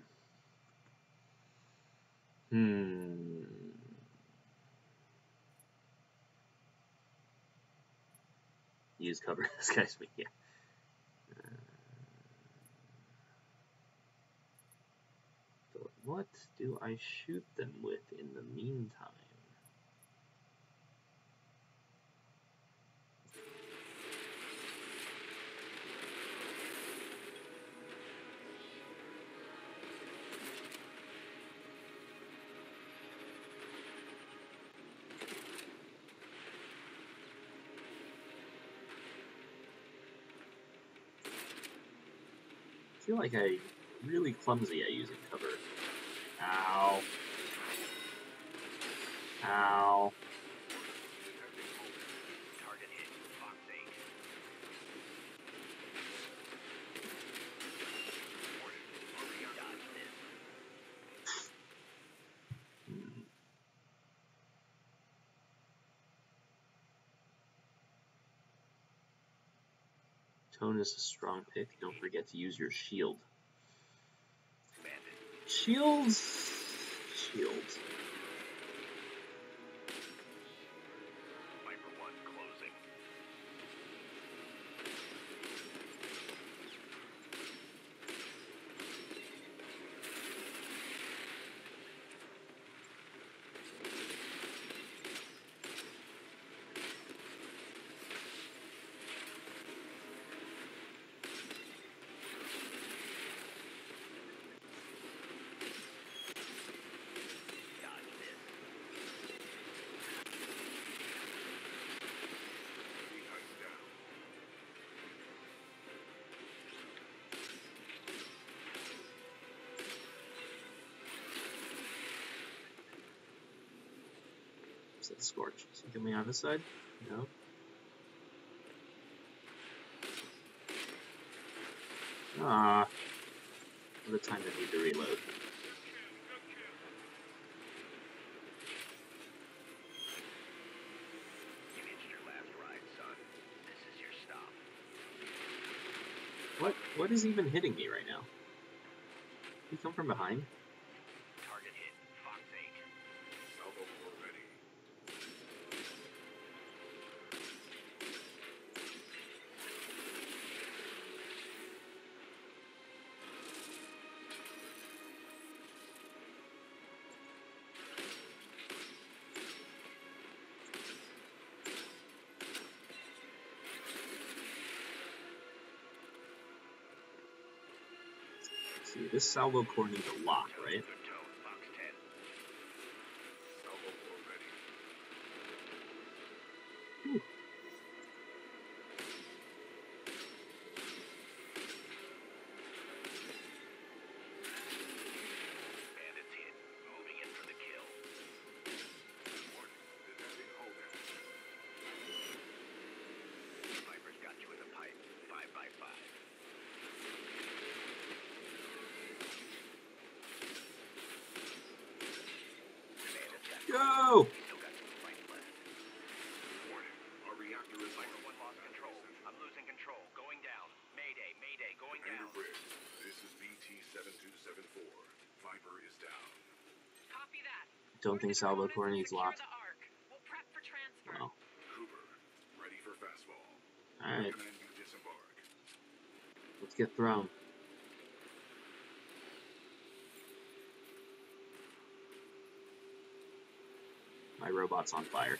hmm. Use cover. This guy's me. Yeah. Uh, but what do I shoot them with in the meantime? I feel like I'm really clumsy at using cover. Ow. Ow. Target hit, Fox eight. Dodge this. Hmm. Tone is a strong pick. Don't forget to use your shield. Bandit. Shields. Shield. Viper one closing. Said Scorch. Is he coming on this side? No. Ah. What a time I need to reload. You hitched your last ride, son. This is your stop. What? What is even hitting me right now? Did he come from behind? Target hit. Fox eight. Salvo core ready. See, this salvo core needs a lock, right? Good tone. Fox ten. Salvo core ready. Whew. Bandits hit. Moving in for the kill. Warning, detecting hull damage. Viper's got you in the pipe. Five by five. Bandits got Go! still got some fight left. Warning, our reactor is Viper one lost control. I'm losing control. Going down. Mayday, mayday, going Commander down. Briggs, this is B T seven two seven four. Viper is down. Copy that. Don't think salvo core needs Secure locked. the Ark. We'll prep for transfer. Well, Cooper, ready for fastball. alright. Recommend you disembark. Let's get thrown. My robot's on fire.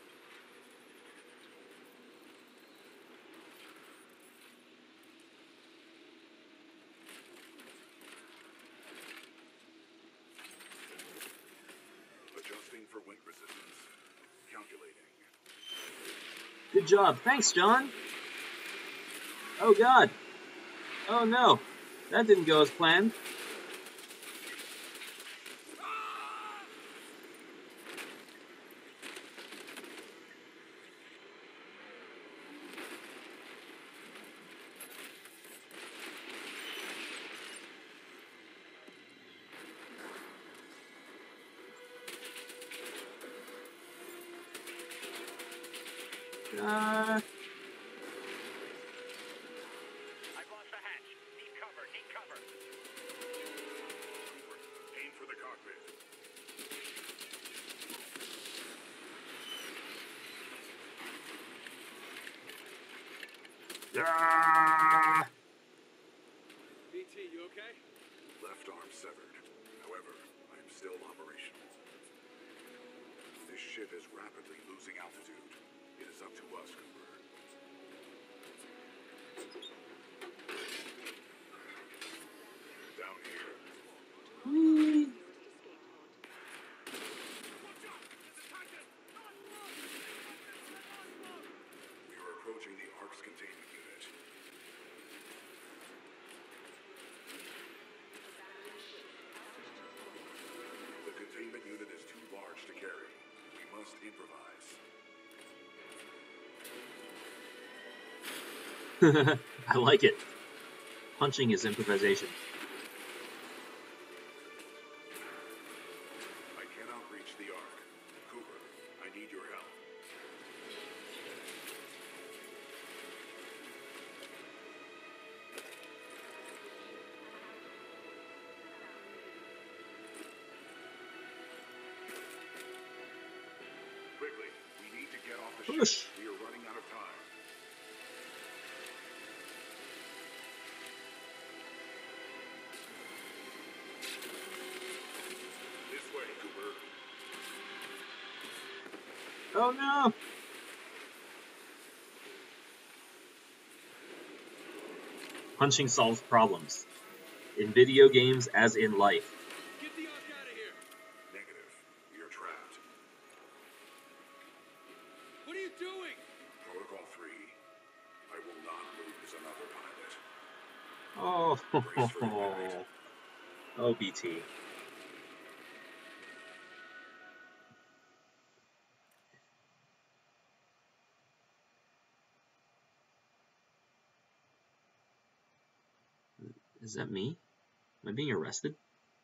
Adjusting for wind resistance. Calculating. Good job. Thanks, John. Oh, God. Oh, no. That didn't go as planned. Uh, I've lost the hatch. Need cover, need cover. Cooper, aim for the cockpit. ah! B T, you okay? Left arm severed. However, I am still operational. This ship is rapidly losing altitude. It is up to us, Cooper. Down here. Whee! We are approaching the Ark's containment unit. The containment unit is too large to carry. We must improvise. I like it. Punching is improvisation. I cannot reach the Ark. Cooper, I need your help. Quickly, we need to get off the Push. ship. We are running out of time. This way, Cooper. Oh, no! Punching solves problems. In video games as in life. Get the Ark out of here. Negative. We are trapped. What are you doing? Protocol three. I will not lose another pilot. Oh, Brace for impact. oh, B T. Is that me? Am I being arrested?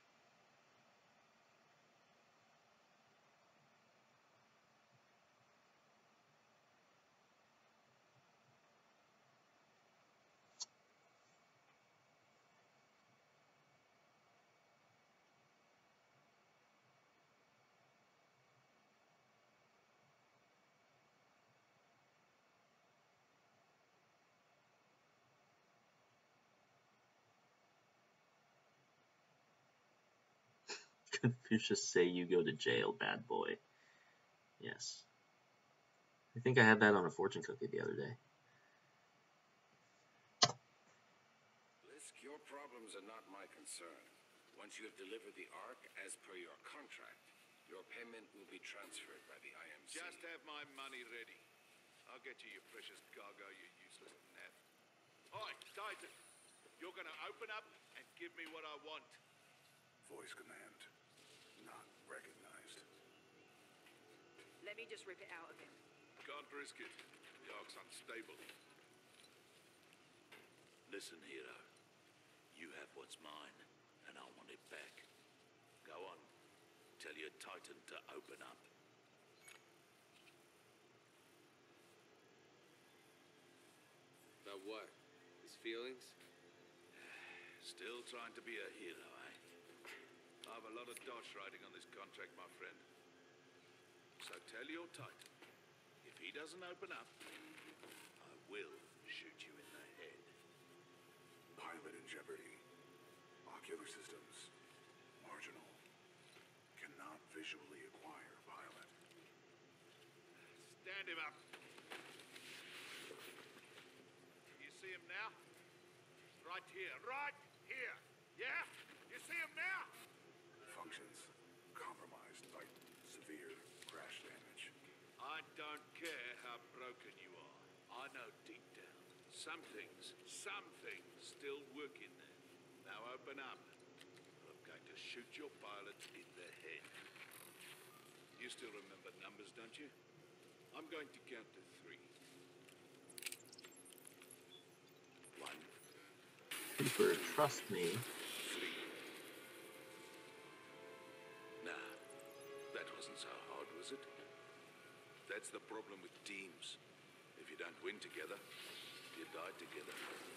Confucius say you go to jail, bad boy. Yes. I think I had that on a fortune cookie the other day. Blisk, your problems are not my concern. Once you have delivered the Ark as per your contract, your payment will be transferred by the I M C. Just have my money ready. I'll get you your precious cargo, you useless naff. Hi, Titan. You're gonna open up and give me what I want. Voice command. Not recognized. Let me just rip it out of him. Can't risk it. The Ark's unstable. Listen, hero. You have what's mine, and I want it back. Go on. Tell your Titan to open up. About what? His feelings? Still trying to be a hero, eh? I have a lot of dosh riding on this contract, my friend. So tell your Titan, if he doesn't open up, I will shoot you in the head. Pilot in jeopardy. Ocular systems. Marginal. Cannot visually acquire pilot. Stand him up. You see him now? Right here, right here. Yeah? You see him now? Functions compromised by severe crash damage. I don't care how broken you are. I know deep down, some things, some things still work in there. Now open up. I'm going to shoot your pilot in the head. You still remember numbers, don't you? I'm going to count to three. One. Cooper, trust me. Three. Nah, that wasn't so hard, was it? That's the problem with teams. If you don't win together, you die together.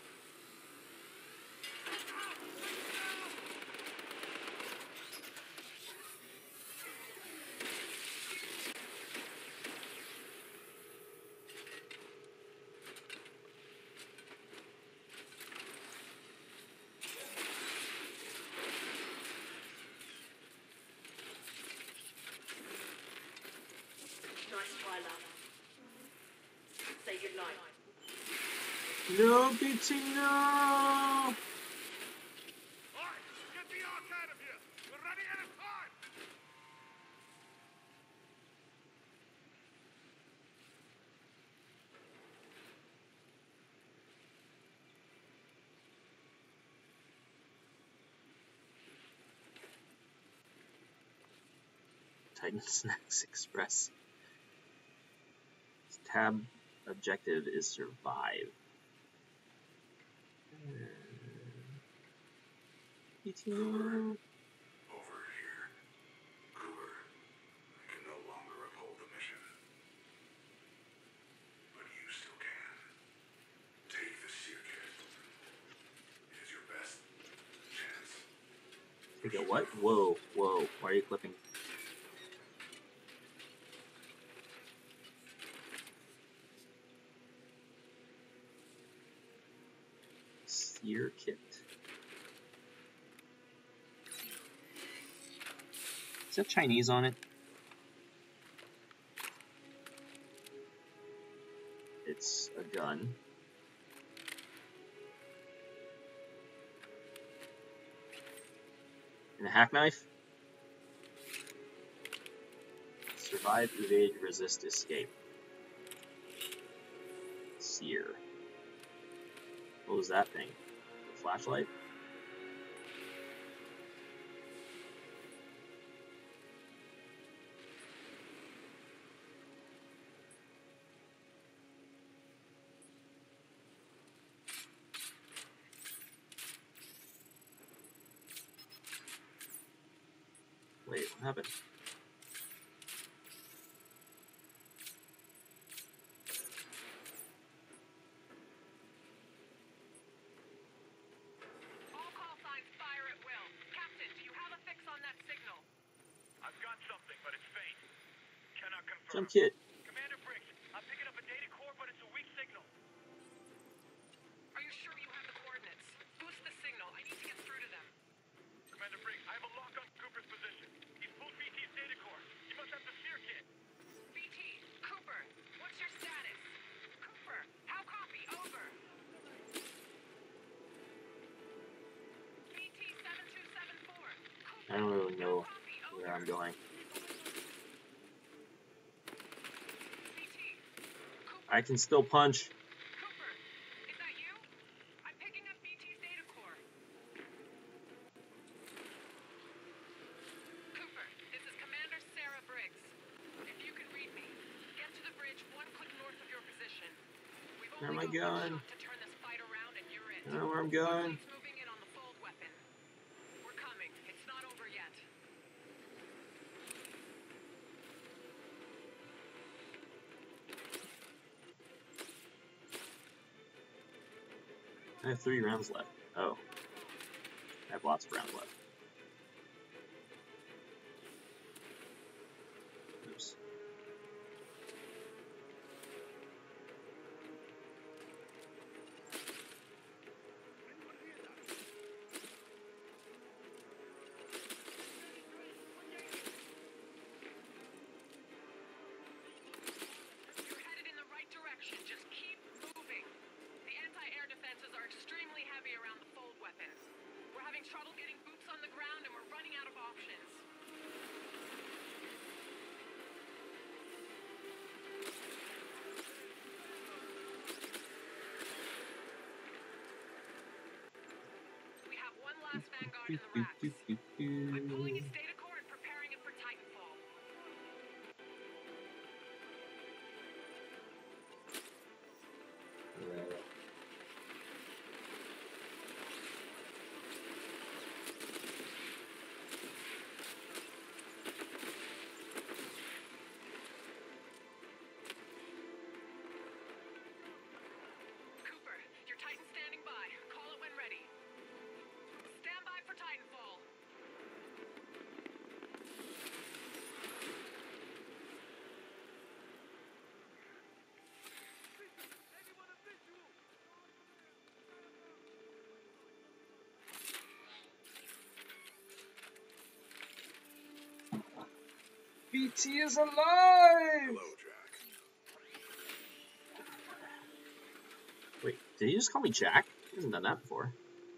Nice try, love. Say goodnight. No, B T, no! Alright, get the Ark out of here! We're running out of time! Titan Snacks Express. This tab objective is survive. B T, no. Over here. Cooper, I can no longer uphold the mission. But you still can. Take the seer kit. It is your best chance. Take a what? Whoa, whoa. Why are you clipping? Seer kit. Is that Chinese on it? It's a gun. And a hack knife? Survive, evade, resist, escape. Seer. What was that thing? The flashlight? What happened? All call signs fire at will. Captain, do you have a fix on that signal? I've got something, but it's faint. Cannot confirm. Jump kit. Commander Briggs, I'm picking up a data core, but it's a weak signal. Are you sure you have the coordinates? Boost the signal. I need to get through to them. Commander Briggs, I have a lock on Cooper's position. He's pulled B T's data core. He must have the steer kit. B T, Cooper, what's your status? Cooper, how copy? Over. B T seven two seven four. I don't really know where I'm going. I can still punch. Cooper, is that you? I'm picking up B T's data core. Cooper, this is Commander Sarah Briggs. If you can read me, get to the bridge one click north of your position. We've Where am I only got going? one shot to turn this fight around and you're it. I don't know where I'm going. Police moving in on the fold weapon. We're coming. It's not over yet. I have three rounds left. Oh. I have lots of rounds left. Oops. You're headed in the right direction. Just keep moving. The anti-air defenses are extremely heavy around the fold weapon. We're having trouble getting boots on the ground and we're running out of options. We have one last vanguard in the racks. I'm pulling its data core and preparing it for Titanfall. Cooper, your Titan's standing by. Call it when ready. Stand by for Titanfall. B T is alive! Hello, Jack. Wait, did he just call me Jack? He hasn't done that before.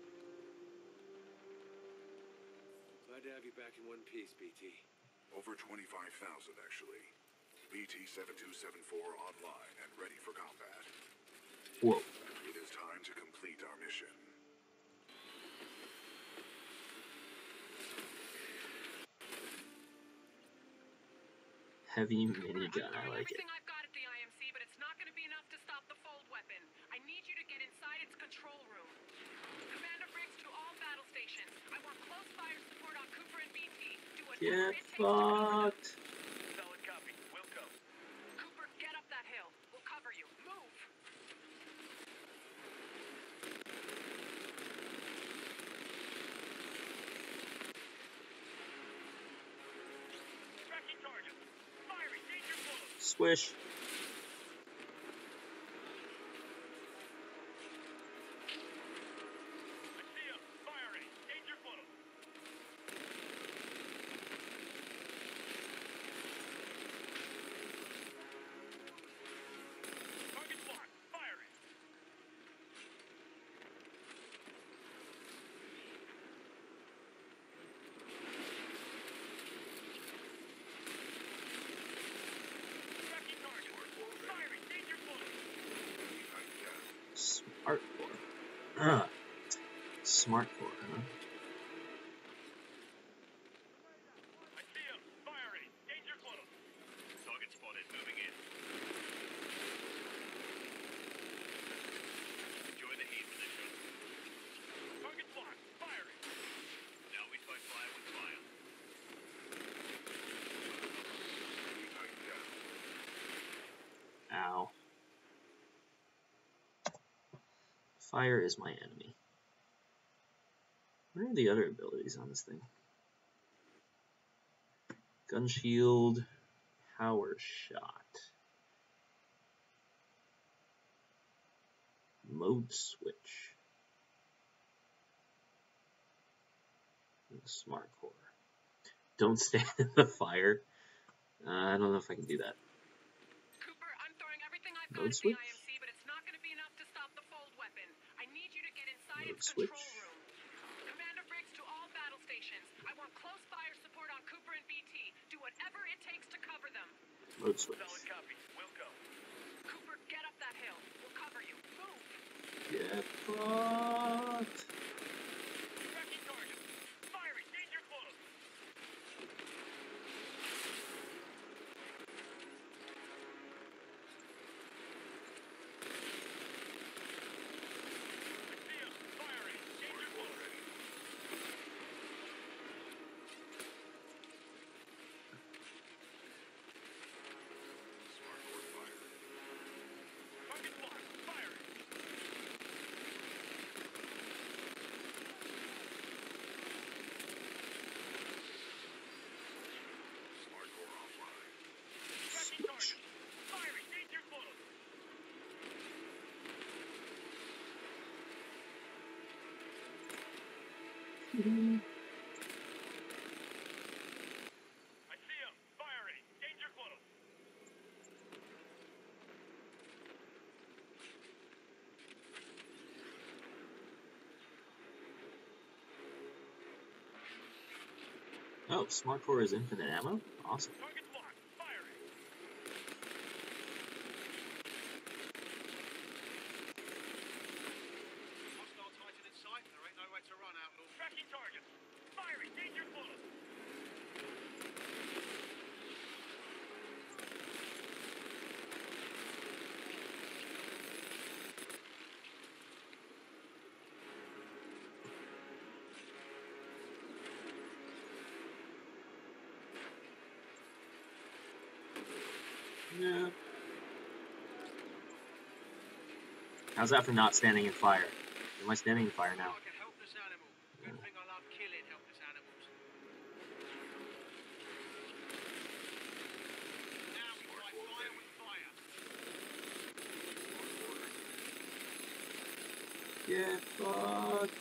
Glad to have you back in one piece, B T. Over twenty-five thousand, actually. B T seven two seven four online and ready for combat. Whoa. It is time to complete our mission. Heavy Cooper, minigun, I'm I doing like it. everything I've got at the I M C, but it's not going to be enough to stop the fold weapon. I need you to get inside its control room. Commander Briggs to all battle stations. I want close fire support on Cooper and B T. Do whatever Get it takes to cover them. fucked! Solid copy. We'll go. Cooper, get up that hill. We'll cover you. Move! Tracking target. Firing. Danger close. Swish. I see him. Firing. Danger close. Target locked. Firing. Tracking target. Firing. Danger close. Smart core. Ugh. Smart core, huh? I see him. Firing. Danger close. Target spotted. Moving in. Enjoy the heat position. Target locked. Firing. Now we fight fire with fire. Fire is my enemy. What are the other abilities on this thing? Gun shield, power shot, mode switch, and smart core. Don't stand in the fire. Uh, I don't know if I can do that. Cooper, I'm throwing everything I've Mode got at switch? the I M C, but it's not going to be enough to stop the fold weapon. I need you to get inside Mode its switch? control room. Commander Briggs to all battle stations. I want close fire support on Cooper and B T. Do whatever it takes to cover them. Mode switch. Solid copy. We'll go. Cooper, get up that hill. We'll cover you. Move. Get fucked. Tracking target. Firing. Danger close. I see him. Firing. Danger close. Smart core fire. Target locked. Firing. Smart core offline. Tracking target. Firing. Danger close. I see him. Firing. Danger close. Oh, smart core is infinite ammo? Awesome. Target locked. Firing. Hostile Titan in sight. There ain't nowhere to run, Outlaw. Tracking targets. Firing. Danger close. Yeah. How's that for not standing in fire? Am I standing in fire now? Like a helpless animal. Good thing I love killing helpless animals. Now we fight fire with fire. Get fucked.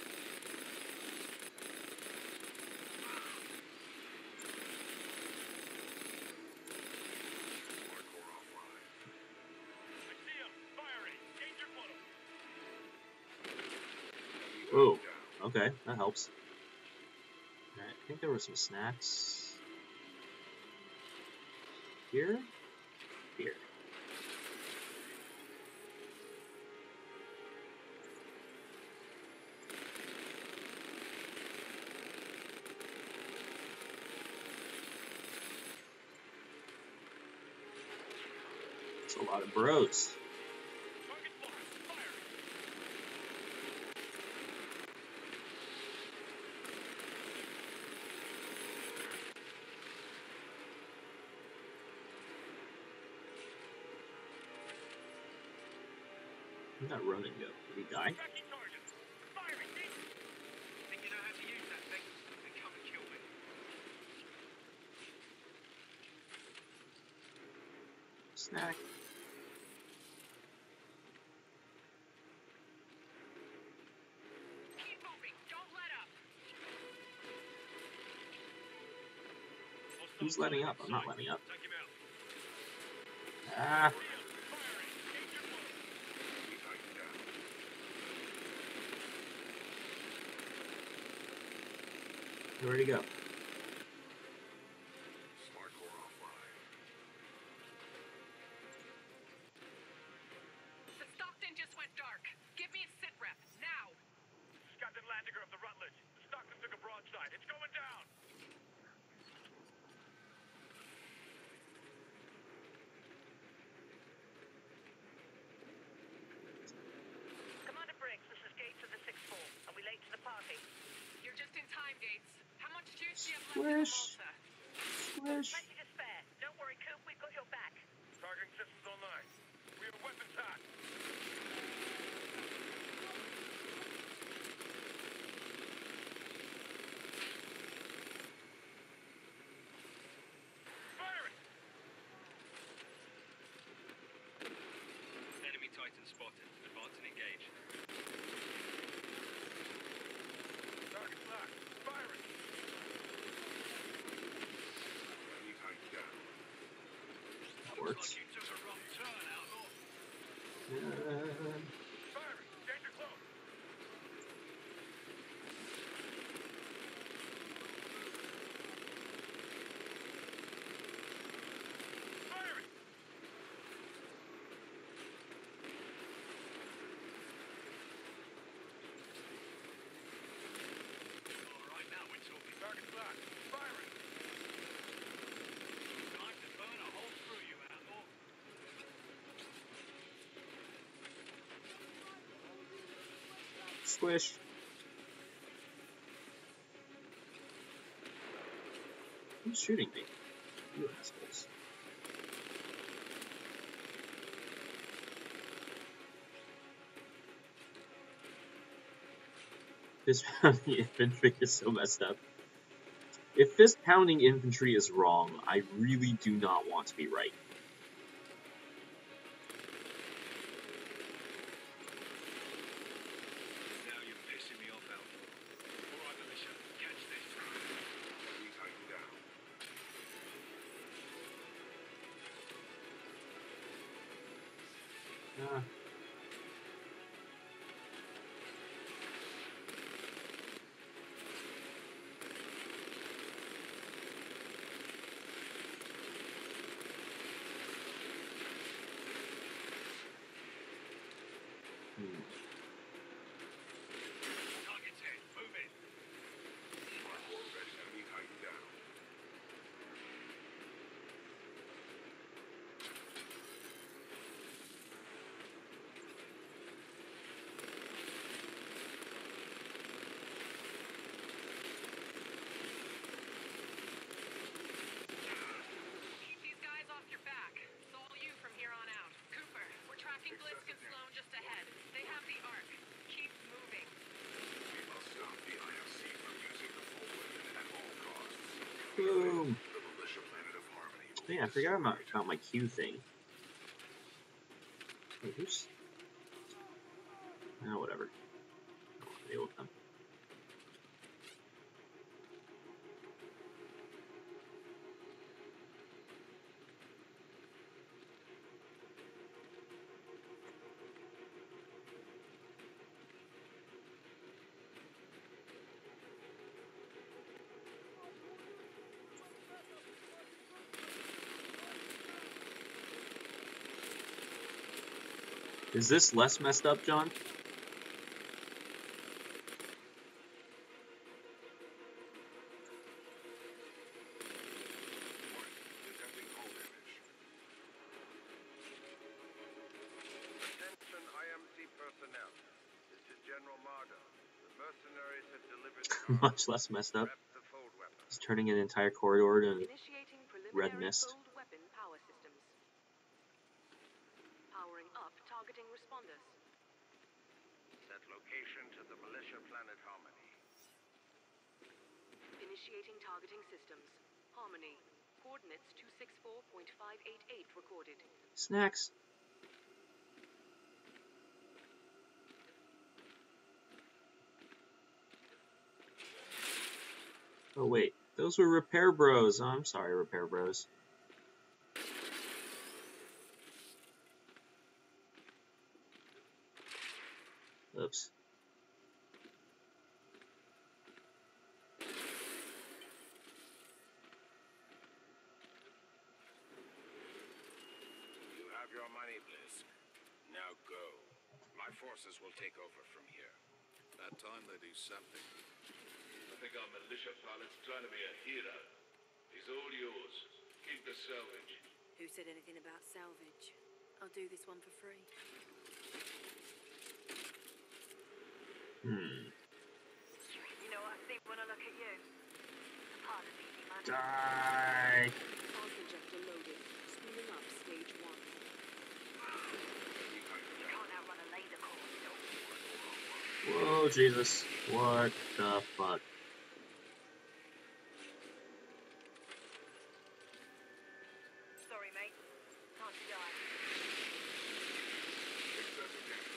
Smart core offline. I see him. Firing. Danger close. Oh, okay, that helps. Alright, I think there were some snacks. Here? Here. It's a lot of bros. Target locked. Firing. Where'd that Ronin go? Did he die? Tracking targets. Firing. Danger. Think you know how to use that thing? Then come and kill me. Snack. Keep moving. Don't let up. Hostile Who's letting Titan up? in I'm not sight. letting up. Take him out. Ah, See him. Firing. Danger close. Enemy Titan down. where'd he go? Smart core offline. The Stockton just went dark. Give me a sit rep. Now. This is Captain Landiger of the Rutledge. The Stockton took a broadside. It's going down. Commander Briggs, this is Gates of the sixth Form. Are we late to the party? You're just in time, Gates. How much juice do you have left in the Squish. Malta? Squish. Plenty to spare. Don't worry, Coop, we've got your back. Targeting systems online. We have weapons hot. spotted. Advance and engage. Target locked. Firing. Enemy tightened down. That works. You took a wrong turn, outlaw. Uh, Firing. Danger close. Firing. All right, now we're talking. Target locked. Firing. Time to burn a hole through you, outlaw. squish. Who's shooting me? You assholes. Fist pounding infantry is so messed up. If fist pounding infantry is wrong, I really do not want to be right. Now you're pissing me off, outlaw. All right, militia, catch this. Enemy tightened down. Ah. Hmm. Target's hit. Move in. Hardcore ready. Enemy tightened down. Keep these guys off your back. It's all you from here on out. Cooper, we're tracking Blisk and Sloan just ahead. They have the Ark. Keep moving. We must stop the I M C from using the full weapon at all costs. Boom. The militia planet of Harmony will Yeah, I be forgot about, destroyed. about my Q thing. Wait, who's... Oh, whatever. I don't want to deal with them. Is this less messed up, John? Detecting hull damage. Attention I M C personnel. This is General Marder. The mercenaries have delivered the Ark. Much less messed up. Prep the fold weapon. It's turning an entire corridor to Initiating red preliminary mist. fold weapon power systems. Powering up targeting responders. Set location to the militia planet Harmony. Initiating targeting systems. Harmony. Coordinates two six four point five eight eight recorded. Snacks. Oh wait, those were repair bros. Oh, I'm sorry, repair bros. Oops. You have your money, Blisk. Now go. My forces will take over from here. About time they do something. I think our militia pilot's trying to be a hero. He's all yours. Keep the salvage. Who said anything about salvage? I'll do this one for free. Hmm. You know what I think when I look at you? Part of easy money. Die. Auto-injector loaded. Spooling up stage one. You can't outrun a laser core, still. Whoa, Jesus. What the fuck? Sorry, mate. Time to die. Excessive damage.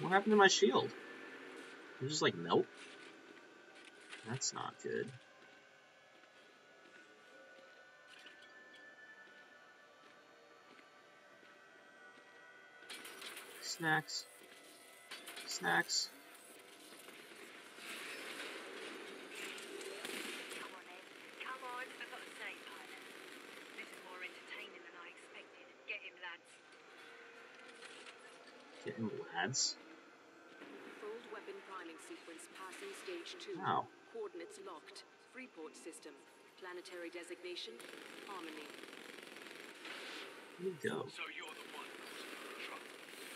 What happened to my shield? Did it just like melt? That's not good. Snacks. Snacks. Come on, then. Come on. I've got a snake pilot. This is more entertaining than I expected. Get him, lads. Get him, lads. Fold weapon priming sequence passing stage two. Wow. Coordinates locked. Freeport system. Planetary designation, Harmony. Here we go. So you're the one who's in trouble.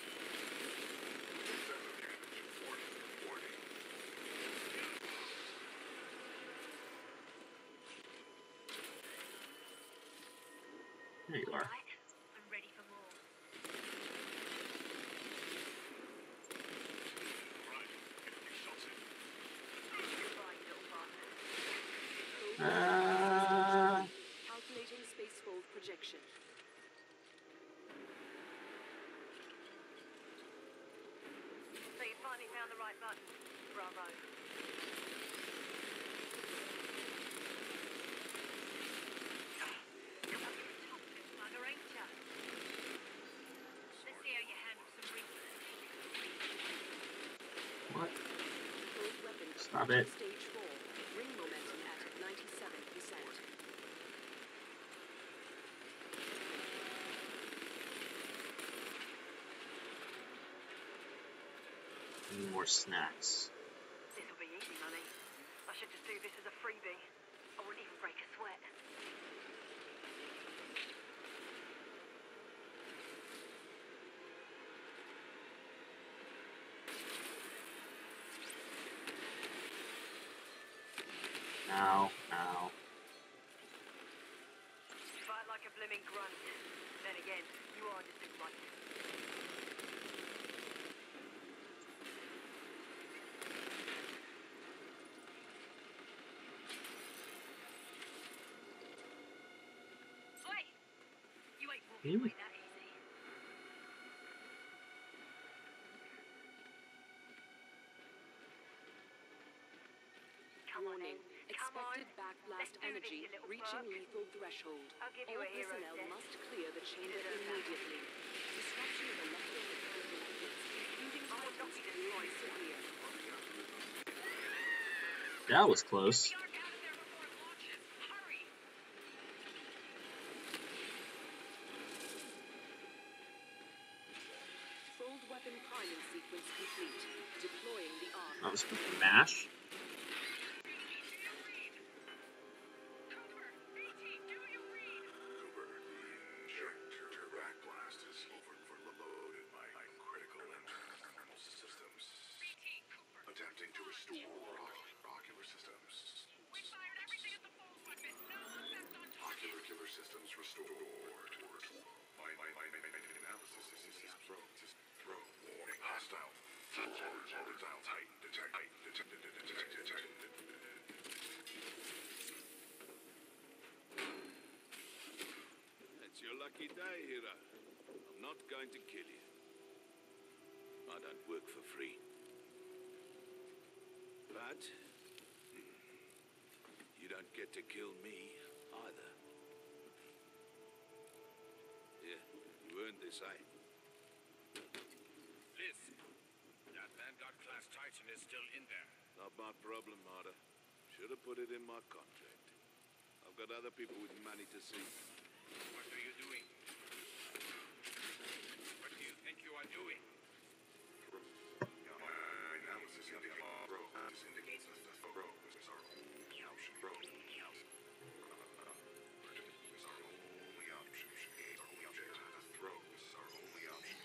There you are. Right. I'm ready for more. Right. Get a few shots in. Goodbye, little bastard. Uh, Calculating spacefold projection. So you finally found the right button. Bravo. You're a tough little bugger, ain't ya? Let's see how you handle some reapers. what? Fold weapon Stop it. stage four. Ring momentum at ninety-seven percent. Need more snacks. This'll be easy money. I should just do this as a freebie. I wouldn't even break a sweat. Ow, ow. Fight like a blimmin' grunt. Then again, you are just a grunt. Oi! You ain't walking Hmm? away that easy. Come on, Warning. then. Come on. Expected backblast Let's do this, energy you little reaching fuck. lethal threshold. I'll give you All a hero's personnel death. must clear the chamber deserve that. immediately. Disruption of electromechanical methods, including I will not Titan's, be will be destroyed. severe. That was close. Get the arc out of there before it launches. Hurry! Fold weapon priming sequence complete. Deploying the arc. That was quick. Mash. Cooper, B T, do you read? Cooper, the injector backblast is overloaded by critical internal systems. B T, Cooper. Attempting to restore ocular systems. We fired everything at the fold weapon. No effect on target. Ocular systems restored. My, my, my, my, my analysis is, is, is pro, is pro. Warning, hostile. Hostile Titan detected. Detected. Detected. Detected. It's your lucky day, hero. I'm not going to kill you. I don't work for free. But you don't get to kill me either. Yeah, you earned this, eh? Listen, that Vanguard-class Titan is still in there. Not my problem, Marta. Should have put it in my contract. I've got other people with money to see. What are you doing? What do you think you are doing? My analysis indicates pro. This indicates that the pro is our only option. Pro is our only option. Our only object. The throw is our only option.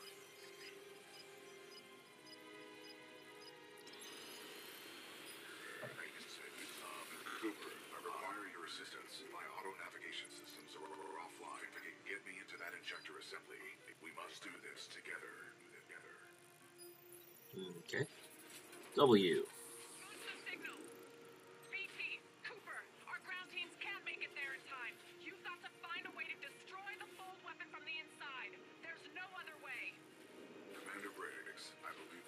Um, Cooper, I require your assistance. My auto navigation systems are, are offline. Get me into that injector assembly. We must do this together. Together. Okay. W. What's the signal? B T, Cooper, our ground teams can't make it there in time. You've got to find a way to destroy the fold weapon from the inside. There's no other way. Commander Briggs, I believe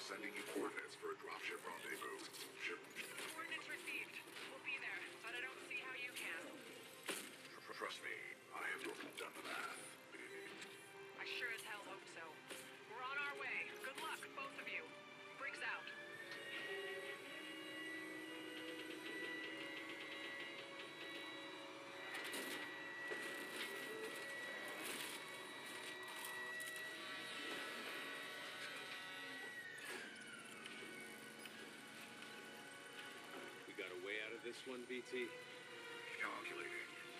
Sending you coordinates for a dropship rendezvous. Ship. Coordinates received. We'll be there, but I don't see how you can. Trust me, I have done the math. I sure as hell hope so. We're on our way. Good luck, both of you. Briggs out. We got a way out of this one, B T? Calculating.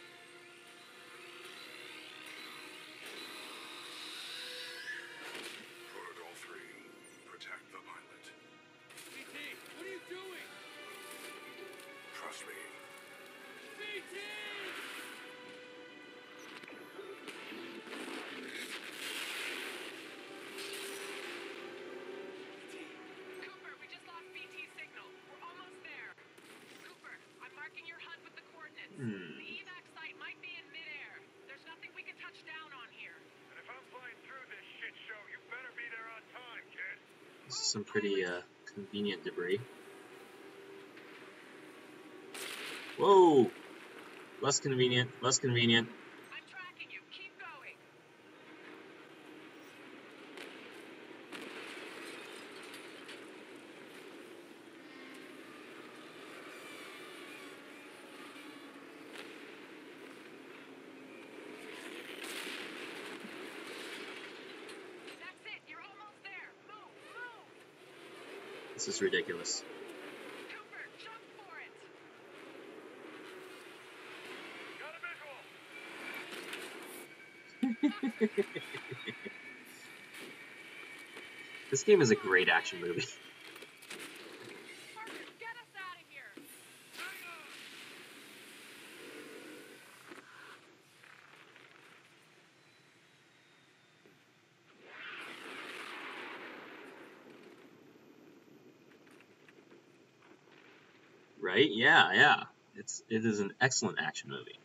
Protocol three. Protect the pilot. B T, what are you doing? Trust me. B T! Cooper, we just lost B T signal. We're almost there. Cooper, I'm marking your H U D with the coordinates. Hmm. The evac site might be in midair. There's nothing we can touch down on here. And if I'm flying through this shit show, you better be there on time, kid. This is some pretty uh, convenient debris. Whoa! Less convenient, less convenient. I'm tracking you. Keep going. That's it. You're almost there. Move, move. This is ridiculous. Cooper, jump for it. Got a visual. This game is a great action movie. Parker, get us out of here. Right? Yeah, yeah. It's it is an excellent action movie.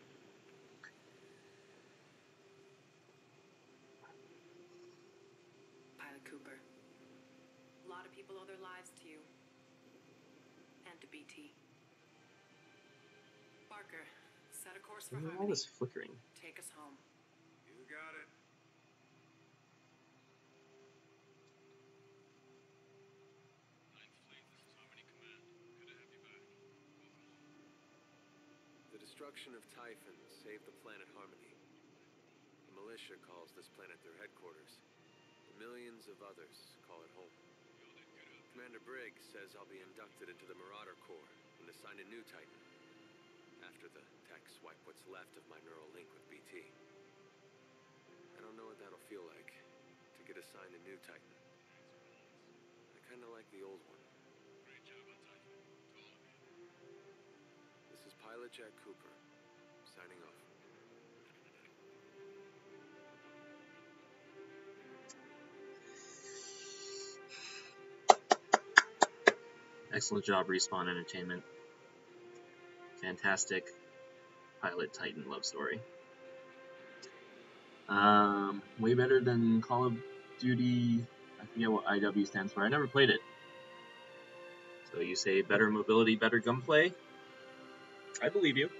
Pilot Cooper. A lot of people owe their lives to you. And to B T. Barker, set a course for Look at all Harmony. this flickering. Take us home. You got it. The destruction of Typhon saved the planet Harmony. The militia calls this planet their headquarters. And millions of others call it home. Commander Briggs says I'll be inducted into the Marauder Corps and assigned a new Titan. After the techs wipe what's left of my neural link with B T. I don't know what that'll feel like, to get assigned a new Titan. I kinda like the old one. This is Pilot Jack Cooper, signing off. Excellent job, Respawn Entertainment. Fantastic Pilot Titan love story. Um, way better than Call of Duty. I forget what I W stands for. I never played it. So you say better mobility, better gunplay? I believe you.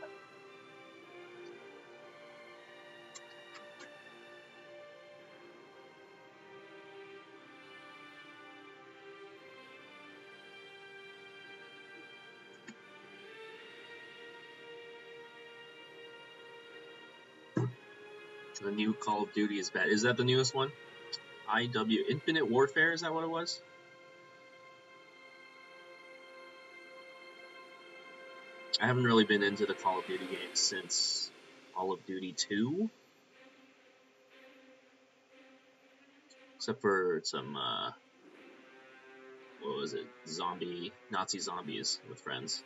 The new Call of Duty is bad. Is that the newest one? I W Infinite Warfare, is that what it was? I haven't really been into the Call of Duty games since Call of Duty two. Except for some, uh, what was it? Zombie, Nazi zombies with friends.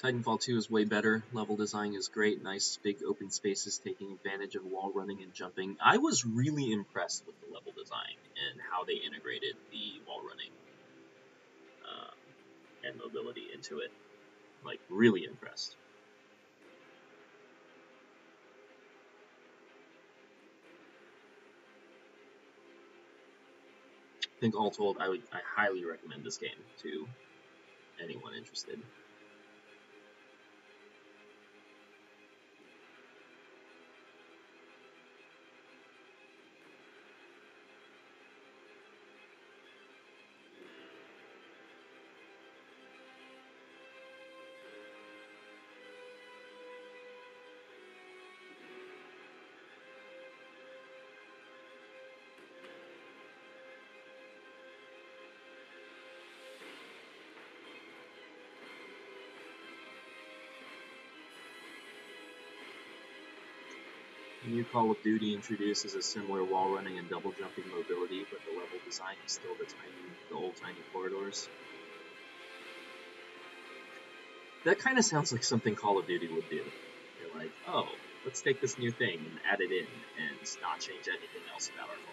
Titanfall two is way better. Level design is great. Nice big open spaces taking advantage of wall running and jumping. I was really impressed with the level design and how they integrated the wall running uh, and mobility into it. Like, really impressed. I think all told, I would I highly recommend this game to anyone interested. New Call of Duty introduces a similar wall running and double jumping mobility, but the level design is still the tiny, the old tiny corridors. That kind of sounds like something Call of Duty would do. They're like, oh, let's take this new thing and add it in and not change anything else about our phone.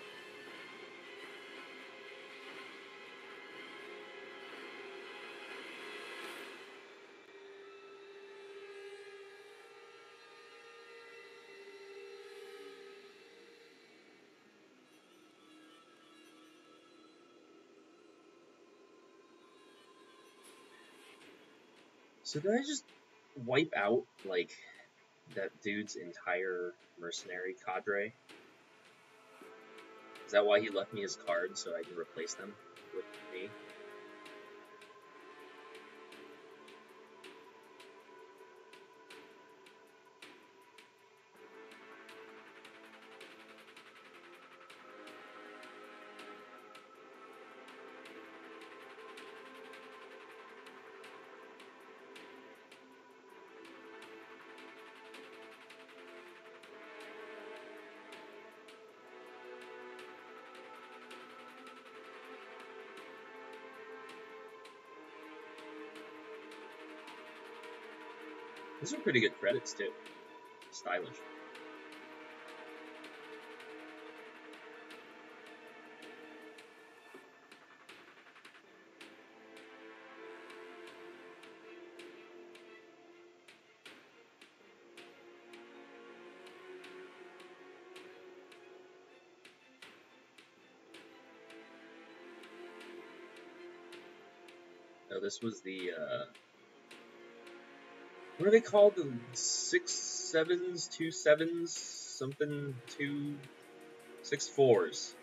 So did I just wipe out, like, that dude's entire mercenary cadre? Is that why he left me his cards, so I can replace them with me? These are pretty good credits, too. Stylish. Oh, this was the, uh... what are they called? The six sevens, two sevens, something, two, six fours.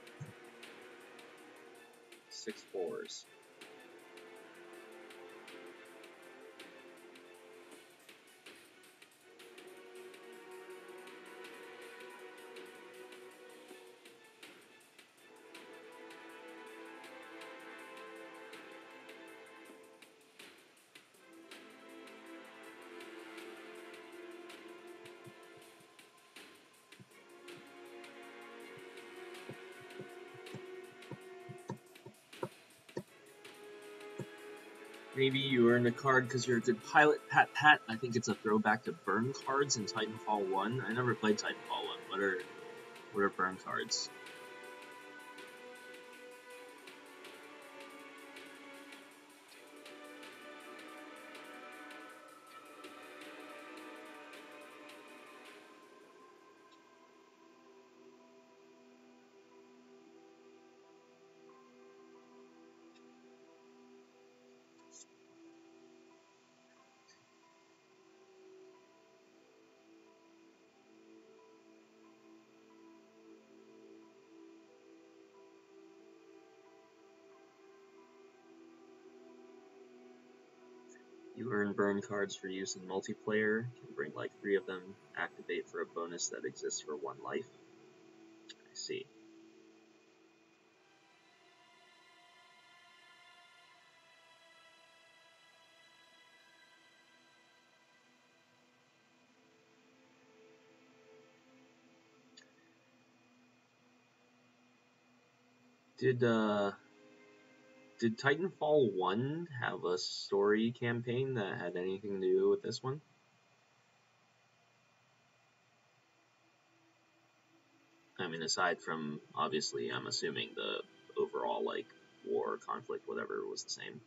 Six fours. Maybe you earned a card because you're a good pilot, pat pat. I think it's a throwback to burn cards in Titanfall one. I never played Titanfall one. What are, what are burn cards? You earn burn cards for use in multiplayer. You can bring like three of them, activate for a bonus that exists for one life. I see. Did, uh... did Titanfall one have a story campaign that had anything to do with this one? I mean, aside from, obviously, I'm assuming the overall, like, war, conflict, whatever, was the same.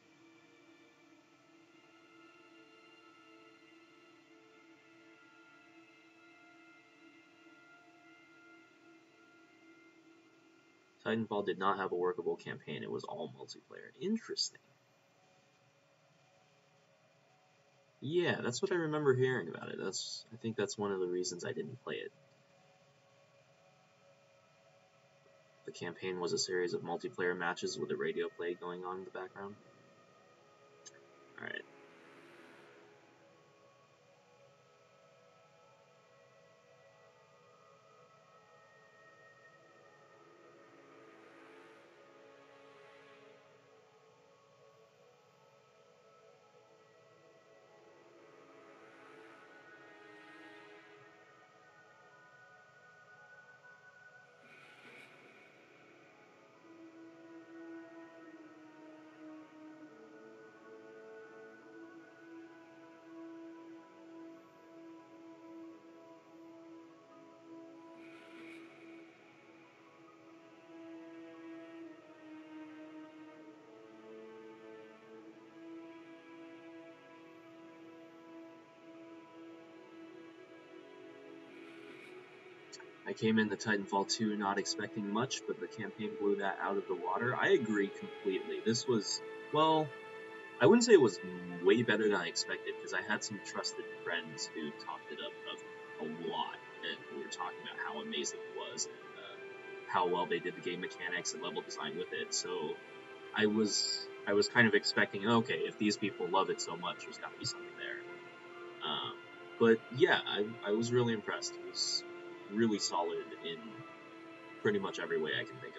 Titanfall did not have a workable campaign. It was all multiplayer. Interesting. Yeah, that's what I remember hearing about it. That's I think that's one of the reasons I didn't play it. The campaign was a series of multiplayer matches with a radio play going on in the background. Alright. I came into Titanfall two not expecting much, but the campaign blew that out of the water. I agree completely. This was, well, I wouldn't say it was way better than I expected, because I had some trusted friends who talked it up of a lot, and we were talking about how amazing it was, and uh, how well they did the game mechanics and level design with it, so I was I was kind of expecting, okay, if these people love it so much, there's got to be something there. Um, but yeah, I, I was really impressed. It was really solid in pretty much every way I can think of.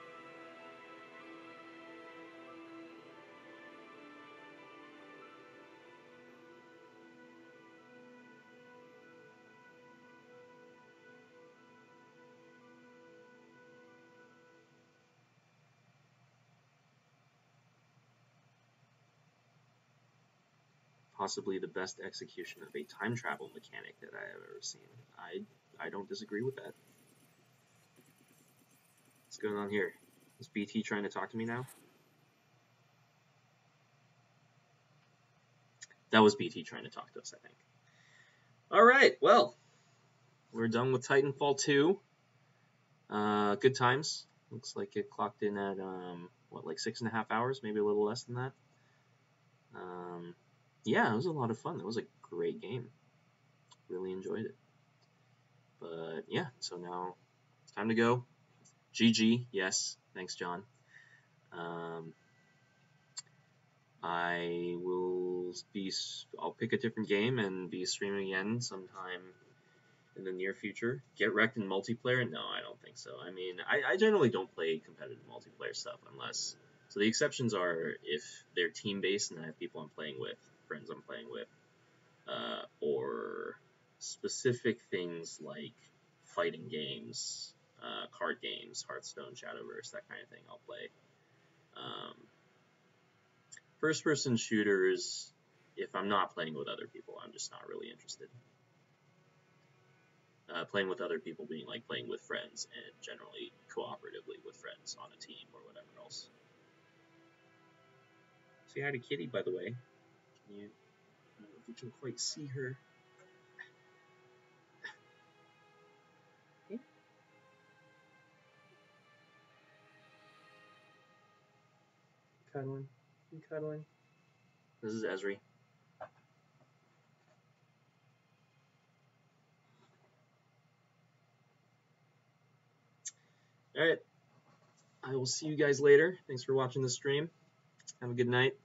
Possibly the best execution of a time travel mechanic that I have ever seen. I I don't disagree with that. What's going on here? Is B T trying to talk to me now? That was B T trying to talk to us, I think. Alright, well, we're done with Titanfall two. Uh, good times. Looks like it clocked in at, um, what, like six and a half hours? Maybe a little less than that. Um, yeah, it was a lot of fun. It was a great game. Really enjoyed it. But yeah, so now it's time to go. G G, yes. Thanks, John. Um, I will be, I'll pick a different game and be streaming again sometime in the near future. Get wrecked in multiplayer? No, I don't think so. I mean, I, I generally don't play competitive multiplayer stuff unless, so the exceptions are if they're team-based and I have people I'm playing with, friends I'm playing with, uh, or specific things like fighting games, uh, card games, Hearthstone, Shadowverse, that kind of thing I'll play. Um, First-person shooters, if I'm not playing with other people, I'm just not really interested. Uh, playing with other people being like playing with friends and generally cooperatively with friends on a team or whatever else. Say hi to Kitty, by the way. Can you, I don't know if you can quite see her. Cuddling. You cuddling. This is Esri. Alright. I will see you guys later. Thanks for watching the stream. Have a good night.